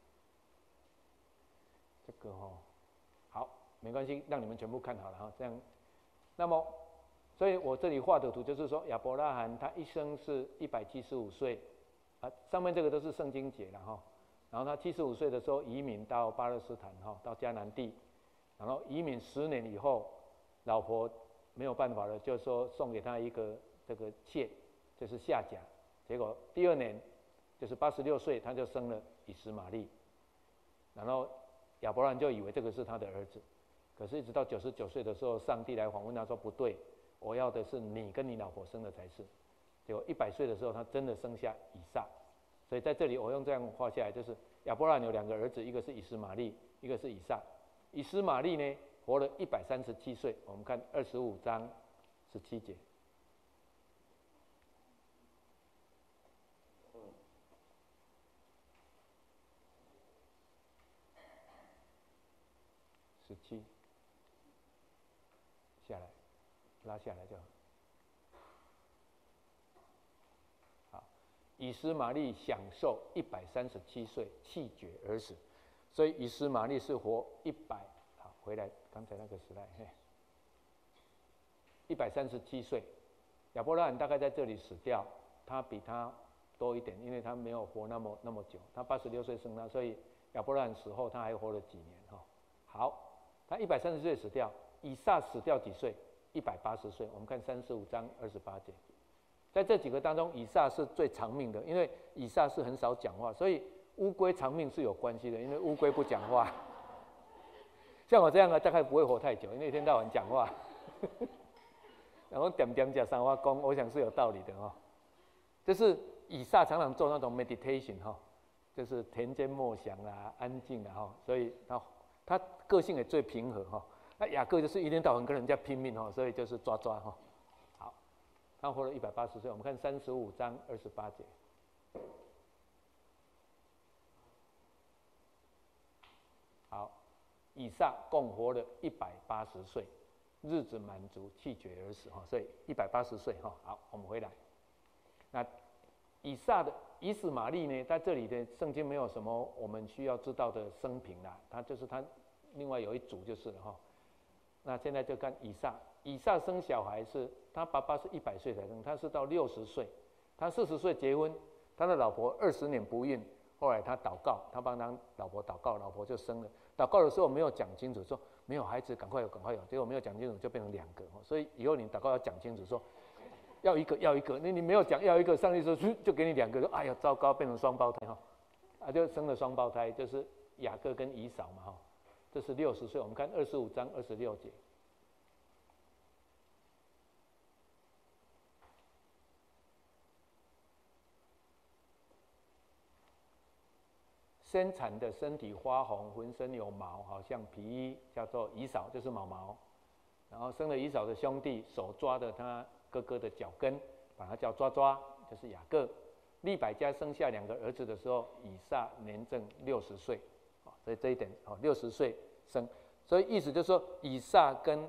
这个好，没关系，让你们全部看好了哈，这样。那么，所以我这里画的图就是说，亚伯拉罕他一生是175岁，上面这个都是圣经节了哈。然后他75岁的时候移民到巴勒斯坦到迦南地，然后移民10年以后，老婆没有办法了，就说送给他一个。这个妾就是夏甲，结果第2年就是86岁，他就生了以实玛利，然后亚伯兰就以为这个是他的儿子，可是一直到99岁的时候，上帝来访问他说：“不对，我要的是你跟你老婆生的才是。”结果100岁的时候，他真的生下以撒，所以在这里我用这样画下来，就是亚伯兰有2个儿子，一个是以实玛利，一个是以撒。以实玛利呢活了137岁，我们看25章17节。17下来，拉下来就好。 以斯玛利享受137岁气绝而死，所以以斯玛利是活100。好，回来刚才那个时代，137岁，亚伯拉罕大概在这里死掉，他比他多一点，因为他没有活那么久，他86岁生他，所以亚伯拉罕死后他还活了几年哈。好，他130岁死掉，以撒死掉几岁？180岁。我们看35章28节。在这几个当中，以撒是最长命的，因为以撒是很少讲话，所以乌龟长命是有关系的，因为乌龟不讲话。像我这样的大概不会活太久，因为一天到晚讲话，然后点点讲三花功，我想是有道理的哈。就是以撒常常做那种 meditation 哈，就是田间默想啦、安静啦哈，所以他个性也最平和哈。那雅各就是一天到晚跟人家拼命哈，所以就是抓哈。他活了180岁，我们看35章28节。好，以撒共活了180岁，日子满足，气绝而死哈，所以180岁哈。好，我们回来。那以撒的以实玛利呢，在这里的圣经没有什么我们需要知道的生平啦，他另外有一组就是了哈。那现在就看以撒。以撒生小孩是他爸爸是100岁才生，他是到60岁，他40岁结婚，他的老婆20年不孕，后来他祷告，他帮他老婆祷告，老婆就生了。祷告的时候没有讲清楚，说没有孩子赶快有，结果没有讲清楚就变成2个，所以以后你祷告要讲清楚，说要一个，你没有讲要一个，上帝说就给你2个，说哎呀糟糕，变成双胞胎哈，就生了双胞胎，就是雅各跟以扫嘛哈，这是60岁，我们看25章26节。生产的身体花红，浑身有毛，好像皮衣，叫做以扫，就是毛。然后生了以扫的兄弟，手抓着他哥哥的脚跟，把他叫抓，就是雅各。利百加生下2个儿子的时候，以撒年正60岁，所以这一点60岁生，所以意思就是说，以撒跟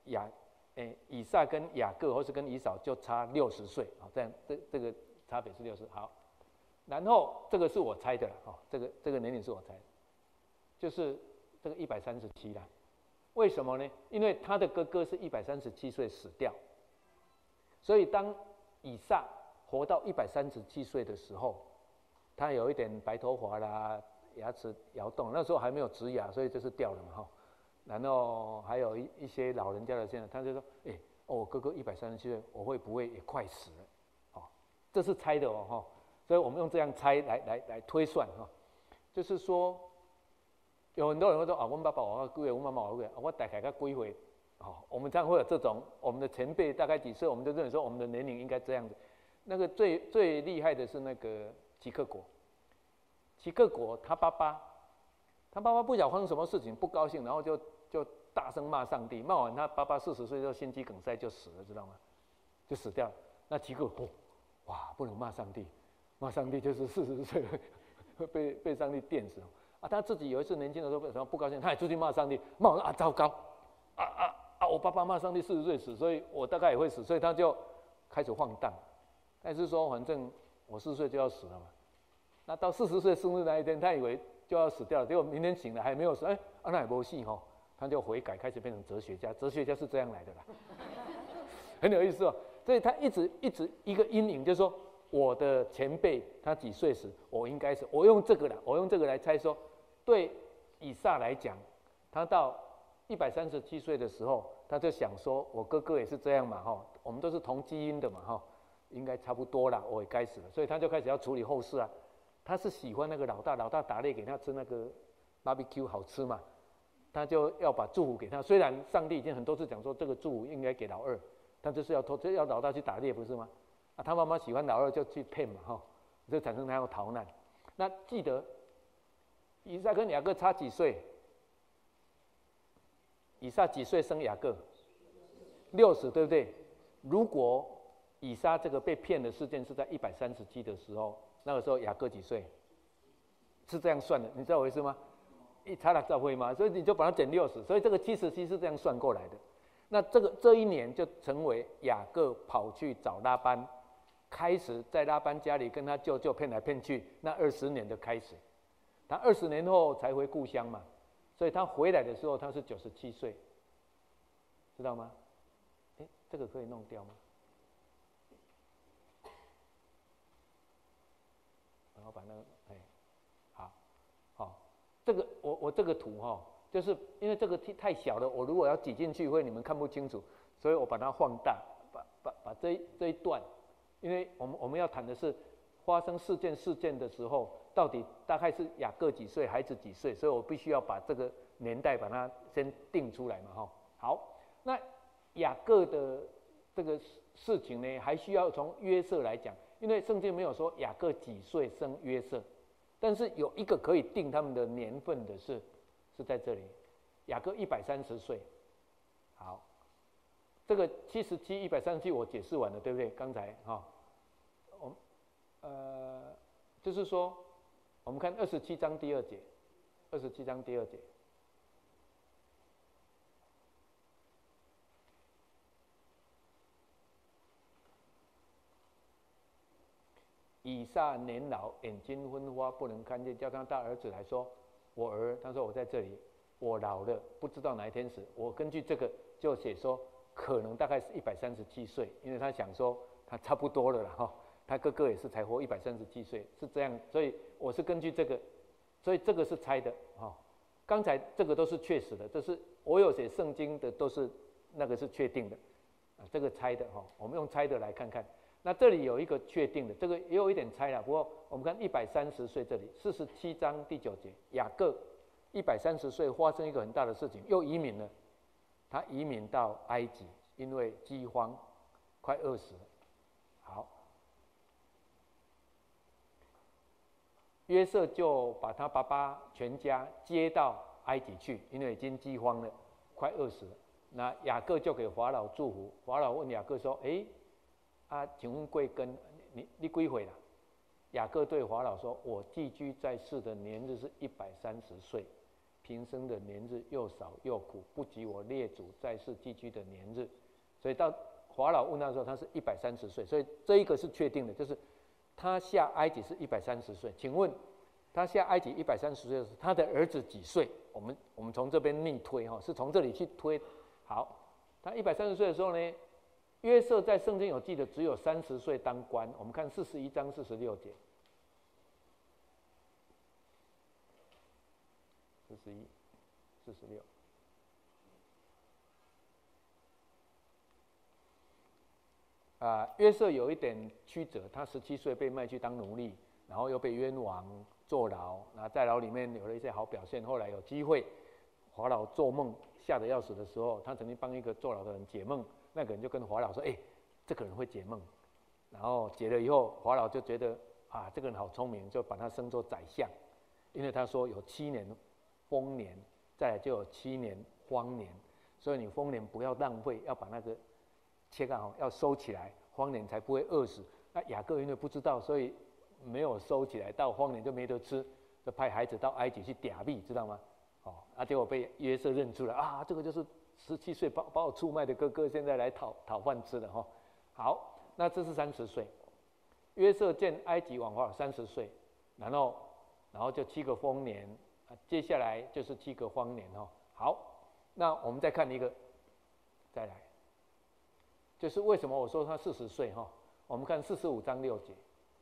雅各或是跟以扫就差60岁，这样这个差别是60。好。然后这个是我猜的啦，这个年龄是我猜的，就是这个137啦。为什么呢？因为他的哥哥是137岁死掉，所以当以撒活到137岁的时候，他有一点白头发啦，牙齿摇动，那时候还没有植牙，所以就是掉了嘛哈。然后还有一些老人家的现在，他就说：“我哥哥137岁，我会不会也快死了？”这是猜的哦哈。所以我们用这样猜来推算哈，就是说，有很多人会说我爸爸我几岁，我妈妈我几岁，我大概几岁，我们这样会有这种，我们的前辈大概几岁，我们就认为说我们的年龄应该这样子。那个最厉害的是那个齐克果，他爸爸不晓得发生什么事情，不高兴，然后就大声骂上帝，骂完他爸爸40岁就心肌梗塞就死了，知道吗？就死掉了。那齐克果哇，不能骂上帝。骂上帝就是40岁被上帝电死他自己有一次年轻的时候不高兴，他也出去骂上帝，骂我糟糕我爸爸骂上帝40岁死，所以我大概也会死，所以他就开始放荡，但是说反正我40岁就要死了嘛。那到40岁生日那一天，他以为就要死掉了，结果明天醒了还没有死，那也没戏他就悔改，开始变成哲学家。哲学家是这样来的啦，很有意思哦。所以他一直一个阴影，就是说。我的前辈他几岁时，我应该是我用这个来猜说，对以撒来讲，他到137岁的时候，他就想说，我哥哥也是这样嘛我们都是同基因的嘛应该差不多啦，我也该死了，所以他就开始要处理后事啊。他是喜欢那个老大打猎给他吃那个 barbecue 好吃嘛，他就要把祝福给他。虽然上帝已经很多次讲说这个祝福应该给老二，他就是要老大去打猎，不是吗？他妈妈喜欢老二就去骗嘛就产生他要逃难。那记得以撒跟雅各差几岁？以撒几岁生雅各？60，对不对？如果以撒这个被骗的事件是在137的时候，那个时候雅各几岁？是这样算的，你知道我意思吗？差60岁嘛，所以你就把它减60，所以这个77是这样算过来的。那这一年就成为雅各跑去找拉班开始在拉班家里跟他舅舅骗来骗去，那20年的开始。他20年后才回故乡嘛，所以他回来的时候他是97岁，知道吗？这个可以弄掉吗？然后把那个好，这个我这个图就是因为这个太小了，我如果要挤进去会你们看不清楚，所以我把它放大，把这一段，因为我们要谈的是发生事件的时候，到底大概是雅各几岁，孩子几岁，所以我必须要把这个年代把它先定出来嘛好，那雅各的这个事情呢，还需要从约瑟来讲，因为圣经没有说雅各几岁生约瑟，但是有一个可以定他们的年份的是在这里，雅各130岁。好，这个77、137我解释完了，对不对？刚才就是说，我们看27章第2节，27章第2节。以撒年老，眼睛昏花，不能看见，叫他大儿子来说：“我儿。”他说：“我在这里，我老了，不知道哪一天死。”我根据这个就写说，可能大概是137岁，因为他想说他差不多了啦他哥哥也是才活137岁，是这样，所以我是根据这个，所以这个是猜的刚才这个都是确实的，这是我有写圣经的，都是那个是确定的这个猜的我们用猜的来看看。那这里有一个确定的，这个也有一点猜了。不过我们看130岁，这里47章第9节，雅各130岁发生一个很大的事情，又移民了。他移民到埃及，因为饥荒，快饿死了。好，约瑟就把他爸爸全家接到埃及去，因为已经饥荒了，快饿死了。那雅各就给法老祝福，法老问雅各说：“请问贵庚？你几岁了？”雅各对法老说：“我寄居在世的年日是130岁，平生的年日又少又苦，不及我列祖在世寄居的年日。”所以到法老问他的时候，他是130岁，所以这一个是确定的，就是他下埃及是130岁。请问他下埃及130岁的时候，他的儿子几岁？我们从这边逆推是从这里去推。好，他130岁的时候呢？约瑟在圣经有记得只有30岁当官，我们看41章46节，41、46。约瑟有一点曲折，他17岁被卖去当奴隶，然后又被冤枉坐牢，然后在牢里面有了一些好表现，后来有机会，法老做梦吓得要死的时候，他曾经帮一个坐牢的人解梦。那个人就跟法老说：“这个人会解梦。”然后解了以后，法老就觉得这个人好聪明，就把他升做宰相。因为他说有7年丰年，再来就有7年荒年，所以你丰年不要浪费，要把那个切干好，要收起来，荒年才不会饿死。那雅各因为不知道，所以没有收起来，到荒年就没得吃，就派孩子到埃及去嗲币，知道吗？结果被约瑟认出来这个就是17岁把我出卖的哥哥，现在来讨饭吃了好，那这是30岁。约瑟见埃及王法老30岁，然后就7个丰年，接下来就是7个荒年好，那我们再看一个，再来，就是为什么我说他40岁我们看45章6节。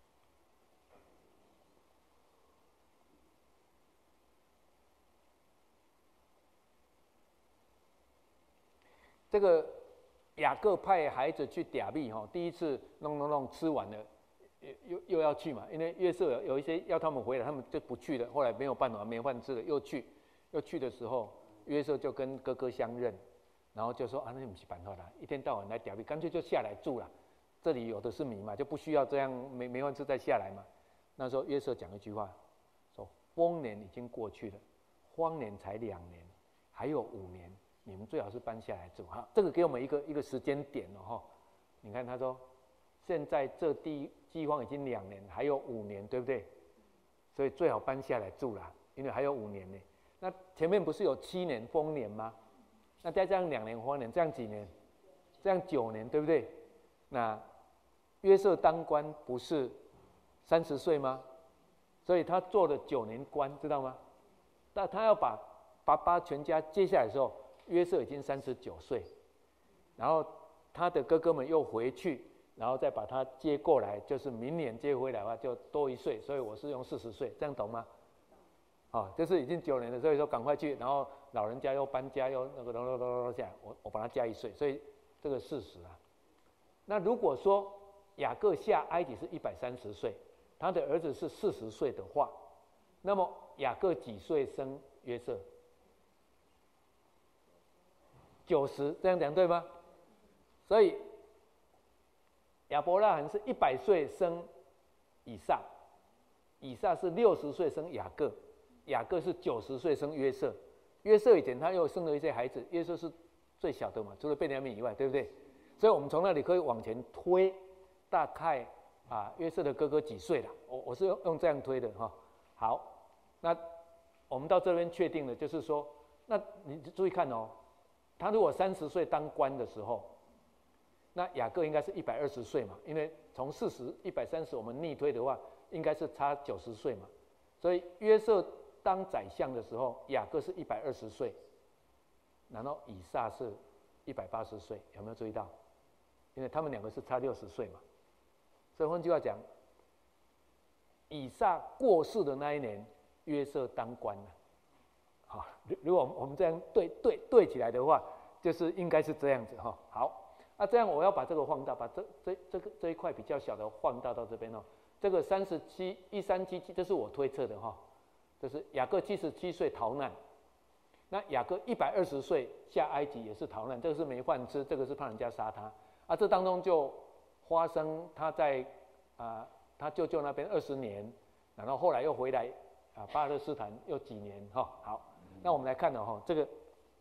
这个雅各派孩子去嗲币第一次弄吃完了，又要去嘛，因为约瑟有一些要他们回来，他们就不去了。后来没有办法，没饭吃了，又去的时候，约瑟就跟哥哥相认，然后就说那不是办法啦，一天到晚来嗲币，干脆就下来住了。这里有的是米嘛，就不需要这样没饭吃再下来嘛。那时候约瑟讲一句话，说丰年已经过去了，荒年才2年，还有5年。你们最好是搬下来住这个给我们一个时间点你看他说，现在这饥荒已经2年，还有5年，对不对？所以最好搬下来住啦，因为还有5年呢。那前面不是有7年丰年吗？那再加上2年荒年，这样几年？这样9年，对不对？那约瑟当官不是30岁吗？所以他做了9年官，知道吗？那他要把爸爸全家接下来的时候，约瑟已经39岁，然后他的哥哥们又回去，然后再把他接过来，就是明年接回来的话就多1岁，所以我是用40岁，这样懂吗？就是已经9年了，所以说赶快去，然后老人家又搬家又那个下来，我把他加1岁，所以这个40啊。那如果说雅各下埃及是130岁，他的儿子是40岁的话，那么雅各几岁生约瑟？90，这样讲对吗？所以亚伯拉罕是100岁生以撒，以撒是60岁生雅各，雅各是90岁生约瑟，约瑟以前他又生了一些孩子，约瑟是最小的嘛，除了便雅悯以外，对不对？所以我们从那里可以往前推，大概约瑟的哥哥几岁了？我是用这样推的哈。好，那我们到这边确定了，就是说，那你注意看哦，他如果30岁当官的时候，那雅各应该是120岁嘛，因为从40、130我们逆推的话，应该是差90岁嘛，所以约瑟当宰相的时候，雅各是120岁，然后以撒是180岁，有没有注意到？因为他们两个是差60岁嘛，所以换句话讲，以撒过世的那一年，约瑟当官了。好，如果我们这样对起来的话，就是应该是这样子哈。好，那这样我要把这个放大，把这一块比较小的放大到这边哦。这个1377，这是我推测的哈，这是雅各77岁逃难，那雅各120岁下埃及也是逃难，这个是没饭吃，这个是怕人家杀他。这当中就发生他在他舅舅那边20年，然后后来又回来巴勒斯坦又几年哈。好，那我们来看了哈，这个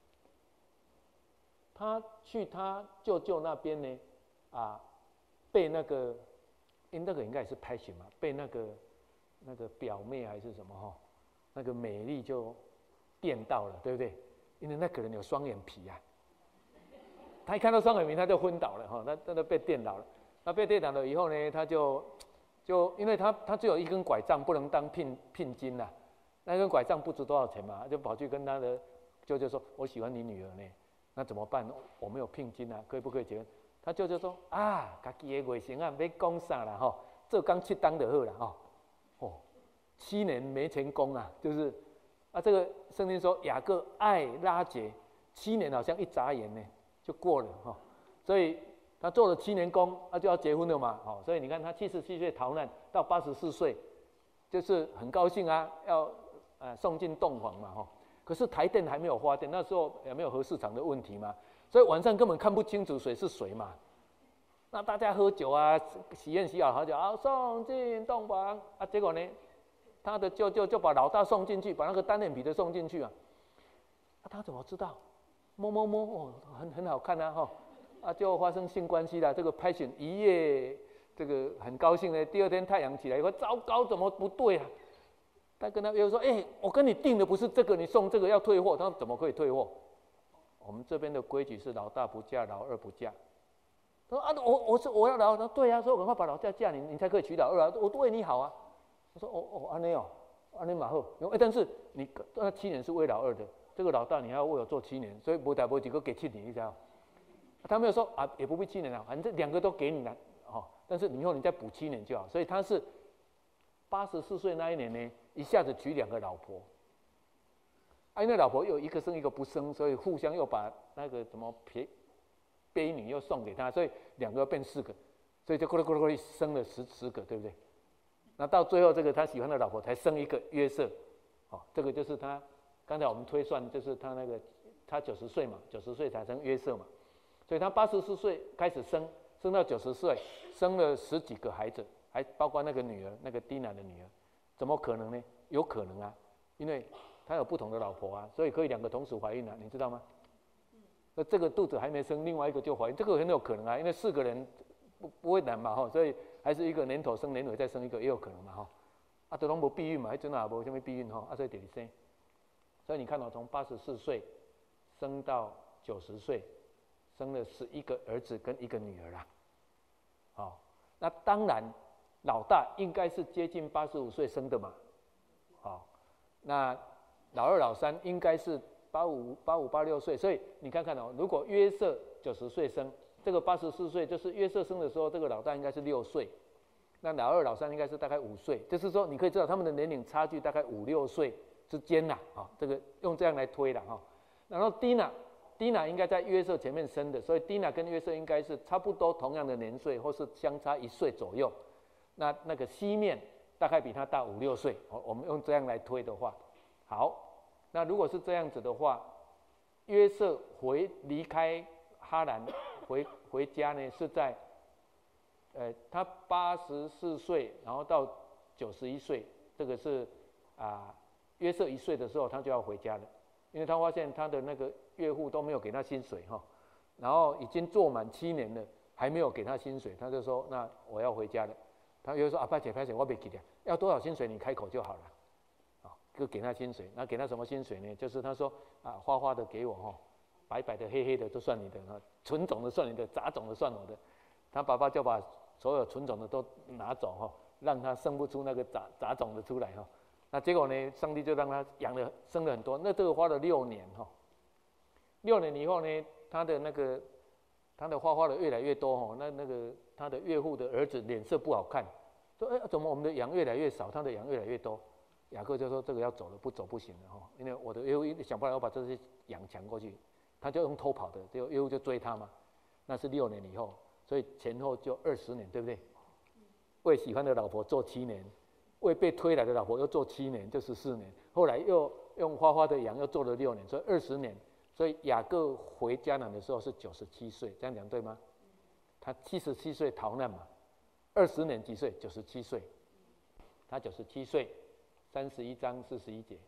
他去他舅舅那边呢被那个那个应该也是拍戏嘛，被那个表妹还是什么哈，那个美丽就电到了，对不对？因为那个人有双眼皮啊。他一看到双眼皮，他就昏倒了哈，他真的被电倒了。那被电倒了以后呢，他就因为他只有一根拐杖，不能当聘金呐。那根拐杖不值多少钱嘛，就跑去跟他的舅舅说：“我喜欢你女儿呢，那怎么办？我没有聘金啊，可不可以结婚？”他舅舅说：“家己的外甥啊，要讲啥啦吼，做工7当就好啦吼。7年没钱供啊，就是这个圣经说雅各爱拉结7年，好像一眨眼呢。就过了哈，所以他做了7年工，就要结婚了嘛，所以你看他77岁逃难到84岁，就是很高兴要送进洞房嘛哈。可是台电还没有发电，那时候也没有核市场的问题嘛，所以晚上根本看不清楚水是水嘛。那大家喝酒喜宴喜好喝酒送进洞房结果呢，他的舅舅就把老大送进去，把那个单眼皮的送进去他怎么知道？摸很好看就发生性关系了。这个拍醒一夜，这个很高兴呢。第2天太阳起来以后，糟糕，怎么不对啊？他跟他又说：“我跟你订的不是这个，你送这个要退货。”他说：“怎么可以退货？我们这边的规矩是老大不嫁，老二不嫁。”他说：“我要老二。”他说：“对啊，所以我赶快把老大嫁你才可以娶老二啊！我对你好啊。”他说：“安尼安尼蛮好。但是你那7年是为老二的。”这个老大你还要为我做7年，所以没几个给7年，你知道？他没有说也不必7年了，反正2个都给你了但是以后你再补7年就好。所以他是84岁那一年呢，一下子娶2个老婆。因为老婆有一个生一个不生，所以互相又把那个什么婢女又送给他，所以2个变4个，所以就咕噜生了10个，对不对？那到最后这个他喜欢的老婆才生一个约瑟，这个就是他。刚才我们推算，就是他90岁嘛，90岁才生约瑟嘛，所以他84岁开始生到90岁，生了10几个孩子，还包括那个女儿，那个蒂娜的女儿，怎么可能呢？有可能啊，因为他有不同的老婆所以可以2个同时怀孕你知道吗？那这个肚子还没生，另外一个就怀孕，这个很有可能因为4个人不会难嘛所以还是一个年头生年尾再生一个也有可能嘛都拢无避孕嘛，那阵也无什么避孕所以就生。所以你看从84岁生到90岁，生了11个儿子跟1个女儿啦。 那当然，老大应该是接近85岁生的嘛，好，那老二、老三应该是85、86岁，所以你看看哦，如果约瑟90岁生，这个84岁就是约瑟生的时候，这个老大应该是6岁，那老二、老三应该是大概5岁，就是说你可以知道他们的年龄差距大概5、6岁之间啦，啊，这个用这样来推啦哈。然后蒂娜应该在约瑟前面生的，所以蒂娜跟约瑟应该是差不多同样的年岁，或是相差1岁左右。那个西面大概比他大5、6岁，我们用这样来推的话，好，那如果是这样子的话，约瑟离开哈兰回家呢，是在他84岁，然后到91岁，这个是约瑟1岁的时候他就要回家了。因为他发现他的那个岳父都没有给他薪水哈，然后已经做满7年了，还没有给他薪水，他就说：“那我要回家了。”他又说：“啊，拍姐，我别给你，要多少薪水你开口就好了。”啊，就给他薪水。那给他什么薪水呢？就是他说：“花花的给我哈，白白的、黑黑的都算你的，纯种的算你的，杂种的算我的。”他爸爸就把所有纯种的都拿走哈，让他生不出那个杂种的出来哈。那结果呢？上帝就让他生了很多。那这个花了6年哈，6年以后呢，他的花的越来越多哈。那个他的岳父的儿子脸色不好看，说：“怎么我们的羊越来越少，他的羊越来越多？”雅各就说：“这个要走了，不走不行了哈，因为我的岳父想办法要把这些羊抢过去，他就用偷跑的，结果岳父就追他嘛。那是6年以后，所以前后就20年，对不对？为喜欢的老婆做7年。”为被推来的老婆又做7年，就14年。后来又用花花的羊又做了6年，所以20年。所以雅各回迦南的时候是97岁，这样讲对吗？他77岁逃难嘛，20年几岁？97岁。他97岁，31章41节。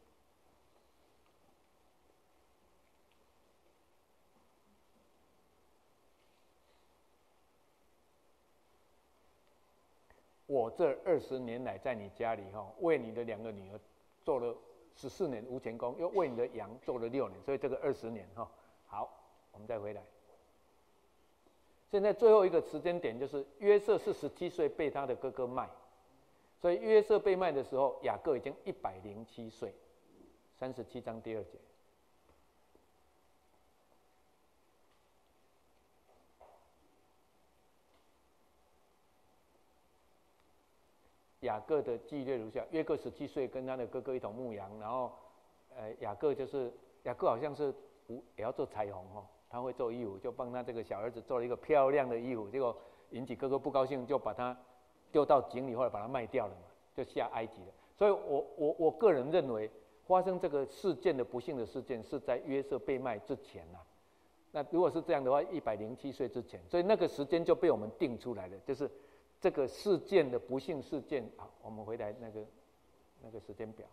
我这20年来在你家里为你的2个女儿做了14年无钱工，又为你的羊做了6年，所以这个20年好，我们再回来。现在最后一个时间点就是约瑟是17岁被他的哥哥卖，所以约瑟被卖的时候，雅各已经107岁。37章第2节。雅各的记略如下：约各17岁，跟他的哥哥一同牧羊，然后，雅各好像是也要做裁缝他会做衣服，就帮他这个小儿子做了一个漂亮的衣服，结果引起哥哥不高兴，就把他丢到井里，或者把他卖掉了嘛，就下埃及了。所以我个人认为，发生这个事件的不幸的事件是在约瑟被卖之前呐。那如果是这样的话，107岁之前，所以那个时间就被我们定出来了，就是这个事件的不幸事件。好，我们回来那个时间表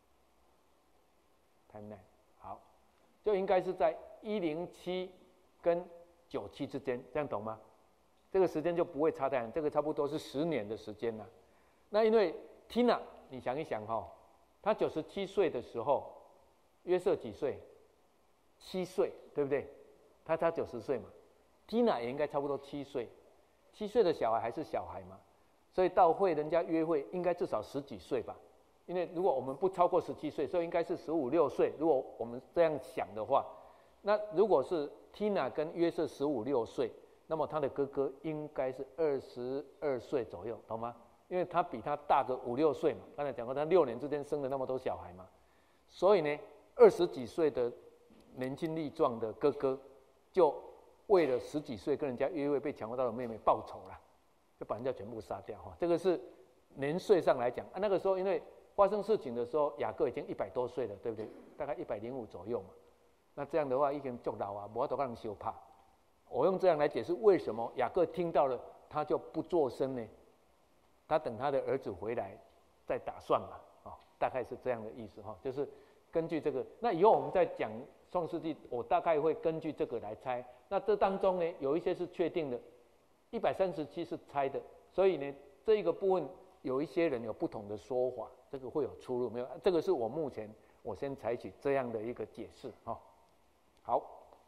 ，timeline， 好，就应该是在107跟97之间，这样懂吗？这个时间就不会差太远，这个差不多是10年的时间了。那因为 Tina， 你想一想他97岁的时候，约瑟几岁？7岁，对不对？他90岁嘛 ，Tina 也应该差不多7岁。7岁的小孩还是小孩嘛，所以到人家约会应该至少10几岁吧。因为如果我们不超过17岁，所以应该是15、16岁。如果我们这样想的话，那如果是 Tina 跟约瑟15、16岁，那么他的哥哥应该是22岁左右，懂吗？因为他比他大个5、6岁嘛。刚才讲过，他6年之间生了那么多小孩嘛，所以呢，20几岁的年轻力壮的哥哥，就为了10几岁跟人家约会被强迫到的妹妹报仇了，就把人家全部杀掉这个是年岁上来讲那个时候因为发生事情的时候，雅各已经100多岁了，对不对？大概105左右嘛。那这样的话，已经足老啊，没法让人羞怕。我用这样来解释为什么雅各听到了他就不作声呢？他等他的儿子回来再打算嘛，大概是这样的意思就是根据这个。那以后我们再讲创世纪，我大概会根据这个来猜。那这当中呢，有一些是确定的，137是猜的，所以呢，这一个部分有一些人有不同的说法，这个会有出入没有？这个是我目前我先采取这样的一个解释好，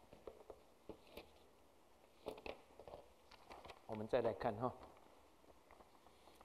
我们再来看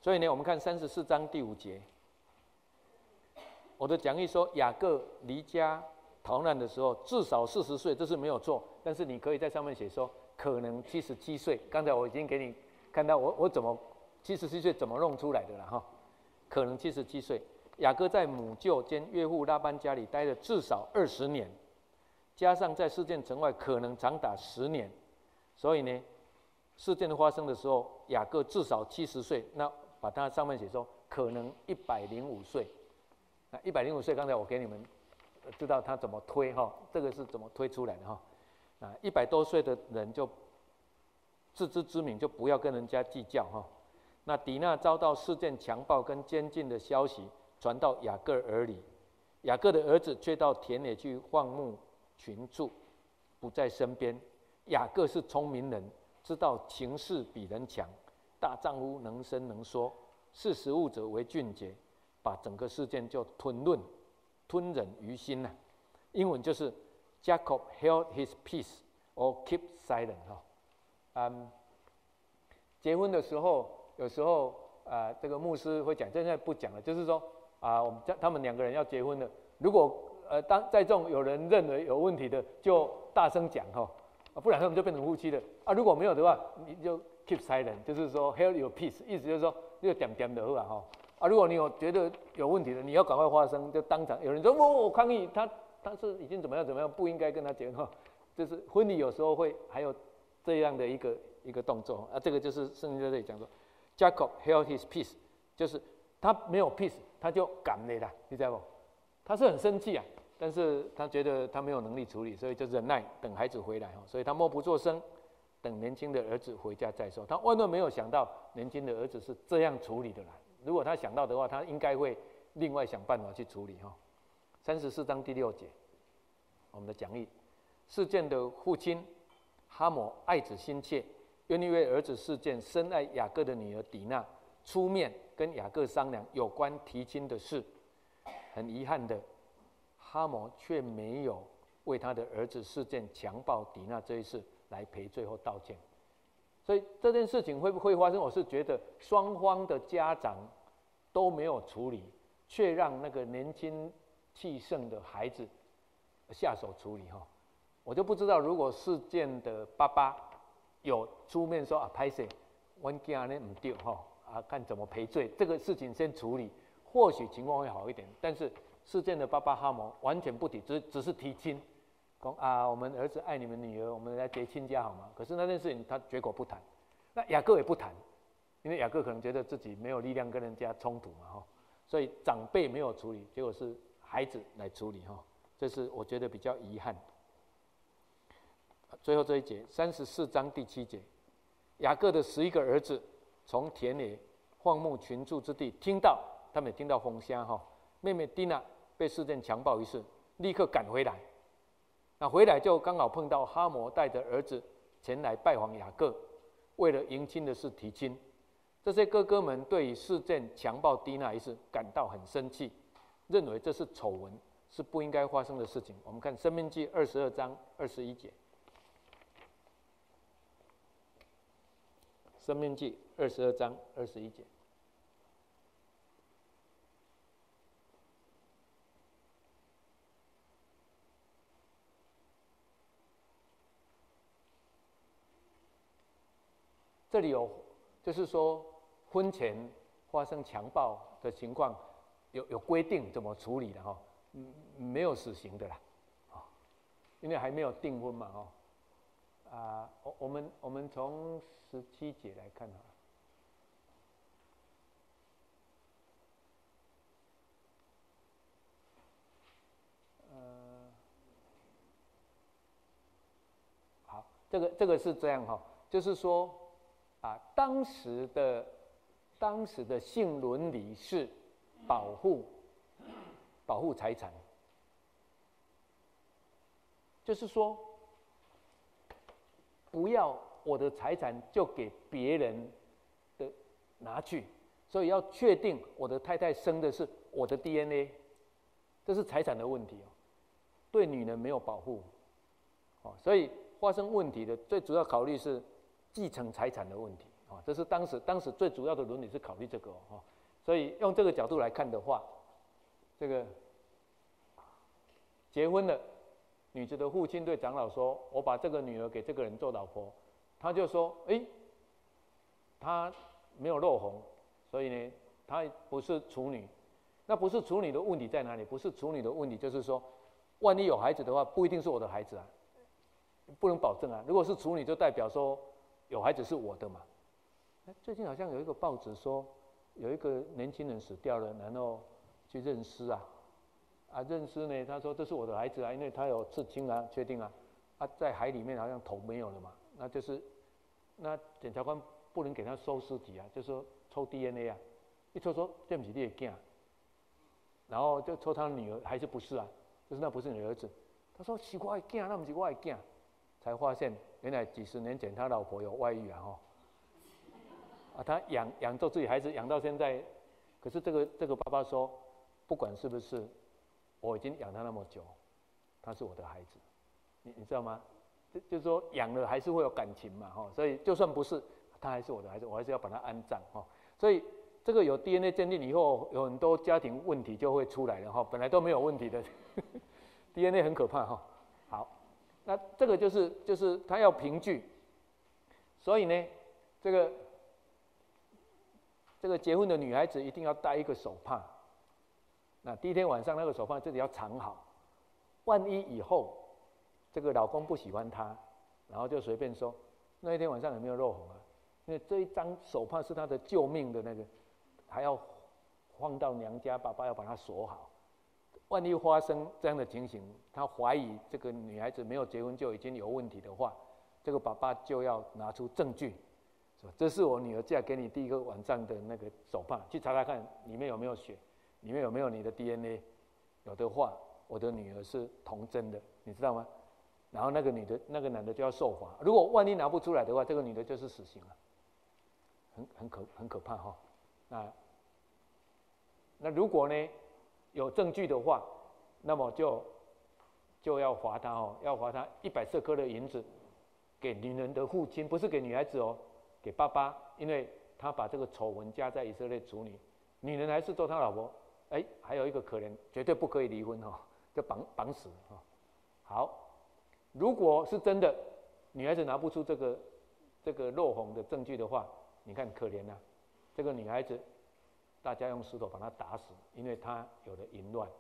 所以呢，我们看34章第5节，我的讲义说雅各离家逃难的时候至少40岁，这是没有错。但是你可以在上面写说可能77岁。刚才我已经给你看到我怎么77岁怎么弄出来的了哈，可能77岁。雅各在母舅兼岳父拉班家里待了至少20年，加上在事件城外可能长达10年，所以呢，事件发生的时候，雅各至少70岁。那把它上面写说可能105岁。那105岁，刚才我给你们知道他怎么推哈，这个是怎么推出来的哈。啊，100多岁的人就自知之明，就不要跟人家计较哈。那底娜遭到事件强暴跟监禁的消息传到雅各耳里，雅各的儿子却到田野去放牧群畜，不在身边。雅各是聪明人，知道情势比人强，大丈夫能伸能缩，识时务者为俊杰，把整个事件就吞忍于心了。英文就是 Jacob held his peace or keep silent 哈。结婚的时候，有时候这个牧师会讲，现在不讲了，就是说他们2个人要结婚了，如果当在众有人认为有问题的，就大声讲哈，不然他们就变成夫妻了啊。如果没有的话，你就 keep silent， 就是说 hold your peace， 意思就是说就点点的好哈。如果你有觉得有问题的，你要赶快发声，就当场有人说我抗议，他是已经怎么样，不应该跟他结婚哈。就是婚礼有时候会还有这样的一个动作啊，这个就是圣经在这里讲说 ，Jacob held his peace， 就是他没有 peace， 他就赶了啦，你知道不？他是很生气啊，但是他觉得他没有能力处理，所以就忍耐等孩子回来哈，所以他默不作声，等年轻的儿子回家再说。他万万没有想到年轻的儿子是这样处理的啦。如果他想到的话，他应该会另外想办法去处理哈。34章第6节，我们的讲义，事件的父亲哈摩爱子心切，愿意为儿子事件深爱雅各的女儿底娜出面跟雅各商量有关提亲的事。很遗憾的，哈摩却没有为他的儿子事件强暴底娜这一事来赔罪或道歉。所以这件事情会不会发生？我是觉得双方的家长都没有处理，却让那个年轻气盛的孩子下手处理哈。我就不知道，如果事件的爸爸有出面说拍摄，我囝呢不对哈看怎么赔罪，这个事情先处理，或许情况会好一点。但是事件的爸爸哈摩完全不提，只是提亲。说我们儿子爱你们女儿，我们来结亲家好吗？可是那件事情他绝口不谈，那雅各也不谈，因为雅各可能觉得自己没有力量跟人家冲突嘛所以长辈没有处理，结果是孩子来处理这是我觉得比较遗憾。最后这一节34章第7节，雅各的11个儿子从田野放牧群畜之地听到，他们也听到风声妹妹蒂娜被事件强暴一事，立刻赶回来。那回来就刚好碰到哈摩带着儿子前来拜访雅各，为了迎亲的事提亲。这些哥哥们对于事件强暴蒂娜一事感到很生气，认为这是丑闻，是不应该发生的事情。我们看《申命记》22章21节，《申命记》22章21节。这里有，就是说婚前发生强暴的情况，有规定怎么处理的没有死刑的啦，因为还没有订婚嘛我们从17节来看好，这个是这样就是说。当时的性伦理是保护财产，就是说，不要我的财产就给别人的拿去，所以要确定我的太太生的是我的 DNA， 这是财产的问题对女人没有保护所以发生问题的最主要考虑是继承财产的问题这是当时最主要的伦理是考虑这个哦。所以用这个角度来看的话，这个结婚了，女子的父亲对长老说：“我把这个女儿给这个人做老婆。”他就说：“她没有落红，所以呢，她不是处女。那不是处女的问题在哪里？不是处女的问题，就是说，万一有孩子的话，不一定是我的孩子啊，不能保证啊。如果是处女，就代表说有孩子是我的嘛。最近好像有一个报纸说，有一个年轻人死掉了，然后去认尸啊，认尸呢，他说这是我的孩子啊，因为他有刺青啊，确定啊，在海里面好像头没有了嘛，那就是那检察官不能给他收尸体啊，就说抽 DNA 啊，一抽说这不是你的囝，然后就抽他的女儿，还是不是啊？就是那不是你的儿子。他说是我的囝，那不是我的囝，才发现原来几十年前他老婆有外遇啊，他养做自己孩子养到现在，可是这个爸爸说，不管是不是，我已经养他那么久，他是我的孩子，你知道吗？就是说养了还是会有感情嘛，所以就算不是，他还是我的孩子，我还是要把他安葬，所以这个有 DNA 鉴定以后，有很多家庭问题就会出来了，本来都没有问题的，DNA 很可怕，好，那这个就是他要凭据，所以呢，这个结婚的女孩子一定要戴一个手帕，那第一天晚上那个手帕自己要藏好，万一以后这个老公不喜欢她，然后就随便说那一天晚上有没有落红啊？因为这一张手帕是她的救命的那个，还要放到娘家，爸爸要把它锁好。万一发生这样的情形，他怀疑这个女孩子没有结婚就已经有问题的话，这个爸爸就要拿出证据。这是我女儿嫁给你第一个晚上的那个手帕，去查查看里面有没有血，里面有没有你的 DNA， 有的话，我的女儿是童真的，你知道吗？然后那个男的就要受罚，如果万一拿不出来的话，这个女的就是死刑了，很可怕哈。那如果呢有证据的话，那么就要罚他要罚他100舍客勒银子，给女人的父亲，不是给女孩子给爸爸，因为他把这个丑闻加在以色列处女，女人还是做他老婆，还有一个可怜，绝对不可以离婚就绑死好，如果是真的，女孩子拿不出这个落红的证据的话，你看可怜啊，这个女孩子，大家用石头把她打死，因为她有了淫乱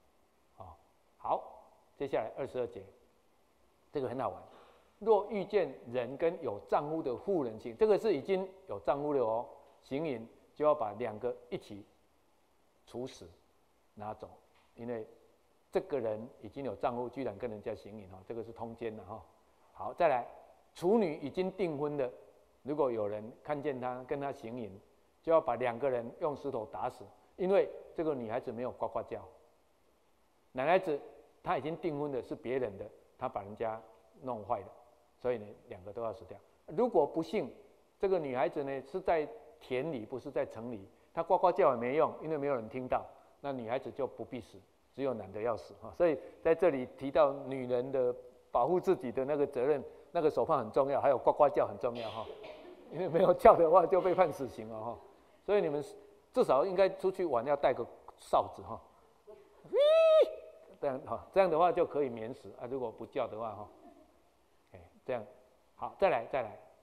好，接下来22节，这个很好玩。若遇见人跟有丈夫的妇人行，这个是已经有丈夫了行淫就要把2个一起处死拿走，因为这个人已经有丈夫，居然跟人家行淫这个是通奸的好，再来，处女已经订婚的，如果有人看见她跟她行淫，就要把2个人用石头打死，因为这个女孩子没有呱呱叫，男孩子他已经订婚的是别人的，他把人家弄坏了。所以呢，2个都要死掉。如果不幸，这个女孩子呢是在田里，不是在城里，她呱呱叫也没用，因为没有人听到，那女孩子就不必死，只有男的要死所以在这里提到女人的保护自己的那个责任，那个手帕很重要，还有呱呱叫很重要因为没有叫的话就被判死刑了所以你们至少应该出去玩要带个哨子这样的话就可以免死如果不叫的话这样好，再来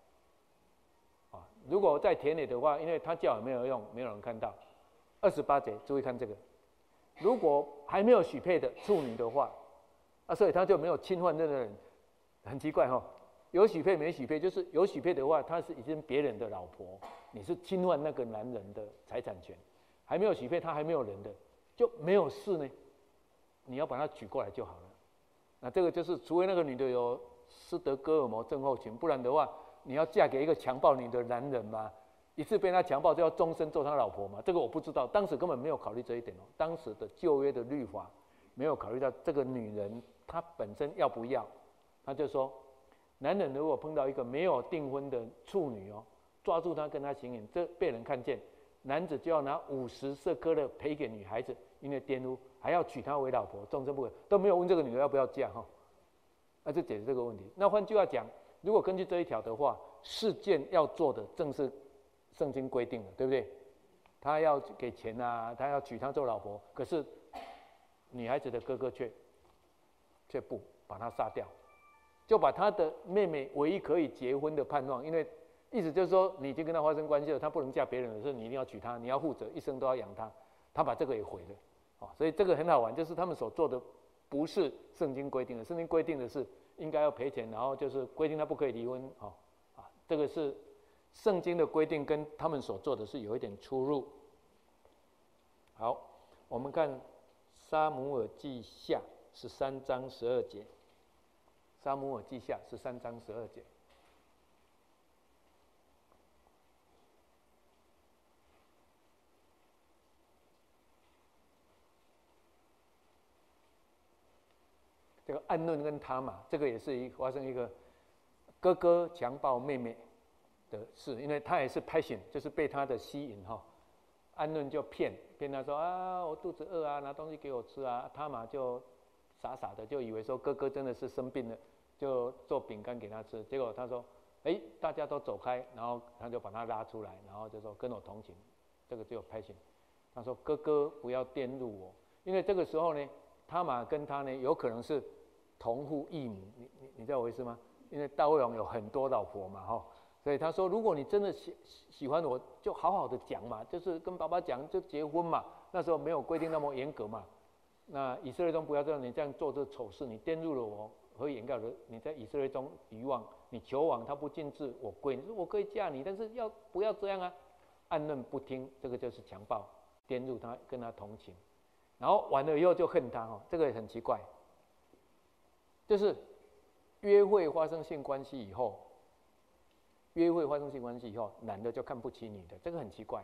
如果在田里的话，因为他叫也没有用，没有人看到。28节，注意看这个，如果还没有许配的处女的话，所以他就没有侵犯任何人，很奇怪有许配没许配，就是有许配的话，他是已经别人的老婆，你是侵犯那个男人的财产权；还没有许配，他还没有人的，就没有事呢，你要把他娶过来就好了。那这个就是，除非那个女的有斯德哥尔摩症候群，不然的话，你要嫁给一个强暴你的男人吗？一次被他强暴就要终身做他老婆吗？这个我不知道，当时根本没有考虑这一点当时的旧约的律法没有考虑到这个女人她本身要不要，他就说，男人如果碰到一个没有订婚的处女抓住她跟她行淫，这被人看见，男子就要拿50舍客勒赔给女孩子，因为玷污，还要娶她为老婆，终身不可，都没有问这个女的要不要嫁就解决这个问题。那换句话讲，如果根据这一条的话， 事件要做的，正是圣经规定的，对不对？他要给钱啊，他要娶她做老婆，可是女孩子的哥哥却不把他杀掉，就把他的妹妹唯一可以结婚的盼望，因为意思就是说，你已经跟他发生关系了，他不能嫁别人了，所以你一定要娶她，你要负责，一生都要养她，他把这个也毁了，所以这个很好玩，就是他们所做的不是圣经规定的，圣经规定的是应该要赔钱，然后就是规定他不可以离婚，这个是圣经的规定跟他们所做的是有一点出入。好，我们看撒母耳记下13章12节，撒母耳记下13章12节。这个暗论跟他玛，这个也是发生一个哥哥强暴妹妹的事，因为他也是 passion， 就是被他的吸引哈。暗论就骗他说啊，我肚子饿啊，拿东西给我吃啊。他玛就傻傻的就以为说哥哥真的是生病了，就做饼干给他吃。结果他说，大家都走开，然后他就把他拉出来，然后就说跟我同情，这个就有 passion。他说哥哥不要玷辱我，因为这个时候呢，他玛跟他呢有可能是同父异母，你知道我意思吗？因为大卫王有很多老婆嘛，所以他说，如果你真的喜欢我，就好好的讲嘛，就是跟爸爸讲就结婚嘛。那时候没有规定那么严格嘛。那以色列中不要这样，你这样做这丑事，你玷辱了我和掩盖了你在以色列中遗忘，你求王他不禁止我跪，你说我可以嫁你，但是不要这样啊？暗论不听，这个就是强暴，玷辱他，跟他同情，然后完了以后就恨他，这个也很奇怪。就是约会发生性关系以后，男的就看不起女的，这个很奇怪。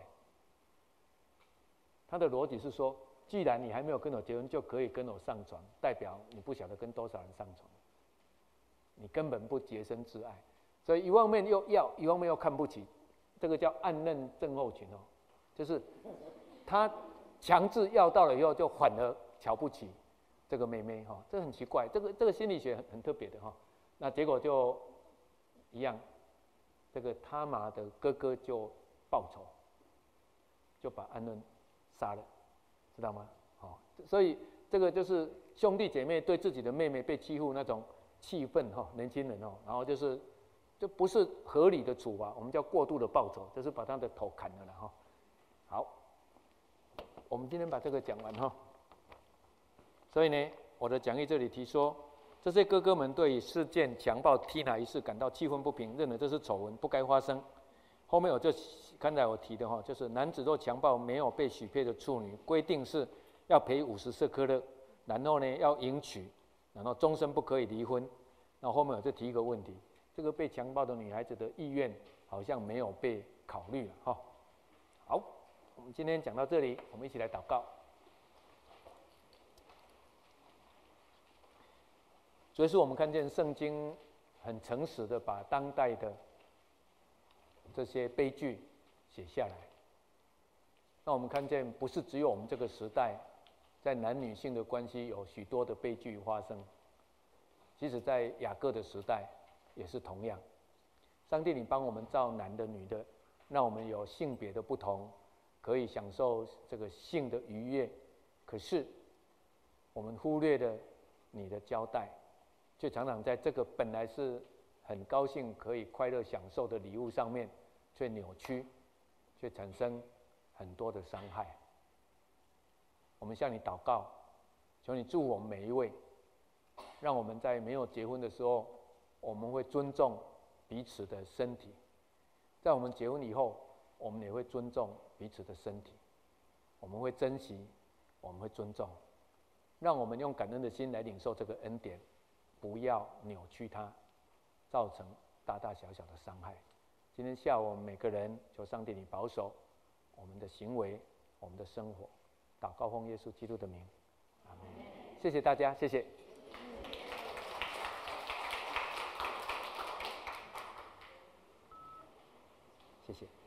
他的逻辑是说，既然你还没有跟我结婚，就可以跟我上床，代表你不晓得跟多少人上床，你根本不洁身自爱。所以一方面又要，一方面又看不起，这个叫暗嫩症候群，就是他强制要到了以后，就反而瞧不起这个妹妹，这很奇怪，这个心理学很特别的，那结果就一样，这个他玛的哥哥就报仇，就把暗嫩杀了，知道吗？所以这个就是兄弟姐妹对自己的妹妹被欺负那种气愤，年轻人，然后就不是合理的处罚，我们叫过度的报仇，就是把他的头砍了啦。好，我们今天把这个讲完。所以呢，我的讲义这里提说，这些哥哥们对于事件强暴踢哪一事感到气愤不平，认为这是丑闻，不该发生。后面我就刚才我提的就是男子若强暴没有被许配的处女，规定是要赔50舍客勒，然后呢要迎娶，然后终身不可以离婚。然后后面我就提一个问题，这个被强暴的女孩子的意愿好像没有被考虑了。好，我们今天讲到这里，我们一起来祷告。所以说，我们看见圣经很诚实的把当代的这些悲剧写下来。那我们看见，不是只有我们这个时代，在男女性的关系有许多的悲剧发生，即使在雅各的时代也是同样。上帝，你帮我们造男的、女的，让我们有性别的不同，可以享受这个性的愉悦。可是，我们忽略了你的交代。却常常在这个本来是很高兴可以快乐享受的礼物上面，却扭曲，却产生很多的伤害。我们向你祷告，求你祝我们每一位，让我们在没有结婚的时候，我们会尊重彼此的身体；在我们结婚以后，我们也会尊重彼此的身体，我们会珍惜，我们会尊重，让我们用感恩的心来领受这个恩典。不要扭曲它，造成大大小小的伤害。今天下午，我们每个人求上帝你保守我们的行为，我们的生活。祷告奉耶稣基督的名，阿门。谢谢大家，谢谢。谢谢。